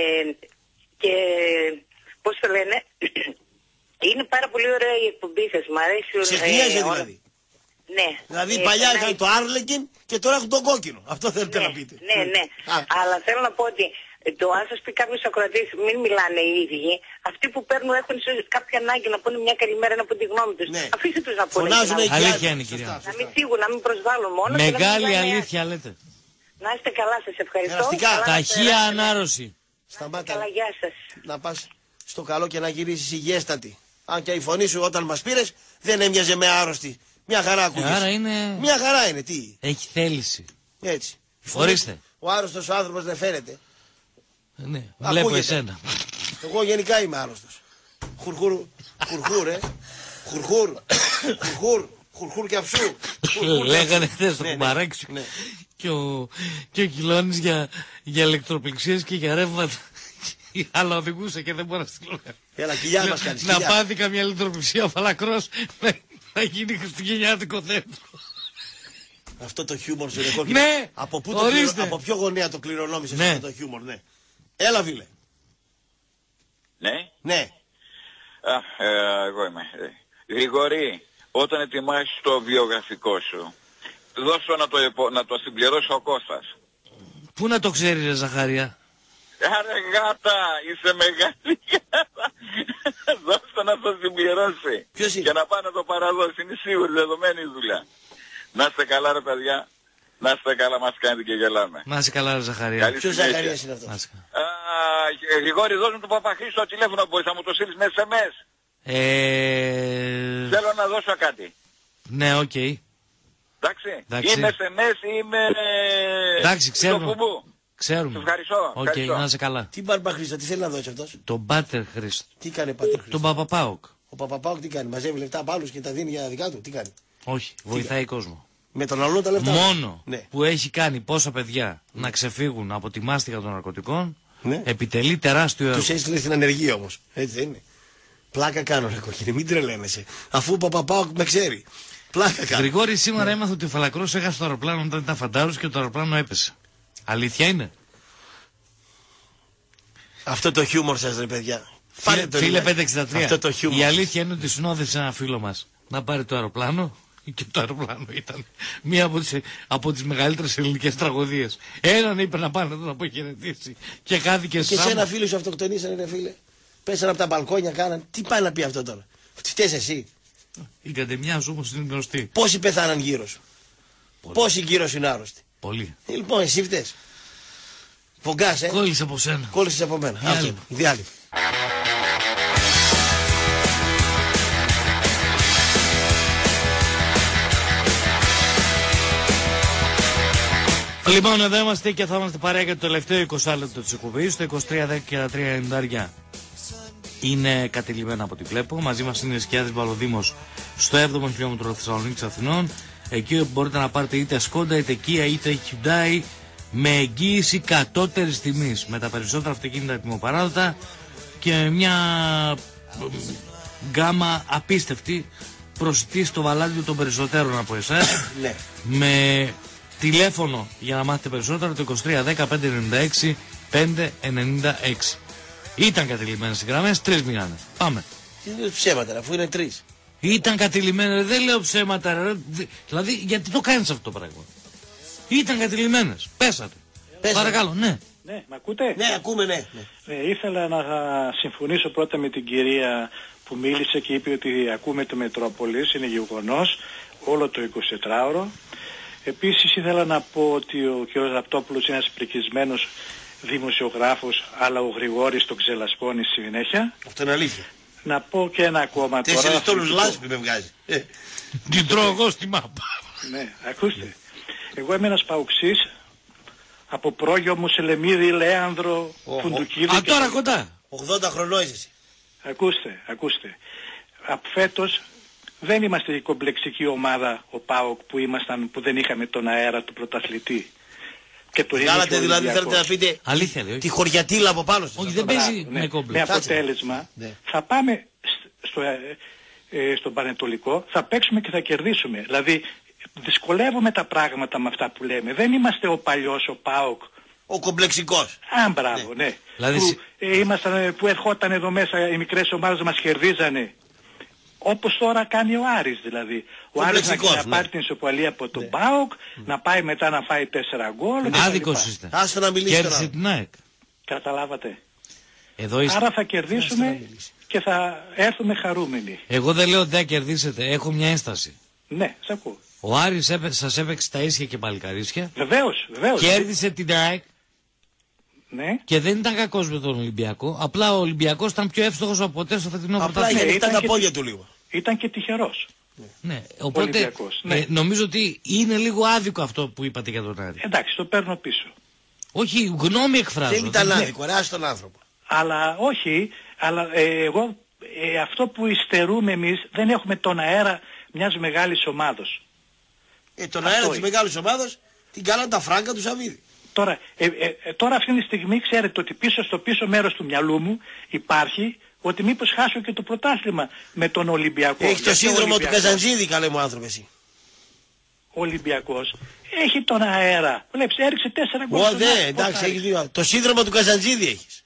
και πώς το λένε, είναι πάρα πολύ ωραία η εκπομπή σας, μ' αρέσει. Ξεχνιέσαι ε, δηλαδή. Ναι. Δηλαδή ε, παλιά ε, είχαν ε, το Άρλεκιν και τώρα έχουν τον κόκκινο. Αυτό θέλετε ναι, να πείτε. Ναι, ναι. Αλλά θέλω να πω ότι το αν σας πει κάποιος ακροατής, μην μιλάνε οι ίδιοι. Αυτοί που παίρνουν έχουν κάποια ανάγκη να πούνε μια καλημέρα να πούν τη γνώμη τους. Ναι. Αφήστε τους να πούνε. Αλήθεια είναι, κυρία. Να μην φύγουν, να μην προσβάλλουν μόνο. Μεγάλη να αλήθεια λέτε. Να είστε καλά, σας ευχαριστώ. Ταχεία ανάρρωση. Σταμάτα. Καλά, γεια σας. Να πας στο καλό και να γυρίσεις υγιέστατη. Αν και η φωνή σου όταν μας πήρες δεν έμοιαζε με άρρωστη. Μια χαρά ακούγεσαι. Άρα είναι... Μια χαρά είναι, τι. Έχει θέληση. Έτσι. Ορίστε. Ο άρρωστος ο άνθρωπος δεν φαίνεται. Ναι, βλέπω εσένα. Εγώ γενικά είμαι άρρωστος. Χουρχούρ, χουρχούρ, ε. Χουρχούρ, χουρχούρ, χουρχούρ και αψού. Λέγανε χθες στο κουμπαράκι σου και ο, και ο Κιλώνης για, για ηλεκτροπληξίες και για ρεύματα. Αλλά οδηγούσε και δεν μπορώ να στείλω. Έλα, κοιλιά μας κάνεις. Να πάθει καμιά ηλεκτροπληξία φαλακρός να γίνει χριστουγεννιάτικο δέντρο. Αυτό το χιούμορ σου είναι κόκκινο. Ναι, από, πού το κληρο... από ποιο γωνία το κληρονόμησες ναι. αυτό το χιούμορ, ναι. Έλα, Βίλε. Ναι. Ναι. Α, ε, εγώ είμαι. Γρηγορή, όταν ετοιμάσεις το βιογραφικό σου, δώσ' το να το, να το συμπληρώσει ο Κώστας. Πού να το ξέρει, ρε Ζαχαρία? Άρα γάτα, είσαι μεγάλη γάτα. Δώσ' το να το συμπληρώσει. Ποιος είναι? Και να πάει να το παραδώσει. Είναι σίγουρη, δεδομένη η δουλειά. Να είστε καλά ρε παιδιά. Να είστε καλά, μας κάνετε και γελάμε. Να είστε καλά ρε Ζαχαρία. Ποιος Ζαχαρίας είναι αυτός? Γρηγόρη, δώσ' μου το Παπαχρήστο το τηλέφωνο, μπορείς να μου το στείλεις με ες εμ ες. Ε... Θέλω να δώσω κάτι. Ναι, οκ. Okay. Εντάξει. Είμαι ες εμ ες, είμαι... Εντάξει, ξέρουμε. Ξέρουμε. Ευχαριστώ. Οκ, okay, να είσαι καλά. Τι Παπαχρήστο, τι θέλει να δώσει αυτός? Τον Πάτερ Χρήστο. Τι κάνει Πάτερ Χρήστο? Τον Παπαπάοκ. Ο Παπαπάοκ τι κάνει? Μαζεύει λεφτά από άλλους και τα δίνει για δικά του? Τι κάνει? Όχι, βοηθάει κόσμο. Με τον αλλού τα λεφτά. Μόνο ναι. που έχει κάνει πόσα παιδιά ναι. να ξεφύγουν από τη μάστιγα των ναρκωτικών, ναι. επιτελεί τεράστιο έργο. Τους έστειλε στην ανεργία όμως. Έτσι δεν είναι? Πλάκα κάνω ρε κόκκινη, μην τρελαίνεσαι. Αφού ο Παπαπάοκ με ξέρει. Πλάκα κάνω. Γρηγόρη, σήμερα ναι. έμαθα ότι ο Φαλακρός έχασε το αεροπλάνο όταν ήταν φαντάρος και το αεροπλάνο έπεσε. Αλήθεια είναι? Αυτό το χιούμορ σας ρε παιδιά. Φίλε, το φίλε πεντακόσια εξήντα τρία. Αυτό το χιούμορ. Η αλήθεια είναι ότι συνόδευσε ένα φίλο μας να πάρει το αεροπλάνο και το αεροπλάνο ήταν μία από τις, από τις μεγαλύτερες ελληνικές τραγωδίες. Έναν είπε να πάνε να το αποχαιρετήσει και χάθηκε σαν. Και σε ένα φίλο σου αυτοκτονήσανε ρε φίλε. Πέσανε από τα μπαλκόνια, κάναν. Τι πάει να πει αυτό τώρα? Φταίς εσύ? Η κατεμιά σου όμως είναι γνωστή. Πόσοι πεθάναν γύρω σου? Πολύ. Πόσοι γύρω σου είναι άρρωστοι? Πολύ. Ε, λοιπόν εσύ φταίς. Φογκάς, ε. Κόλλησε από σένα. Κόλλησες από μένα. Αυτό. Διάλειμμα. Λοιπόν, εδώ είμαστε και θα είμαστε παρέα για το τελευταίο είκοσι λεπτό της εκπομπής, το είκοσι τρία δέκα και τρία ενενήντα. Είναι κατηλημένα από ό,τι βλέπω. Μαζί μας είναι η Σκιάδης Βαλοδήμος στο έβδομο χιλιόμετρο Θεσσαλονίκης Αθηνών. Εκεί μπορείτε να πάρετε είτε Skoda, είτε Kia, είτε Hyundai με εγγύηση κατώτερης τιμής. Με τα περισσότερα αυτοκίνητα τιμοπαράδοτα και μια γκάμα απίστευτη προσιτή στο βαλάντιο των περισσότερων από εσάς. Ναι. Με τηλέφωνο για να μάθετε περισσότερο το είκοσι τρία δέκα πεντακόσια ενενήντα έξι πεντακόσια ενενήντα έξι. Ήταν κατηλημμένες οι γραμμές, τρεις μείνανε. Πάμε. Τι λέω ψέματα, αφού είναι τρεις. Ήταν κατηλημμένες, δεν λέω ψέματα. Ρε. Δηλαδή, γιατί το κάνεις αυτό το πράγμα? Ήταν κατηλημμένες. Πέσατε. Πέσατε. Παρακαλώ, ναι. Ναι, με ακούτε? Ναι, ακούμε, ναι. ναι. Ε, ήθελα να συμφωνήσω πρώτα με την κυρία που μίλησε και είπε ότι ακούμε το Μετρόπολης, είναι γεγονός, όλο το εικοσιτετράωρο. Επίσης ήθελα να πω ότι ο κ. Ραπτόπουλος είναι ένας πρικισμένος δημοσιογράφος, αλλά ο Γρηγόρης τον ξελασπώνει συνέχεια. Αυτό είναι αλήθεια. Να πω και ένα ακόμα τώρα. Τέσσερις τόνους λάσπη με βγάζει. Την τρώω εγώ στη μάπα. Ναι, ακούστε. Εγώ είμαι ένας παουξής από πρόγειο μου Σελεμίδη, Λέανδρο, Φουντουκίδη. Α, τώρα κοντά. ογδόντα χρονών είσαι. Ακούστε, ακούστε. Από φέτος δεν είμαστε η κομπλεξική ομάδα, ο ΠΑΟΚ, που ήμασταν, που δεν είχαμε τον αέρα του πρωταθλητή. Και το Βγάλατε δηλαδή, θέλετε να πείτε, αλήθεια, λέει, τη χωριατήλα από πάνω σας. Όχι, δεν παίζει ναι, με κόμπλεξ. Με αποτέλεσμα, ναι. θα πάμε στο, ε, ε, στον Πανετολικό, θα παίξουμε και θα κερδίσουμε. Δηλαδή, δυσκολεύουμε τα πράγματα με αυτά που λέμε. Δεν είμαστε ο παλιός, ο ΠΑΟΚ. Ο κομπλεξικός. Α, μπράβο, ναι. ναι. Δηλαδή... Που, ε, ήμασταν, που ερχόταν εδώ μέσα, οι μικρές ομάδες μας κερδίζανε. Όπως τώρα κάνει ο Άρης δηλαδή. Ο Άρης να, να πάρει ναι. την ισοπαλία από τον ναι. ΠΑΟΚ, mm. να πάει μετά να φάει τέσσερα γκολ. Άδικος είστε. Άστο να μιλήσει τώρα. Κέρδισε την ΑΕΚ. Καταλάβατε. Εδώ είστε. Άρα θα κερδίσουμε και θα έρθουμε χαρούμενοι. Εγώ δεν λέω ότι δεν κερδίσετε. Έχω μια ένσταση. Ναι, σ' ακούω. Ο Άρης έπαι, σας έπαιξε τα ίσια και παλικαρίσια. Βεβαίως, βεβαίως. Κέρδισε την ΑΕΚ. Ναι. Και δεν ήταν κακός με τον Ολυμπιακό. Απλά ο Ολυμπιακός ήταν πιο εύστοχος από ποτέ στο φετινό πρωτάθλημα. Απλά ήταν τα πόδια του λίγο. Ήταν και τυχερός. Ναι, οπότε ναι. Ε, νομίζω ότι είναι λίγο άδικο αυτό που είπατε για τον Άρη. Εντάξει, το παίρνω πίσω. Όχι, γνώμη εκφράζω. Δεν ήταν άδικο, ρε, τον άνθρωπο. Αλλά όχι, αλλά ε, εγώ ε, αυτό που υστερούμε εμείς δεν έχουμε τον αέρα μιας μεγάλης ομάδος. Ε, τον αέρα της μεγάλης ομάδας την κάναν τα φράγκα του Σαββίδη. Τώρα, ε, ε, τώρα αυτή τη στιγμή ξέρετε ότι πίσω στο πίσω μέρος του μυαλού μου υπάρχει ότι μήπως χάσω και το πρωτάθλημα με τον Ολυμπιακό. Έχει το σύνδρομο του Καζαντζίδη, καλέ μου άνθρωπο εσύ. Ο Ολυμπιακός έχει τον αέρα. Βλέπεις, έριξε τέσσερα γκολ. Ω, ναι, εντάξει, έχεις δει. Το σύνδρομο του Καζαντζίδη έχεις.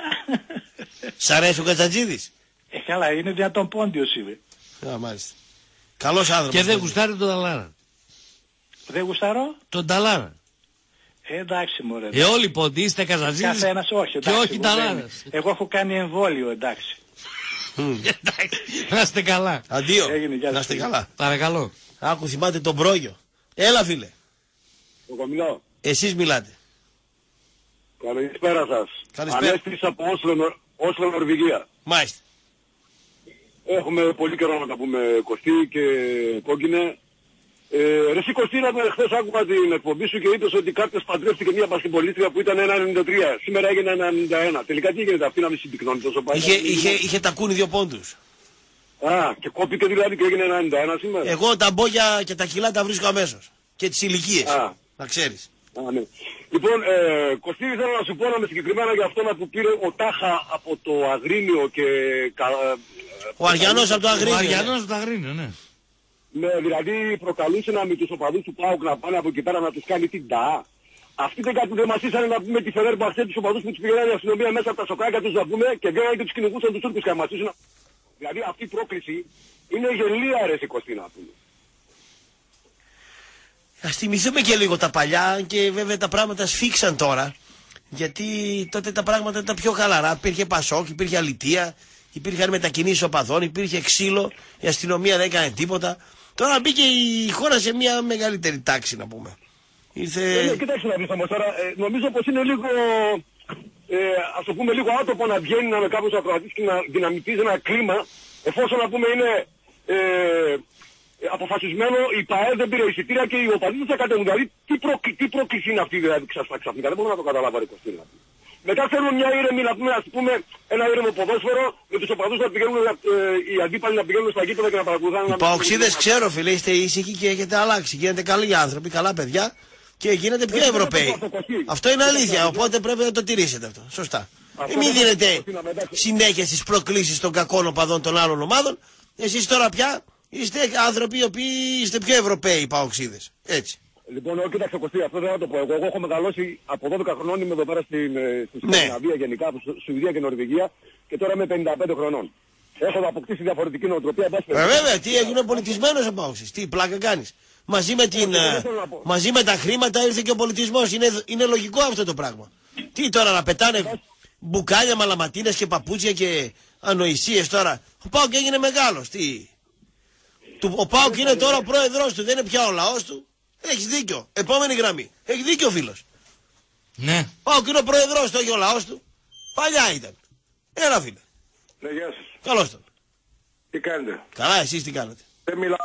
Σ' αρέσει ο Καζαντζίδης? Ε, καλά, είναι δυνατόν πόντιος είμαι. Α, μάλιστα. Καλός άνθρωπος. Και δεν γουστάρει τον Ταλάρα. Δεν γουστάρω? Τον Ταλάρα. Ε, εντάξει μωρέ. Ε, όλοι πόντι είστε Καζαντζίδης. Καθένας όχι, εντάξει. Και όχι Ταλάρας. Εγώ έχω κάνει εμβόλιο, εντάξει. Εντάξει, να είστε καλά. Αντίο, να είστε καλά. Παρακαλώ. Άκου, θυμάται τον πρόγειο. Έλα φίλε. Εγώ μιλάω. Εσείς μιλάτε. Καλησπέρα σας. Καλησπέρα. Ανέστης από Όσλο, Όσλο, Νορβηγία. Μάλιστα. Έχουμε πολύ καιρό να τα πούμε Κωστή και Κόκκινε. Ε, ρε εσύ Κωστή, χθες άκουγα την εκπομπή σου και είπες ότι κάποιος παντρεύτηκε μια μπασκετμπολίστρια που ήταν ένα ενενήντα τρία. Σήμερα έγινε ένα ενενήντα ένα. Τελικά τι γίνεται αυτή να μην συμπυκνώνει τόσο πάλι? Είχε, είχε, είχε τακούνι δύο πόντους. Α, και κόπηκε δηλαδή και έγινε ένα ενενήντα ένα σήμερα. Εγώ τα μπόγια και τα κιλά τα βρίσκω αμέσως. Και τις ηλικίες. Α. Να ξέρεις. Α, ναι. Λοιπόν, ε, Κωστή, θέλω να σου πω να με συγκεκριμένα για αυτό που πήρε ο Τάχα από το Αγρίνιο και... Κα, ο Αριανός από το Αγρίνιο. Ο Αριανός από το Αγρίνιο, ναι. Ναι, δηλαδή προκαλούσε να με τους οπαδούς του ΠΑΟΚ να πάνε από εκεί πέρα να τους κάνει την τά. Αυτοί δεν κάτι δεν μας ήσανε να πούμε τη Φενέρ Μπαχτέ τους οπαδούς που τους πηγαίνανε η αστυνομία μέσα από τα σοκάκια τους να πούμε και βγαίνανε και τους κυνηγούσαν τους Τούρκους και να μας ήσουν. Δηλαδή αυτή η πρόκληση είναι γελία ρε Κωστή να πούμε. Ας θυμηθούμε και λίγο τα παλιά και βέβαια τα πράγματα σφίξαν τώρα. Γιατί τότε τα πράγματα ήταν πιο χαλαρά. Υπήρχε Πασόκ, υπήρχε αλητεία, υπήρχαν μετακινήσεις οπαδών, υπήρχε ξύλο, η αστυνομία δεν έκανε τίποτα. Τώρα μπήκε η χώρα σε μια μεγαλύτερη τάξη να πούμε. Ήρθε... Ε, ναι, κοιτάξτε να δεις όμως τώρα, ε, νομίζω πως είναι λίγο, ε, ας το πούμε λίγο άτομο να βγαίνει να με κάποιος ακροατής και να δυναμητίζει ένα κλίμα, εφόσον να πούμε είναι ε, αποφασισμένο, η ΠΑΕ δεν πήρε εισιτήρια και οι οπαδοί δεν θα κατέβουν. Δηλαδή τι, προ, τι πρόκληση είναι αυτή δηλαδή ξαφνικά, δεν μπορώ να το καταλάβω ρε Κωστή. Μετά θέλουμε μια ήρεμη, να πούμε, ας πούμε, ένα ήρεμο ποδόσφαιρο με τους οπαδούς να πηγαίνουν, ε, οι αντίπαλοι να πηγαίνουν στα γήπεδα και να παρακολουθάνε. Οι παοξίδες ξέρω φίλε, είστε ήσυχοι και έχετε αλλάξει. Γίνετε καλοί άνθρωποι, καλά παιδιά και γίνετε πιο Ευρωπαίοι. Αυτό είναι αλήθεια, οπότε πρέπει να το τηρήσετε αυτό. Σωστά. Ε, μην δίνετε συνέχεια στις προκλήσεις των κακών οπαδών των άλλων ομάδων. Εσείς τώρα πια είστε άνθρωποι οι οποίοι είστε πιο Ευρωπαίοι οι παοξίδες. Έτσι. Λοιπόν, κοίταξε Κωστή, αυτό δεν θα το πω εγώ. Εγώ έχω μεγαλώσει από δώδεκα χρονών, είμαι εδώ πέρα στην, στην Σκανδιναβία ναι. γενικά, από Σουηδία και Νορβηγία και τώρα είμαι πενήντα πέντε χρονών. Έχω αποκτήσει διαφορετική νοοτροπία. Ε, βέβαια, τι έγινε πολιτισμένος ο Παόξης, τι πλάκα κάνεις. Μαζί με, την, ε, μαζί με τα χρήματα ήρθε και ο πολιτισμός, είναι, είναι λογικό αυτό το πράγμα. Τι τώρα να πετάνε μπουκάλια, μαλαματίνες και παπούτσια και ανοησίες τώρα. Ο Πάοκ έγινε μεγάλος, τι. Ο Πάοκ είναι τώρα ο πρόεδρος του, δεν είναι πια ο λαός του. Έχεις δίκιο. Επόμενη γραμμή. Έχει δίκιο ο φίλος. Ναι. Πάω και είναι ο προεδρός του, όχι ο λαός του. Παλιά ήταν. Έλα φίλε. Ναι, γεια σας. Καλώς τον. Τι κάνετε? Καλά, εσείς τι κάνετε? Δεν μιλάω.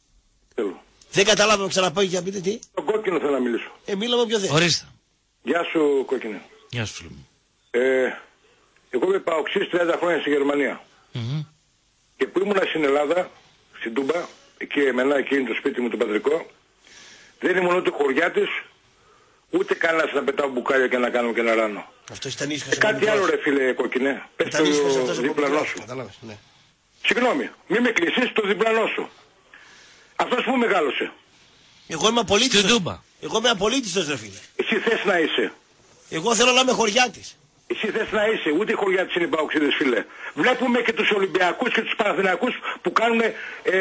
Δεν καταλάβαμε, ξαναπάω και να πείτε τι. Το κόκκινο θέλω να μιλήσω. Ε, μίλαμε πιο δεν. Ορίστε. Γεια σου κόκκινο. Γεια σου φίλε μου. Ε, εγώ είμαι παοξής τριάντα χρόνια στη Γερμανία. Mm-hmm. Και που ήμουνα στην Ελλάδα, στην Τούμπα, εκεί εμένα, εκεί είναι το σπίτι μου το πατρικό, δεν ήμουν ούτε χωριάτης, ούτε κανένας να πετάω μπουκάλια και να κάνω και να ράνω. Αυτό ήταν ήσυχος. Ε, κάτι άλλο ρε φίλε κόκκινε. Πες το διπλανό σου. Ναι. Συγγνώμη, μη με κλείσεις το διπλανό σου. Αυτός που μεγάλωσε. Εγώ είμαι απολύτιστος. Εγώ είμαι απολύτιστος ρε φίλε. Εσύ θες να είσαι. Εγώ θέλω να είμαι χωριάτης. Εσύ θες να είσαι, ούτε οι χωριάτες είναι οι παοξίδες φίλε. Βλέπουμε και τους Ολυμπιακούς και τους Παναθηναϊκούς που κάνουν ε,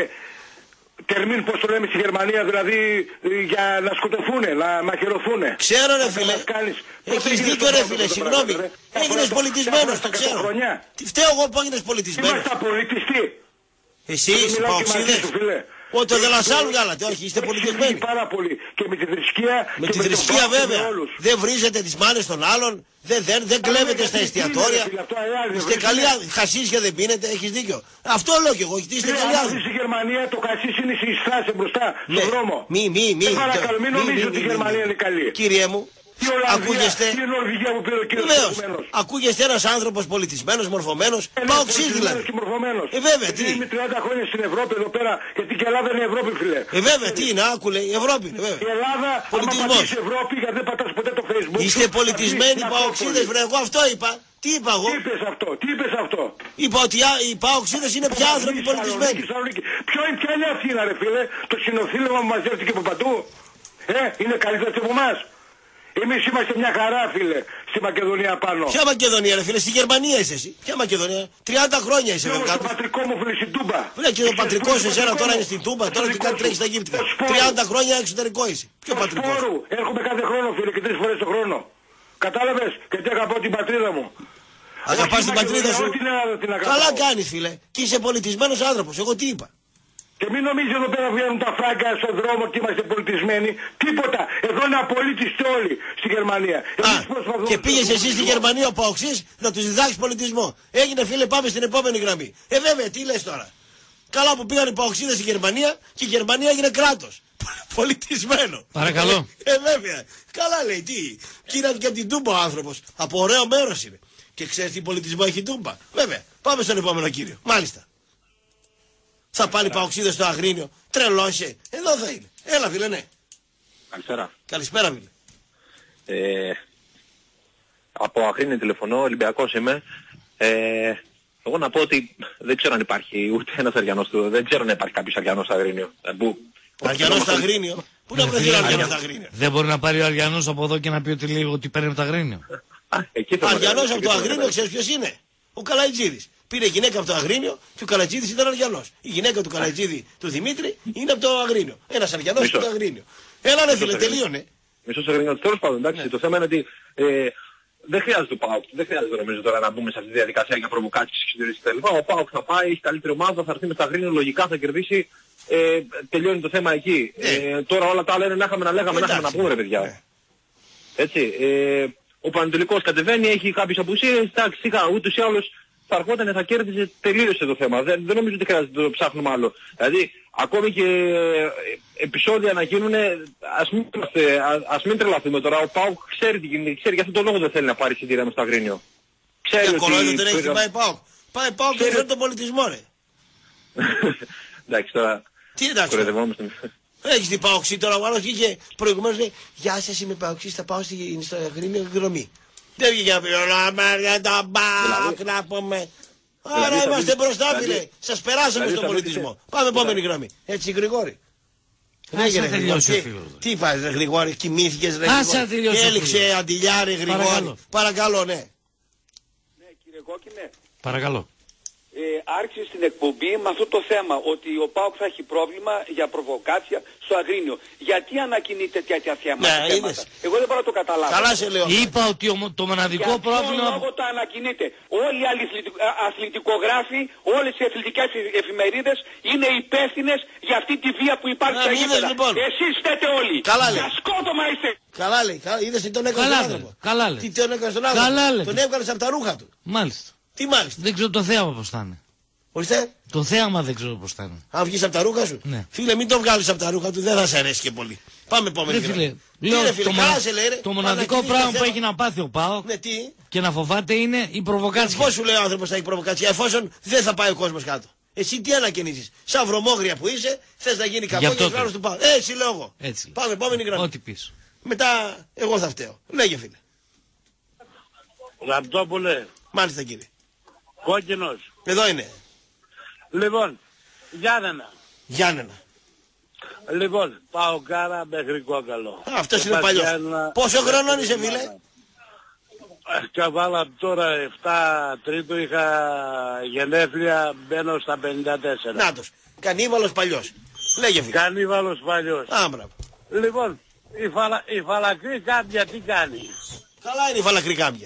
τερμίν, πώς το λέμε στη Γερμανία, δηλαδή ε, για να σκοτωθούν, να μαχαιρωθούν. Ξέρω ρε φίλε. Έχεις δίκιο ρε φίλε, συγγνώμη. Έγινες πολιτισμένος, το ξέρω. Τι φταίω εγώ που έγινες πολιτισμένος. Είμαστε απολυτιστοί. Εσείς, παοξίδες. Ότι δεν λασάλουν βγάλατε, όχι, είστε πολιτισμένοι. Πάρα πολύ. Και με τη θρησκεία. Με τη θρησκεία βέβαια. Δεν βρίζετε τις μάνες των άλλων, δεν, δεν, δεν κλέβετε στα εστιατόρια. Είστε καλοί άνθρωποι. Χασίσια δεν πίνετε, έχεις δίκιο. Αυτό λέω κι εγώ, είστε καλοί άνθρωποι. Στη Γερμανία το χασίς είναι στη στάση μπροστά, στον δρόμο. Μη, μη, μη. Παρακαλώ, μην νομίζετε ότι η Γερμανία είναι καλή. Κύριε μου. Ακούγεστε. Βεβαίως. Ακούγεστε ένας άνθρωπος πολιτισμένος, μορφωμένος. Παοξής δηλαδή. Ε, βέβαια, τι. Είμαι τριάντα χρόνια στην Ευρώπη εδώ πέρα, γιατί και η Ελλάδα είναι Ευρώπη, φίλε. Ε, βέβαια, τι είναι, άκου λέει, η Ευρώπη είναι, βέβαια. Η Ελλάδα, άμα πατήσεις Ευρώπη, γιατί δεν πατάς ποτέ το Facebook. Είστε πολιτισμένοι παοξίδες, βρε, εγώ αυτό είπα. Τι είπα εγώ. Τι είπες αυτό, τι είπες αυτό. Είπα ότι οι παοξίδες είναι πια άνθρωποι πολιτισμένοι. Ποιο είναι πια είναι Αθήνα, ρε φίλε, το συνοθήλευμα που μαζεύτηκε από παντού. Ε, είναι καλύτερο από εμάς. Εμείς είμαστε μια χαρά φίλε, στη Μακεδονία πάνω. Ποια Μακεδονία ρε φίλε, στη Γερμανία είσαι εσύ. Ποια Μακεδονία, τριάντα χρόνια είσαι βέβαια. Το πατρικό μου φίλε στην Τούμπα. Φίλε και το πατρικό σου εσένα τώρα είναι στην Τούμπα, τώρα τι κάνει τρέχει στα γύπτικα. τριάντα χρόνια εξωτερικό είσαι. Ποιο πατρικό. Σπόρου, έρχομαι κάθε χρόνο φίλε και τρεις φορές το χρόνο. Κατάλαβες, γιατί αγαπώ την πατρίδα μου. Αγαπάς την πατρίδα σου. Καλά κάνεις φίλε, και είσαι πολιτισμένος άνθρωπος, εγώ τι είπα. Και μην νομίζει εδώ πέρα βγαίνουν τα φράγκα στον δρόμο και είμαστε πολιτισμένοι. Τίποτα. Εδώ είναι απολύτιστοι όλοι στη Γερμανία. Α, και πήγες εσύ στη Γερμανία ο Παοξής να τους διδάξεις πολιτισμό. Έγινε φίλε, πάμε στην επόμενη γραμμή. Ε βέβαια, τι λες τώρα. Καλά που πήγαν οι Παοξίδες στη Γερμανία και η Γερμανία έγινε κράτος. Πολιτισμένο. Παρακαλώ. Ε βέβαια. Καλά λέει, τι. Κοίτα και από την Τούμπα ο άνθρωπος. Από ωραίο μέρος είναι. Και ξέρεις τι πολιτισμό έχει η Τούμπα. Βέβαια. Πάμε στον επόμενο κύριο. Μάλιστα. Θα πάλι παοξίδες στο Αγρίνιο. Τρελώσε. Εδώ θα είναι. Έλα φίλε, ναι. Καλησπέρα. Καλησπέρα φίλε. Ε, από Αγρίνιο τηλεφωνώ, Ολυμπιακός είμαι. Ε, εγώ να πω ότι δεν ξέρω αν υπάρχει ούτε ένας Αριανός του. Δεν ξέρω να υπάρχει κάποιος Αριανός στο Αγρίνιο. Ε, Αριανός στο Αγρίνιο. Πού να βρεθεί ο Αριανός στο Αγρίνιο. Δεν μπορεί να πάρει ο Αριανός από εδώ και να πει ότι λέει ότι παίρνει από το Αγρίνιο. Αριανός από το Αγρίνιο ξέρεις ποιος είναι. Ο Καλατζίδης. Πήρε γυναίκα από το Αγρίνιο και ο Καλατζίδης ήταν Αριανός. Η γυναίκα του Καλατζίδη του Δημήτρη είναι από το Αγρίνιο. Ένας Αριανός από το Αγρίνιο. Έλα ρε φίλε, τελείωνε. Μισός Αγρίνιο. Τέλος πάντων, εντάξει, το θέμα είναι ότι ε, δεν χρειάζεται το ΠΑΟΚ. Δεν χρειάζεται νομίζω τώρα να μπούμε σε αυτή τη διαδικασία για προβοκάσεις και κτλ. Ο ΠΑΟΚ θα πάει, έχει καλύτερη ομάδα, θα έρθει με το Αγρίνιο, λογικά θα κερδίσει. Ε, τελειώνει το θέμα εκεί. Ε, τώρα όλα τα άλλα είναι να είχαμε να λέγαμε, να είχαμε να πούμε ρε παιδιά. Έτσι. Ε, ο Πανετολικός κατεβαίνει, έχει κάποιες απουσίες, εντάξει, σιγά, ούτως ή άλλως θα αρχόταν, θα κέρδιζε, τελείωσε το θέμα. Δεν, δεν νομίζω ότι χρειάζεται να το ψάχνουμε άλλο. Δηλαδή, ακόμη και επεισόδια να γίνουν, ας μην, ας μην τρελαθούμε τώρα. Ο ΠΑΟΚ ξέρει τι γίνεται, ξέρει, για αυτόν τον λόγο δεν θέλει να πάρει εισιτήρια μες στο Αγρίνιο. Ξέρει ότι... Κολόιδο δεν έχει πάει ΠΑΟΚ. Πάει ΠΑΟΚ και φέρει τον πολιτισμό ρε. Εντάξει τώρα. Τι εντάξει. Έχεις την Παοξή τώρα, ο άλλος βγήκε προηγουμένως λέει «Γεια σας, είμαι Παοξής, θα πάω στο Αγρίνιο εκδρομή». Δεν βγήκε να πει «Όλα για τον ΠΑΟΚ να πούμε». Άρα είμαστε μπροστά φίλε, σας περάσαμε στον πολιτισμό. Πάμε επόμενη γραμμή. Έτσι Γρηγόρη. Άσε να τελειώσει ο φίλος. Τι πας ρε Γρηγόρη, κοιμήθηκες ρε Γρηγόρη. Έληξε αντιλιά ρε Γρηγόρη. Παρακαλώ, ναι. Ναι κύριε Κόκκινε. Παρακαλώ. ε, άρχισε στην εκπομπή με αυτό το θέμα, ότι ο ΠΑΟΚ θα έχει πρόβλημα για προβοκάτσια στο Αγρίνιο. Γιατί ανακοινείται τέτοια θέματα, ναι, θέματα. Εγώ δεν μπορώ να το καταλάβω. Καλά σε λέω. Είπα ότι ο, το μοναδικό για πρόβλημα... Για λόγο το ανακοινείται. Όλοι οι άλλοι αθλητικογράφοι, όλες οι αθλητικές εφημερίδες είναι υπεύθυνες για αυτή τη βία που υπάρχει στα γήπεδα. Λοιπόν. Εσείς φταίτε όλοι. Καλά λέει. Για σκότωμα είστε. Καλά λέει. Είδες τι τον έκανε στον άνθρωπο. Καλά λέει. Τι τον έκανε στον άνθρωπο. Καλά λέει. Τον έβγαλε από τα ρούχα του. Μάλιστα. Τι μάλιστα. Δεν ξέρω το θέαμα πώς θα είναι. Ορίστε. Το θέαμα δεν ξέρω πώς θα είναι. Αν βγεις από τα ρούχα σου. Ναι. Φίλε, μην το βγάλεις από τα ρούχα του, δεν θα σε αρέσει και πολύ. Πάμε επόμενη φίλε, φίλε. λέω, ρε, φίλε, το, καλά σε λέει, ρε. Το μοναδικό πράγμα που έχει να πάθει ο ΠΑΟΚ ναι, τι? Και να φοβάται είναι η προβοκάτσια. Πώς σου λέει ο άνθρωπος θα έχει προβοκάτσια, εφόσον δεν θα πάει ο κόσμος κάτω. Εσύ τι ανακαινίζεις. Σαν βρωμόγρια που είσαι, θες να γίνει κακό και ο του ΠΑΟΚ. Έτσι λέω εγώ. Έτσι. Πάμε επόμενη γραμμή. Ό,τι πεις. Μετά εγώ θα φταίω. Λέγε φίλε. Ραπτόπουλε. Μάλιστα κύριε. Κόκκινος. Εδώ είναι. Λοιπόν, Γιάννενα. Γιάννενα. Λοιπόν, πάω κάρα μέχρι κόκαλο. Α, αυτός είναι παλιός. Γιάννενα... Πόσο χρονών είσαι φίλε? Καβάλα τώρα επτά τρίτου, είχα γενέθλια, μπαίνω στα πενήντα τέσσερα. Νάτος. Κανίβαλος παλιός. Λέγε φίλε. Κανίβαλος παλιός. Άμπρα. Λοιπόν, η, φαλα... η φαλακρή κάμπια τι κάνει? Καλά είναι η φαλακρή κάμπια.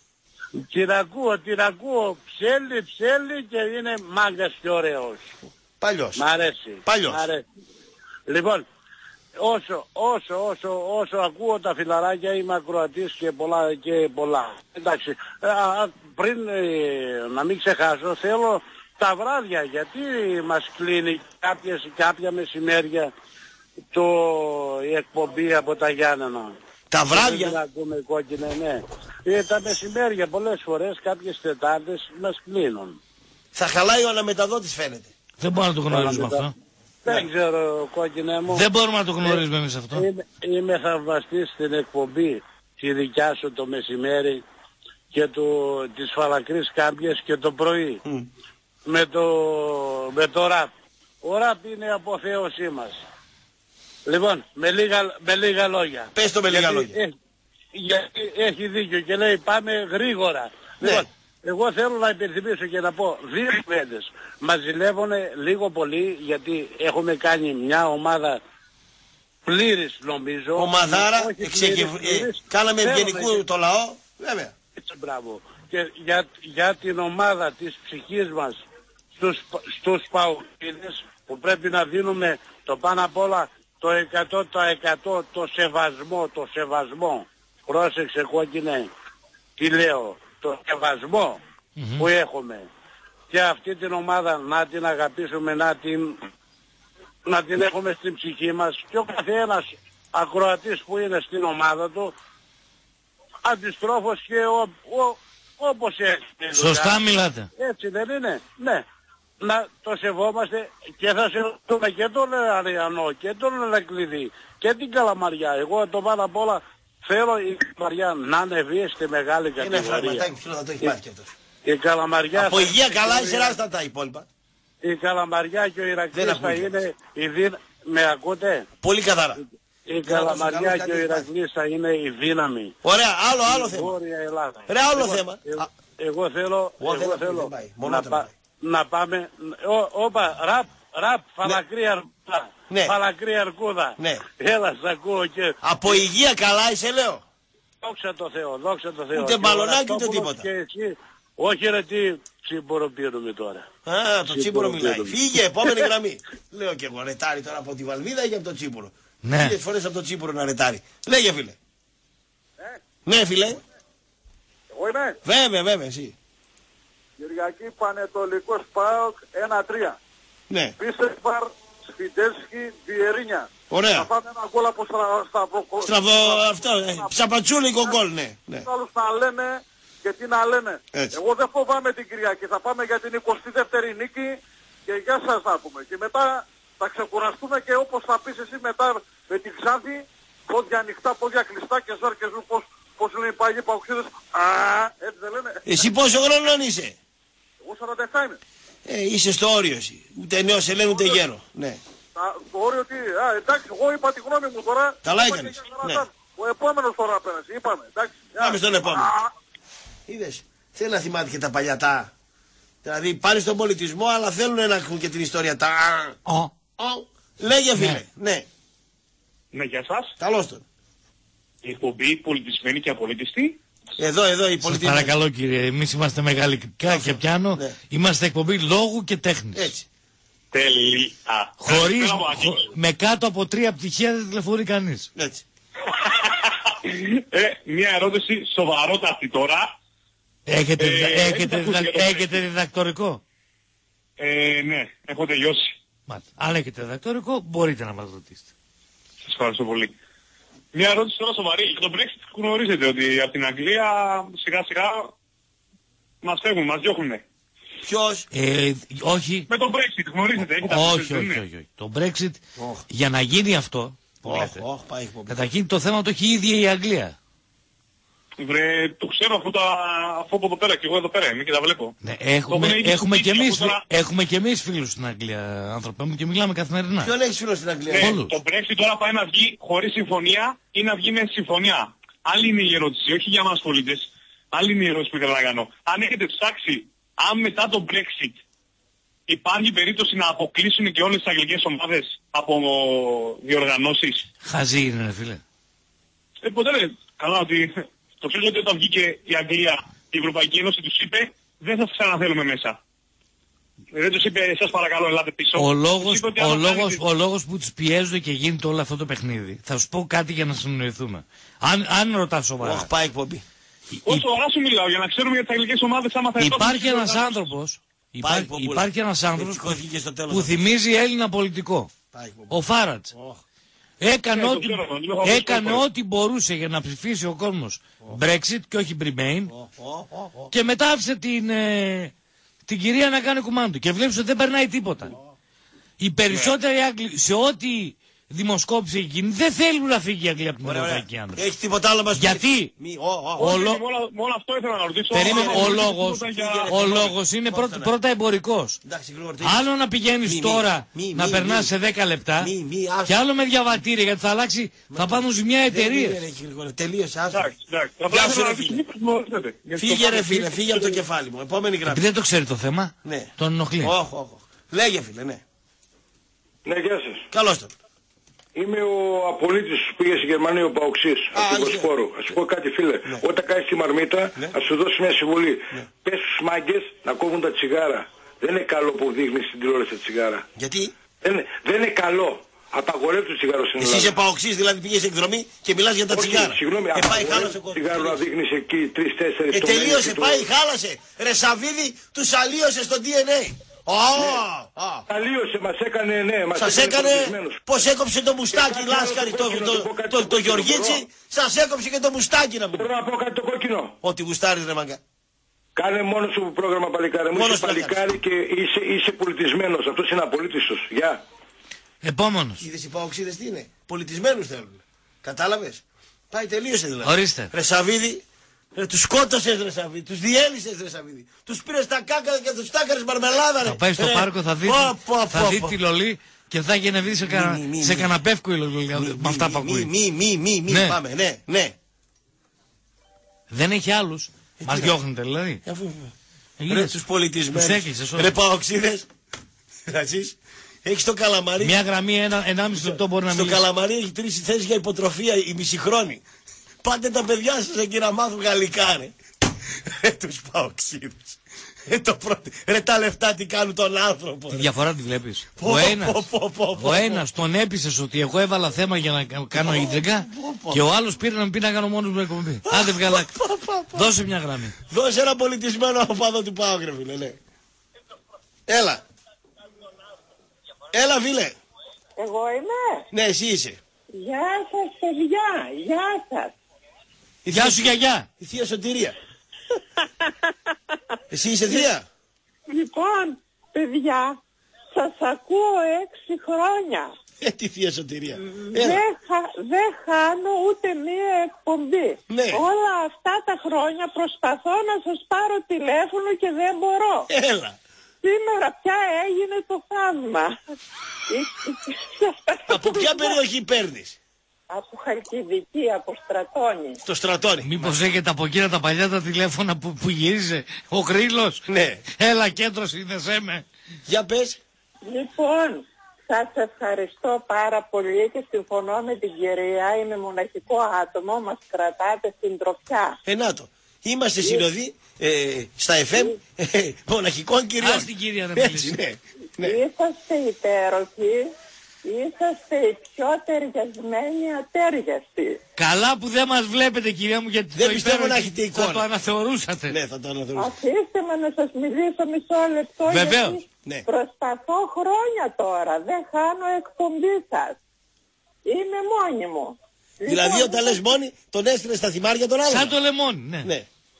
Την ακούω, την ακούω, ψέλει, ψέλει και είναι μάγκας και ωραίος. Παλιός. Μ' αρέσει. Παλιός. Μ' αρέσει. Λοιπόν, όσο, όσο, όσο, όσο ακούω τα φιλαράκια είμαι ακροατής και πολλά και πολλά. Εντάξει, α, πριν ε, να μην ξεχάσω, θέλω τα βράδια, γιατί μας κλείνει κάποιες, κάποια μεσημέρια το, η εκπομπή από τα Γιάννενα. Τα βράδια. Δεν ακούμε κόκκινα, ναι. Ε, τα μεσημέρια πολλές φορές, κάποιες Τετάρτες μας κλείνουν. Θα χαλάει ο αναμεταδότης φαίνεται. Δεν μπορούμε να το γνωρίζουμε αυτό. Δεν ξέρω κόκκινα μου. Δεν μπορούμε να το γνωρίζουμε εμείς αυτό. Είμαι, είμαι θαυμαστής στην εκπομπή τη δικιά σου το μεσημέρι και το, της φαλακρής κάμπιας και το πρωί. Mm. Με, το, με το ραπ. Ο ραπ είναι η αποθέωσή μας. Λοιπόν, με λίγα, με λίγα λόγια. Πες το με λίγα γιατί, λόγια. Έχει, γιατί έχει δίκιο και λέει πάμε γρήγορα. Ναι. Λοιπόν, εγώ θέλω να υπενθυμίσω και να πω δύο κουβέντες. Μας ζηλεύουνε λίγο πολύ γιατί έχουμε κάνει μια ομάδα πλήρης νομίζω. Ομαδάρα, εξεγευ... ε, κάναμε ευγενικού και... το λαό. Βέβαια. Έτσι, μπράβο. Και για, για την ομάδα της ψυχής μας στους, στους παουκίδες που πρέπει να δίνουμε το πάνω απ' όλα το εκατό τοις εκατό το σεβασμό, το σεβασμό. Πρόσεξε κόκκινε, τι λέω, το σεβασμό mm-hmm. που έχουμε. Και αυτή την ομάδα να την αγαπήσουμε, να την, να την έχουμε στην ψυχή μας και ο καθένας ακροατής που είναι στην ομάδα του αντιστρόφως και ο, ο, όπως έχει. Σωστά μιλάτε. Έτσι δεν είναι, ναι. Να το σεβόμαστε και θα σεβόμαστε και τον Αριανό και τον Ελεκλειδί και την Καλαμαριά. Εγώ το πάνω απ' όλα θέλω η Καλαμαριά να ανεβεί στη μεγάλη κατηγορία. Είναι φραγματάκι που θα το έχει μάθει κι αυτός. Η Καλαμαριά... Από υγεία καλά είσαι ράστα τα υπόλοιπα. Η Καλαμαριά και ο Ηρακλής θα είναι η δύναμη... Με ακούτε? Πολύ καθαρά. Η Καλαμαριά και ο Ηρακλής θα είναι η δύναμη. Ωραία, άλλο, άλλο θέμα. Βόρεια Ελλάδα. Ρε, άλλο θέμα. Εγώ θέλω, εγώ θέλω να πάμε... Όπα, ραπ, ραπ, φαλακρή αρκούδα. Ναι. Φαλακρή αρκούδα. Ναι. Έλα, σ' ακούω και... Από υγεία καλά είσαι, λέω. Δόξα τω Θεώ, δόξα τω Θεώ. Ούτε μπαλονάκι ούτε τίποτα. Και εσύ, όχι ρε τι τσίμπορο πίνουμε τώρα. Α, το τσίμπορο μιλάει. Φύγε, επόμενη γραμμή. Λέω και εγώ, ρετάρι τώρα από τη Βαλβίδα ή από το τσίμπορο. Ναι. Χίλιες φορές από το τσίμπορο να ρετάρει. Λέγε φίλε. Ε? Ναι φίλε. Εγώ είμαι. Βέβαια, βέβαια, εσύ. Κυριακή Πανετολικός ΠΑΟΚ ένα τρία. Ναι. Πίσεσπαρ, Σφιντέρσκι, Βιερίνια. Ωραία. Θα πάμε ένα γκολ από στραβό. Στραβό αυτό, ε, σαπατσούλικο γκολ, ναι. ναι. Άλλους να λένε και τι να λένε. Έτσι. Εγώ δεν φοβάμαι την Κυριακή. Θα πάμε για την εικοστή δεύτερη νίκη και γεια σας να πούμε. Και μετά θα ξεκουραστούμε και όπως θα πεις εσύ μετά με την Ξάνθη, πόδια ανοιχτά, πόδια κλειστά και ζάρκες μου πώς, πώς λένε οι παγιοί παοξίδες. Α, έτσι δεν λένε. Εσύ πόσο χρόνο είσαι? Εγώ σαράντα επτά είμαι. Ε, είσαι στο όριο εσύ. Ούτε νέο σε λένε ούτε γέρο. Ναι. Το όριο τι, α, εντάξει, εγώ είπα τη γνώμη μου τώρα. Καλά έκανες. Ναι. Ο επόμενος τώρα πέρασε, είπαμε, εντάξει. Πάμε στον επόμενο. Είδες, θέλει να θυμάται και τα παλιά τα, Δηλαδή πάνε στον πολιτισμό, αλλά θέλουν να έχουν και την ιστορία. Τα... Oh. Oh. Λέγε φίλε. Ναι. Ναι. Ναι, γεια σας. Καλώς τον. Η εκπομπή πολιτισμένη και απολύτιστη. Εδώ, εδώ η πολιτισμένη. Σας παρακαλώ κύριε, εμείς είμαστε μεγαλικά και πιάνω. Ναι. Είμαστε εκπομπή λόγου και τέχνης. Έτσι. Τέλεια. Χωρίς, χω, με κάτω από τρία πτυχία δεν τηλεφωνεί κανείς. Έτσι. ε, μια ερώτηση σοβαρότατη τώρα. Έχετε, ε, έχετε, διδα, έχετε διδακτορικό. Ε, ναι, έχω τελειώσει. Μάλιστα. Αν έχετε διδακτορικό μπορείτε να μας ρωτήσετε. Σας ευχαριστώ πολύ. Μια ερώτηση τώρα σοβαρή. Για τον Brexit γνωρίζετε ότι από την Αγγλία σιγά σιγά μας φεύγουν, μας διώχουνε. Ποιος? Ε, όχι. Με τον Brexit γνωρίζετε. Έχετε όχι, όχι, όχι, όχι. Το Brexit oh. για να γίνει αυτό, oh, oh, πάει, καταρχήν το θέμα το έχει η ίδια η Αγγλία. Βρε, το ξέρω αφού, τα, αφού από εδώ πέρα και εγώ εδώ πέρα είμαι και τα βλέπω. Ναι, έχουμε, έχουμε, και εμείς, τώρα... έχουμε και εμείς φίλους στην Αγγλία, άνθρωπε μου, και μιλάμε καθημερινά. Ποιον έχεις φίλους στην Αγγλία? Ναι, το Brexit τώρα πάει να βγει χωρίς συμφωνία ή να βγει με συμφωνία. Άλλη είναι η ερώτηση, όχι για μας πολίτες. Άλλη είναι η ερώτηση που ήθελα να κάνω. Αν έχετε ψάξει, αν μετά το Brexit υπάρχει περίπτωση να αποκλείσουν και όλες τις αγγλικές ομάδες από διοργανώσεις. Χαζί είναι, φίλε. Ε, ποτέ δεν. Καλά ότι... Το ξέρω ότι όταν βγήκε η Αγγλία, η Ευρωπαϊκή Ένωση τους είπε δεν θα σας ξαναθέλουμε μέσα. Δεν τους είπε σας παρακαλώ ελάτε πίσω. Ο λόγος, ο λόγος, ο λόγος που τους πιέζουν και γίνεται όλο αυτό το παιχνίδι. Θα σου πω κάτι για να συνοηθούμε. Αν, αν ρωτάς σοβαρά. Όχι πάει εκπομπή. Όσο ώρα σου μιλάω για να ξέρουμε για τις αγγλικές ομάδες άμα θα υπάρχει ένας άνθρωπος, υπάρχει, υπάρχει ένας άνθρωπος που, που θυμίζει Έλληνα πολιτικό. Ο Φάρατς. Έκανε, yeah, ό,τι, έκανε ό,τι μπορούσε για να ψηφίσει ο κόσμος oh. Brexit και όχι Remain oh. Oh. Oh. και μετά άφησε την, ε, την κυρία να κάνει κουμάντου και βλέπεις ότι δεν περνάει τίποτα. Oh. Οι περισσότεροι yeah. Άγγλοι σε ό,τι δημοσκόπησε εκείνη δεν θέλουν να φύγει η Αγγλία από την Ευρωπαϊκή Ένωση. Έχει τίποτα άλλο μας. Γιατί μη, oh, oh. Λο... μόνο αυτό ήθελα να ρωτήσω. Περίμενε, ο λόγος, ο λόγος είναι πρώτα, πρώτα εμπορικός. Άλλο να πηγαίνεις τώρα να περνάς σε δέκα λεπτά και άλλο με διαβατήρια γιατί θα αλλάξει, θα πάνε ζημιά εταιρείες. Τελείωσε, άσχημα. Φύγε ρε φίλε, φύγε από το κεφάλι μου. Επόμενη γραμμή. Δεν το ξέρει το θέμα, τον ενοχλεί. Λέγε φίλε, ναι. Ναι, γεια σας. Καλώς τον. Είμαι ο απολύτης που πήγε στη Γερμανία, ο Παοξής, από την Βοσπόρο. Ας σου πω κάτι φίλε, ναι. Όταν κάνεις τη μαρμίτα, ναι. Ας σου δώσει μια συμβουλή. Ναι. Πες στους μάγκες να κόβουν τα τσιγάρα. Δεν είναι καλό που δείχνεις στην τηλεόραση τα τσιγάρα. Γιατί? Δεν, δεν είναι καλό. Απαγορεύει το τσιγάρο στην Ελλάδα. Εσύ είσαι Παοξής, δηλαδή πήγες εκδρομή και μιλάς για τα όχι, τσιγάρα. Συγγνώμη, ε, πάει χάλασε το τσιγάρο να δείχνεις εκεί τρεις τέσσερις. Ε, τελείωσε, πάει χάλασε. Ρε Σαββίδη, τους αλλίωσε στο ντι εν έι. Αλλίωσε, μας έκανε, ναι, μας σας έκανε, πως έκοψε το μουστάκι Λάσκαρη, το Γεωργίτσι, σας έκοψε και το μουστάκι να μου. Θέλω να πω κάτι το κόκκινο. Ότι γουστάρεις ρε μαγκά. Κάνε μόνο σου πρόγραμμα παλικάρι μου, είσαι παλικάρι και είσαι, είσαι πολιτισμένος, αυτός είναι απολύτιστος. Γεια. Επόμενος. Είδες οι Παοξίδες τι είναι, πολιτισμένους θέλουν. Κατάλαβες. Πάει τελείωσε δηλαδή. Ορίστε. Ρε Σαββίδη. Ρε, τους σκότωσες ρε Σαββίδη, τους διέλυσες ρε Σαββίδη, τους πήρες τα κάκα και τους τάκαρες μαρμελάδα ρε. Θα πάει στο ρε. Πάρκο, θα δει, πω, πω, θα πω, δει πω. Τη λολή και θα γεννηθεί σε, κα... σε καναπεύκο η λολή με αυτά που ακούει. Μη, μη, μη, μη, ναι. Πάμε, ναι, ναι. Δεν έχει άλλους, ε, μας διώχνετε δηλαδή. Ε, αφού... Ρε τους πολιτισμένους, ρε Παοξίδες, εσείς. Έχεις το καλαμαρί. Μια γραμμή, ένα, ενάμιση λεπτό μπορεί να μιλήσει. Στο καλαμαρί έχει τρεις θέσεις για υποτροφία η μισηχρόνη. Πάτε τα παιδιά σας εκεί να μάθουν γαλλικά ρε. Ρε τους Παοξίδες. Ρε, το πρώτο. Ρε τα λεφτά τι κάνουν τον άνθρωπο. Τη διαφορά τη βλέπεις. Ο ένας, ο ένας τον έπεισες ότι εγώ έβαλα θέμα για να κάνω ίντριγκα και ο άλλος πήρε να μου πει να κάνω μόνος μου εκπομπή. Άντε βγαλάκι. Δώσε μια γραμμή. Δώσε ένα πολιτισμένο οπαδό του ΠΑΟΚ ρε φίλε. Ναι. Έλα. Έλα φίλε. Εγώ είμαι. Ναι εσύ είσαι. Γεια σας παιδιά. Γεια σας. Η Γεια σου γιαγιά. Η θεία Σωτηρία. Εσύ είσαι θεία. Λοιπόν, παιδιά, σας ακούω έξι χρόνια. Ε, τη θεία Σωτηρία. Δεν χα, δε χάνω ούτε μία εκπομπή. Ναι. Όλα αυτά τα χρόνια προσπαθώ να σας πάρω τηλέφωνο και δεν μπορώ. Έλα. Σήμερα πια έγινε το θαύμα. Από ποια περιοχή παίρνεις? Από Χαλκιδική, από Στρατώνη. Το Στρατώνη. Μήπως έχετε από εκείνα τα παλιά τα τηλέφωνα που, που γύριζε ο Κρύλος. Ναι. Έλα κέντρο, σύνδεσέ με. Για πες. Λοιπόν, σας ευχαριστώ πάρα πολύ και συμφωνώ με την κυρία. Είμαι μοναχικό άτομο, μας κρατάτε στην τροφιά. Ενάτο. Είμαστε συνοδοί ε, στα εφ εμ ε, μοναχικών κυριών. Ας την κυρία να μιλήσει. Ναι, ναι. Είσαστε υπέροχοι, είσαστε οι πιο ταιριασμένοι ατέριαστοι. Καλά που δεν μας βλέπετε κυρία μου, γιατί δεν το πιστεύω να υπέροχη έχετε εικόνα. θα το αναθεωρούσατε. Ναι, θα το αναθεωρούσατε. Αφήστε με να σας μιλήσω μισό λεπτό. Βεβαίως. Γιατί ναι. Προσπαθώ χρόνια τώρα, δεν χάνω εκπομπή σας. Είμαι μόνη μου. Δηλαδή Λοιπόν, όταν λες μόνη, τον έστειλε στα θυμάρια τον άλλον. Σαν το λεμόνι, ναι. ναι.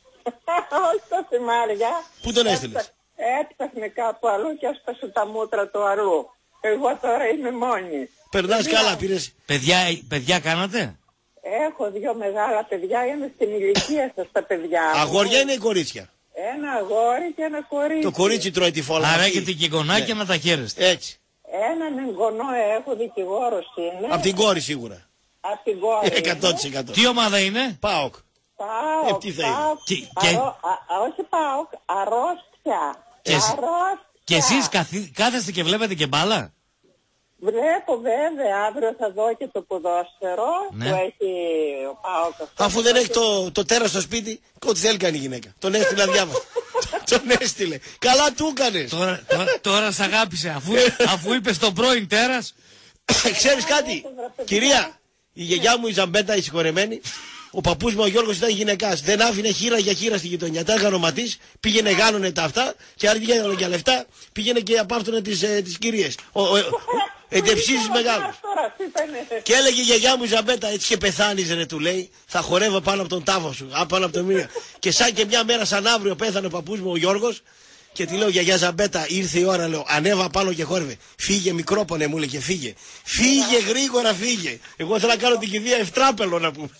όχι στα θυμάρια. Πού τον έστειλες? Έψαχνε κάπου αλλού και έσπασε τα μούτρα του αλλού. Εγώ τώρα είμαι μόνη. Περνάς καλά, πήρες. Παιδιά, παιδιά κάνατε? Έχω δύο μεγάλα παιδιά, είναι στην ηλικία σας τα παιδιά. Αγόρια είναι ή κορίτσια? Ένα αγόρι και ένα κορίτσι. Το κορίτσι τρώει τη φόλα. Άρα έχετε και γονάκια, ναι, να τα χαίρεστε. Έτσι. Έναν εγγονό έχω, δικηγόρος είναι. Απ' την κόρη σίγουρα. Απ' την κόρη. εκατό τοις εκατό. Τι ομάδα είναι? ΠΑΟΚ. ΠΑΟΚ. Ε, τι θα είναι. Και, και... Αρώ... Α, όχι ΠΑΟΚ, αρρώστια. Και, αρρώστια. Και εσείς καθί... κάθεστε και βλέπετε και μπάλα? Βλέπω βέβαια, αύριο θα δω και το ποδόσφαιρο, ναι, που έχει ο ΠΑΟΚ. Αφού δεν έχει το, το τέρας στο σπίτι, ό,τι θέλει κάνει η γυναίκα. Τον έστειλε αδιάβαστο. Τον έστειλε. Καλά του έκανες. Τώρα, τώρα, τώρα σ' αγάπησε, αφού, αφού είπες τον πρώην τέρας. Ξέρεις κάτι, κυρία, η γιαγιά μου η Ζαμπέτα, η συγχωρεμένη, ο παππούς μου ο Γιώργος ήταν γυναικάς. Δεν άφηνε χείρα για χείρα στη γειτονιά. Τα γανοματής, πήγαινε γάνωνε τα αυτά και αν πήγαινε για λεφτά, πήγαινε και απάφτωνε τις, ε, τις κυρίες. Ο, ο, ο, εντεψίσεις μεγάλος. Και έλεγε η γιαγιά μου η Ζαμπέτα, έτσι και πεθάνεις ρε, του λέει, θα χορεύω πάνω από τον τάφο σου, πάνω από το μήνα. Και σαν και μια μέρα σαν αύριο πέθανε ο παππούς μου ο Γιώργος. Και τη λέω, γιαγιά Ζαμπέτα, ήρθε η ώρα, λέω, ανέβα πάνω και χόρευε. Φύγε μικρόπονε, μου λέει, και φύγε. Φύγε γρήγορα, φύγε. Εγώ θέλω να κάνω την κηδεία ευτράπελο να πούμε.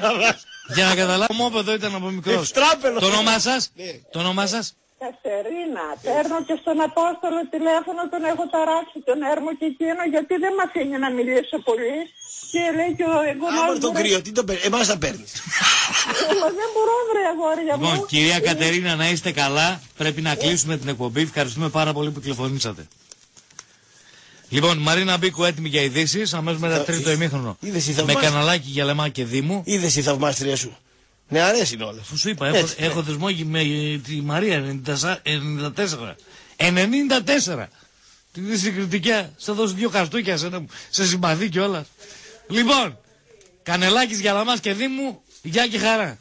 Για να καταλάβω, μου εδώ ήταν από μικρός. Ευτράπελο. Το όνομά σας? Ναι. Το όνομά σας? Κασερίνα. Παίρνω και στον Απόστολο τηλέφωνο, τον έχω ταράξει τον έρμο και εκείνο, γιατί δεν με αφήνει να μιλήσω πολύ. Και λέει και ο εγγονός. Άμα τον κρύο, τι τον παίρνει, εμάς τα παίρνεις. Δεν μπορώ, βρε αγόρια μου. Λοιπόν, κυρία Κατερίνα, να είστε καλά. Πρέπει να κλείσουμε την εκπομπή. Ευχαριστούμε πάρα πολύ που τηλεφωνήσατε. Λοιπόν, Μαρίνα Μπίκου έτοιμη για ειδήσεις. Αμέσως μετά τρίτο ημίχρονο. Με Καναλάκι, Γελεμά και Δήμου. Είδες η θαυμάστρια σου. Νεαρές είναι όλες. Αφού σου είπα, έχω, έχω δεσμό με τη Μαρία ενενήντα τέσσερα. ενενήντα τέσσερα. Την συγκριτικιά. Θα δώσει δύο χαστούκια σε, σε συμπαθή κιόλας. Λοιπόν, Κανελάκης, Γελαμάς και Δήμου. Γεια και χαρά.